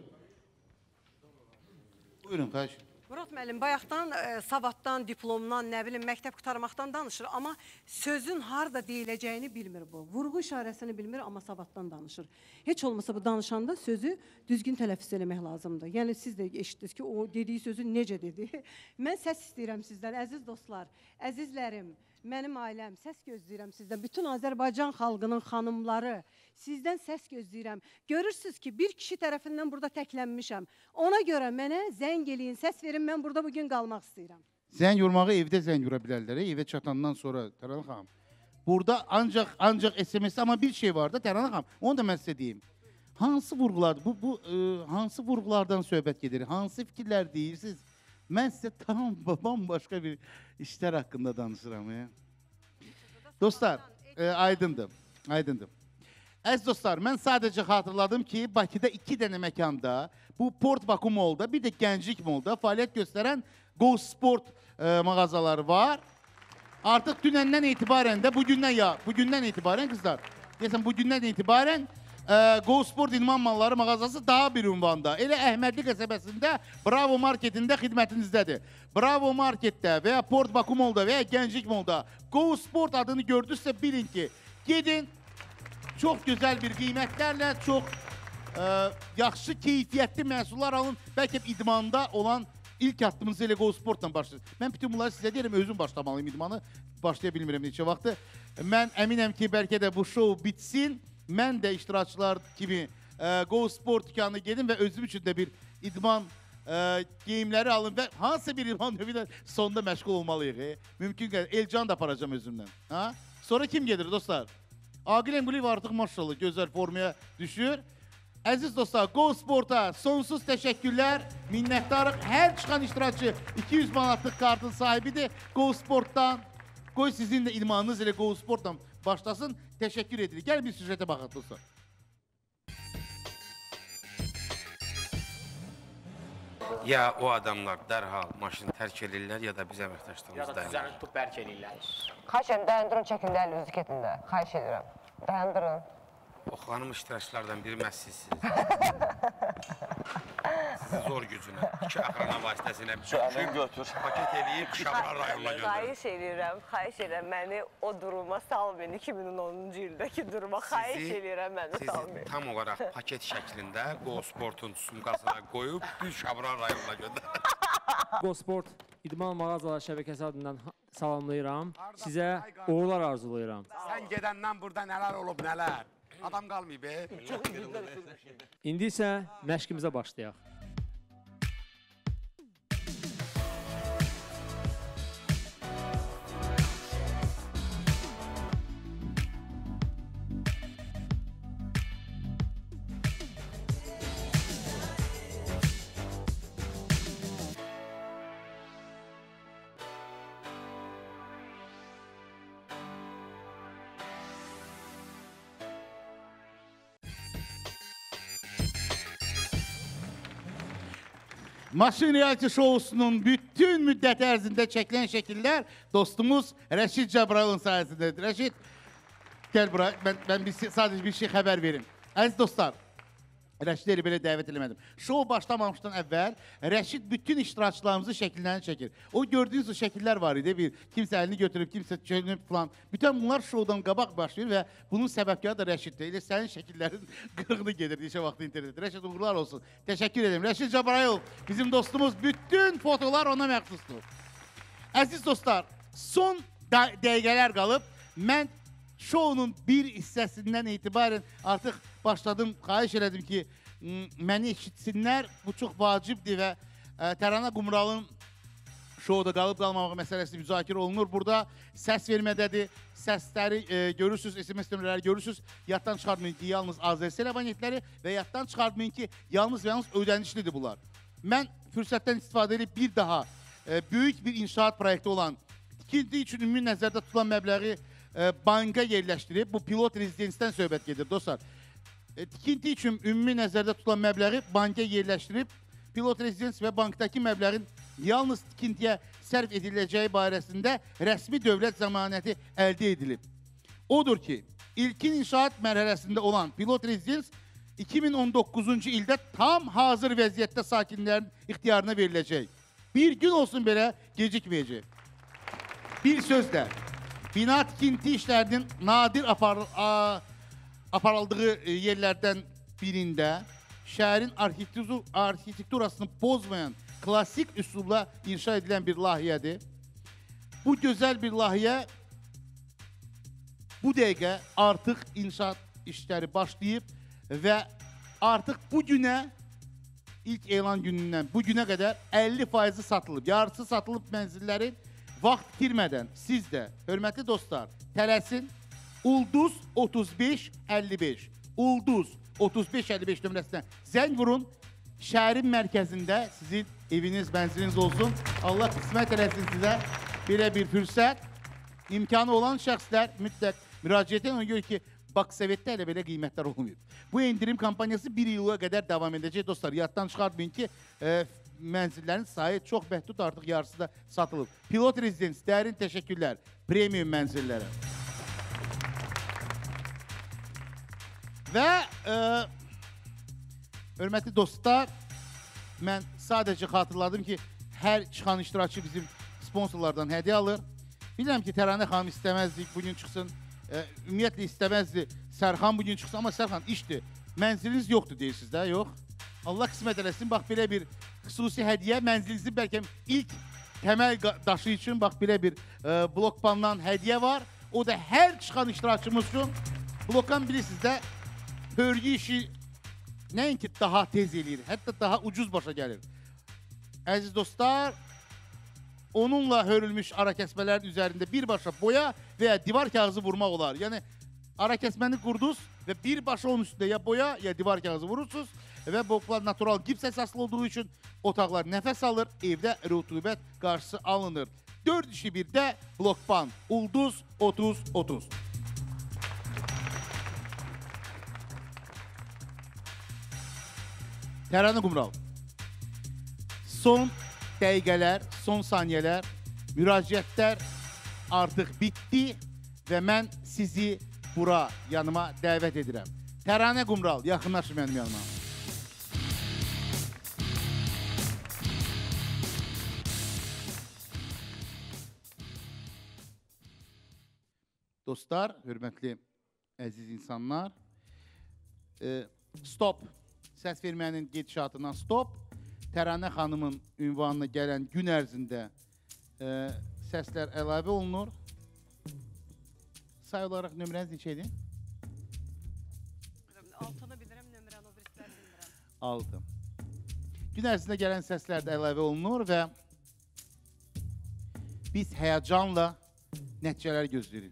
Buyurun, xahiş. Murat müəllim, bayaqdan savaddan, diplomdan, nə bilim, məktəb qutarmaqdan danışır, amma sözün harda deyiləcəyini bilmir bu. Vurğu işarəsini bilmir, amma savaddan danışır. Heç olmasa bu danışanda sözü düzgün tələffüz eləmək lazımdır. Yəni, siz də eşitdiniz ki, o dediyi sözü necə dedi. Mən səs istəyirəm sizdən, əziz dostlar, əzizlərim, mənim ailəm, səs gözləyirəm sizdən. Bütün Azərbaycan xalqının xanımları, sizdən səs gözləyirəm. Görürsünüz ki, bir kişi tərəfindən burada təklənmişəm. Ona görə mənə zəng eləyin, səs verin, mən burada bugün qalmaq istəyirəm. Zəng vurmağı evdə zəng vura bilərlər, evə çatandan sonra, Təranə xanım. Burada ancaq SMS, amma bir şey var da, Təranə xanım, onu da mən sizə deyim. Hansı vurğulardır, hansı vurğulardan söhbət gedir, hansı fikirlər deyirsiniz? Mən sizə tam bambaşqa bir işlər haqqında danışıram. Dostlar, aydındır. Əziz dostlar, mən sadəcə xatırladım ki, Bakıda 2 dənə məkanda, bu Port Baku Mall'da, bir də Gənclik Mall'da fəaliyyət göstərən Go Sport mağazaları var. Artıq dünəndən etibarən də, bugündən etibarən qızlar, deyəsən bugündən etibarən Go Sport İdman Malları mağazası daha bir ünvanda. Elə Əhmədli qəsəbəsində Bravo Marketində xidmətinizdədir. Bravo Marketdə və ya Port Baku Mall'da və ya Gənclik Mall'da Go Sport adını gördünüzsə bilin ki, gedin, çox gözəl bir qiymətlərlə, çox yaxşı, keyfiyyətli məhsullar alın. Bəlkə idmanda olan ilk addımınızı elə Go Sportla başlayın. Mən bütün bunları sizə deyirəm, özüm başlamalıyım idmanı. Başlaya bilmirəm neçə vaxtı. Mən əminəm ki, bəlkə də bu şou bitsin. Mən də iştirakçılar kimi Go Sport dükanına gedim və özüm üçün də bir idman geyimləri alın və hansısa bir İlham növü də sonda məşğul olmalıyıq. Mümkün qədər. Elcan da aparacam özümdən. Ha? Sonra kim gedir dostlar? Aqil Emquliyev artıq maşallah gözəl formaya düşür. Əziz dostlar, Go Sport'a sonsuz təşəkkürlər, minnətdarıq. Hər çıxan iştirakçı 200 manatlıq kartın sahibidir Go Sport'dan. Qoy sizin də ilmanınız ilə Go Sport'dan başlasın. Təşəkkür edirik. Gəlin bir süjetə baxaq dostlar. Ya o adamlar dərhal maşını tərk edirlər, ya da biz əməkdaşlığımızı dayanır. Ya da düzəni tutub bərk edirlər. Xahiş edirəm, dayandırın, çəkin də əlinizi ketində. Xahiş edirəm, dayandırın. O xanım iştirakçılardan biri məhz sizsiniz. Sizi zor gücünə, 2 axrana vasitəsilə paket edib Şabra rayonuna göndərin. Xahiş edirəm, məni o duruma salmayın. 2010-cu ildəki duruma xahiş edirəm, məni salmayın. Sizi tam olaraq paket şəklində Go Sport'un sumkasına qoyub düz Şabra rayonuna göndərin. Go Sport İdman Mağazalar şəbəkəsi adından salamlayıram. Sizə uğurlar arzulayıram. Sən gedəndən burada nələr olub, nələr? Adam qalmayıb, İndi isə məşqimizə başlayaq. Maşın reality şousunun bütün müddət ərzində çəkilən şəkillər dostumuz Rəşid Cəbrayılın sayəsindədir. Rəşid, gəl bura, mən sadəcə bir şey xəbər verim. Əziz dostlar, Rəşidləri belə dəvət eləmədim. Şou başlamamışdan əvvəl Rəşid bütün iştirakçılarımızı şəkillərini çəkir. O gördüyünüz o şəkillər var idi, kimsə əlini götürüb, kimsə çölünüb falan. Bütün bunlar şoudan qabaq başlayır və bunun səbəbkarı da Rəşiddir. Elə sənin şəkillərin qırğını gedir neçə vaxt internetdə. Rəşid uğurlar olsun. Təşəkkür ederim. Rəşid Cəbrayıl, bizim dostumuz, bütün fotolar ona məxsusdur. Əziz dostlar, son dəqiqələr qalıb. Mən şounun bir hissəsindən etibarən artıq başladım, xahiş elədim ki, məni eşitsinlər. Bu çox vacibdir və Tərana Qumralın şouda qalıb-qalmamaq məsələsi müzakirə olunur. Burada səs vermədədir, səsləri görürsünüz, SMS nömrələri görürsünüz. Yaddan çıxartmayın ki, yalnız AZS abonentləri və yaddan çıxartmayın ki, yalnız və yalnız ödənişlidir bunlar. Mən fürsətdən istifadə edib bir daha böyük bir inşaat proyekti olan tikinti üçün ümumi nəzərdə tutulan məbləği banka yerləşdirib, bu pilot rezidensidən söhbət gedir dostlar. Tikinti üçün ümumi nəzərdə tutulan məbləği banka yerləşdirib, pilot rezidensi və bankdakı məbləğin yalnız tikintiyə sərf ediləcəyi barəsində rəsmi dövlət zəmanəti əldə edilib. Odur ki, ilkin inşaat mərhələsində olan pilot rezidens 2019-cu ildə tam hazır vəziyyətdə sakinlərin ixtiyarına veriləcək. Bir gün olsun belə gecikməyəcək. Bir sözlə, bina tikinti işlərinin nadir aparıldığı yerlərdən birində şəhərin arxitekturasını pozmayan klasik üsulla inşa edilən bir layihədir. Bu gözəl bir layihə bu dəqiqə artıq inşaat işləri başlayıb və artıq bu günə, ilk elan günündən bu günə qədər 50% satılıb. Yarısı satılıb mənzillərin. Vaxt itirmədən siz də, hörmətli dostlar, tələsin Ulduz 3555, Ulduz 3555 nömrəsindən zəng vurun. Şəhərin mərkəzində sizin eviniz, mənziliniz olsun. Allah qismət eləsin sizə belə bir fürsət. İmkanı olan şəxslər mütləq müraciət edin. Ona görə ki, Baksovetdə elə belə qiymətlər olmuyor. Bu endirim kampaniyası 1 ila qədər davam edəcək dostlar. Yaddan çıxartmayın ki, mənzillərin sayı çox məhdud, artıq yarısı da satılıb. Pilot rezidens, dərin təşəkkürlər premium mənzillərə. Və hörmətli dostlar, mən sadəcə xatırladım ki, hər çıxan iştirakçı bizim sponsorlardan hədiyyə alır. Bilirəm ki, Təranə xanım istəməzdik, bugün çıxsın. Ümumiyyətlə istəməzdi, Sərxan bugün çıxsın, amma Sərxan işdir, mənziliniz yoxdur deyirsiniz də, yox. Allah qismət eləsin, bax belə bir xüsusi hədiyyə, mənzilinizin bəlkə ilk təməl daşı üçün, bax belə bir blokpandan hədiyyə var. O da hər çıxan iştirakçımız üçün, blokpan bilirsiniz də, hörgü işi nəinki daha tez eləyir, hətta daha ucuz başa gəlir. Əziz dostlar, onunla hörülmüş ara kəsmələrin üzərində birbaşa boya və ya divar kağızı vurmaq olar. Yəni, ara kəsməni qurdunuz və birbaşa onun üstündə ya boya, ya divar kağızı vurursunuz və bloklar natural gips əsaslı olduğu üçün otaqlar nəfəs alır, evdə rütubət qarşısı alınır. 4 işi birdə blokban, ulduz 30-30. Tərənə Qumral. Son dəqiqələr, son saniyələr, müraciətlər artıq bitdi və mən sizi bura yanıma dəvət edirəm. Tərənə Qumral, yaxınlaşın mənim yanıma. Dostlar, hörmətli, əziz insanlar, stop, səs vermənin gedişatından stop, Tərənə xanımın ünvanına gələn gün ərzində səslər əlavə olunur. Say olaraq nömrəniz neçəydi? 6-nı bilirəm, nömrəni o birisləri bilmirəm. 6. Gün ərzində gələn səslər də əlavə olunur və biz həyəcanla nəticələr gözləyirik.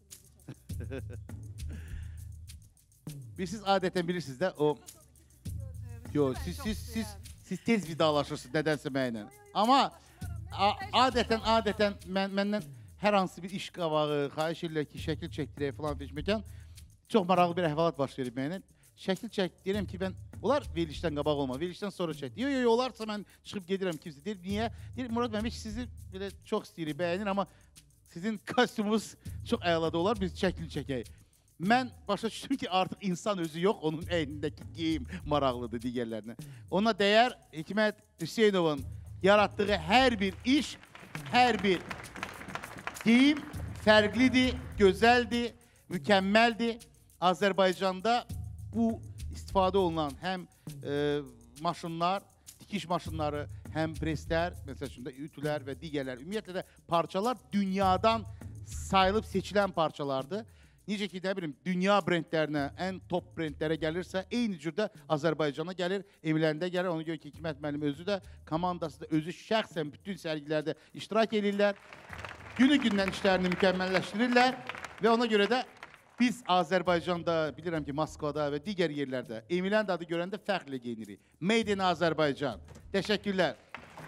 Siz adətən bilirsiniz də o... Yox, siz tez vidalaşırsınız nədənsə mənlə. Amma adətən məndən hər hansı bir iş qavağı, xahiş edirlər ki, şəkil çəkdirək falan feşməkən çox maraqlı bir əhvalat baş verib mənə. Şəkil çək, deyirəm ki, onlar verilişdən qabaq olma, verilişdən sonra çək. Yox, olarsa mən çıxıb gedirəm kimsə. Deyir, niyə? Deyir, Murad Məmik sizi belə çox istəyirik, bəyənir, amma sizin kostyumunuz çox əlada olar, biz şəkil çəkək. Mən başa düşdüm ki, artıq insan özü yox, onun əynindəki geyim maraqlıdır digərlərinə. Ona dəyər Hikmət Hüseynovun yaratdığı hər bir iş, hər bir geyim fərqlidir, gözəldir, mükəmməldir. Azərbaycanda bu istifadə olunan həm maşınlar, dikiş maşınları, həm preslər, məsəl üçün də ütülər və digərlər, ümumiyyətlə də parçalar dünyadan sayılıb seçilən parçalardır. Necə ki, nə bilim, dünya brendlərinə, ən top brendlərə gəlirsə, eyni cürdə Azərbaycana gəlir, evlərində gəlir. Ona görə ki, Hikmət müəllim özü də, komandası da özü şəxsən bütün sərgilərdə iştirak edirlər. Günü-gündən işlərini mükəmməlləşdirirlər və ona görə də biz Azərbaycanda, bilirəm ki, Moskvada və digər yerlərdə Emilən adı görəndə fəxrlə geyinirik. Made in Azərbaycan. Təşəkkürlər.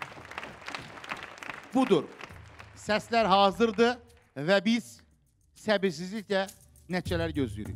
Budur. Səslər hazırdır və biz səbirsizliklə nəticələr gözləyirik.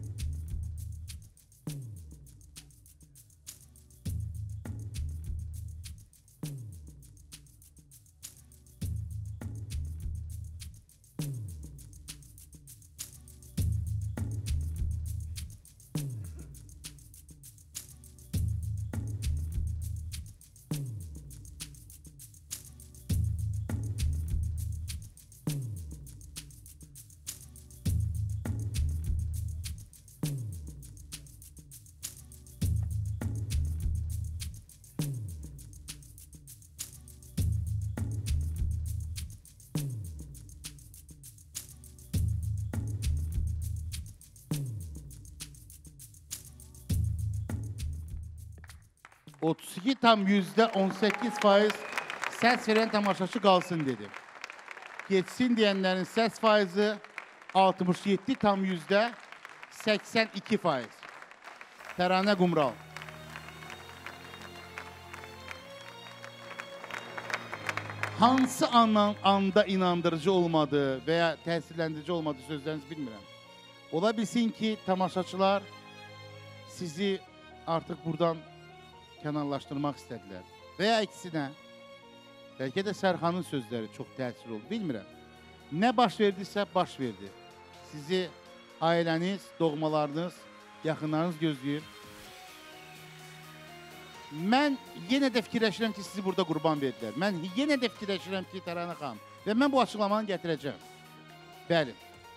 %18% səs verən tamaşaçı qalsın dedi. Geçsin deyənlərin səs faizi 67,82%. Tərənə Qumral. Hansı anda inandırıcı olmadı və ya təsirləndirici olmadı sözlərinizi bilmirəm. Ola bilsin ki, tamaşaçılar sizi artıq buradan kənarlaşdırmaq istədilər. Və ya əksinə, bəlkə də Sərxanın sözləri çox təsir oldu, bilmirəm. Nə baş verdisə, baş verdi. Sizi ailəniz, doğmalarınız, yaxınlarınız gözləyir. Mən yenə də fikirləşirəm ki, sizi burada qurban verdilər. Mən yenə də fikirləşirəm ki, Tərənə xanım, və mən bu açıqlamanı gətirəcəm. Bəli.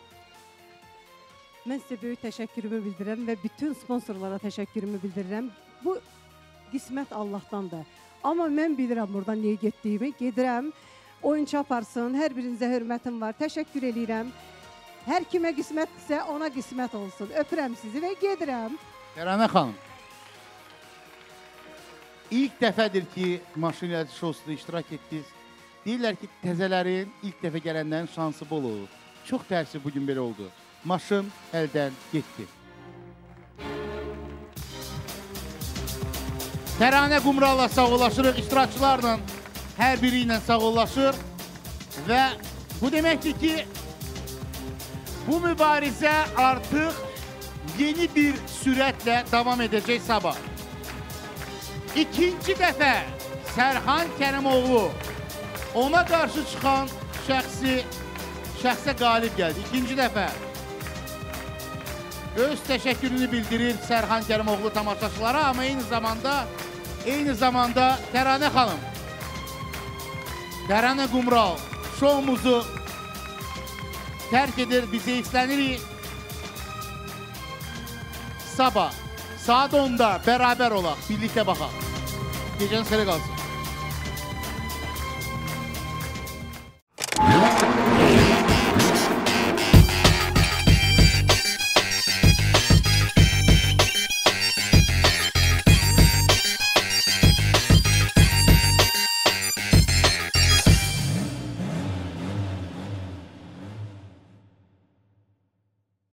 Mən sizə böyük təşəkkürümü bildirirəm və bütün sponsorlara təşəkkürümü bildirirəm. Bu qismət Allahdandır. Amma mən bilirəm buradan niyə getdiyimi. Gedirəm, oyunçu aparsın, hər birinizə hörmətim var. Təşəkkür edirəm. Hər kimə qismətdirsə ona qismət olsun. Öpürəm sizi və gedirəm. Tərənə xanım. İlk dəfədir ki, maşın ilə şousunda iştirak etdiniz. Deyirlər ki, təzələrin ilk dəfə gələnlərin şansı bol olur. Çox təəssüf bugün belə oldu. Maşın əldən getdi. Təranə Qumralla sağollaşırıq, iştirakçılarla hər biri ilə sağollaşır və bu deməkdir ki, bu mübarizə artıq yeni bir sürətlə davam edəcək sabah. İkinci dəfə Sərxan Kərimoğlu ona qarşı çıxan şəxsə qalib gəldi. İkinci dəfə öz təşəkkürünü bildirir Sərxan Kərimoğlu tamaşaçılara, amma eyni zamanda Təranə xanım, Təranə Qumral şoumuzu tərk edir, bizə izlənirik. Sabah saat 10'da beraber olaq, birlikdə baxaq. Gecəniz xeyir qalsın.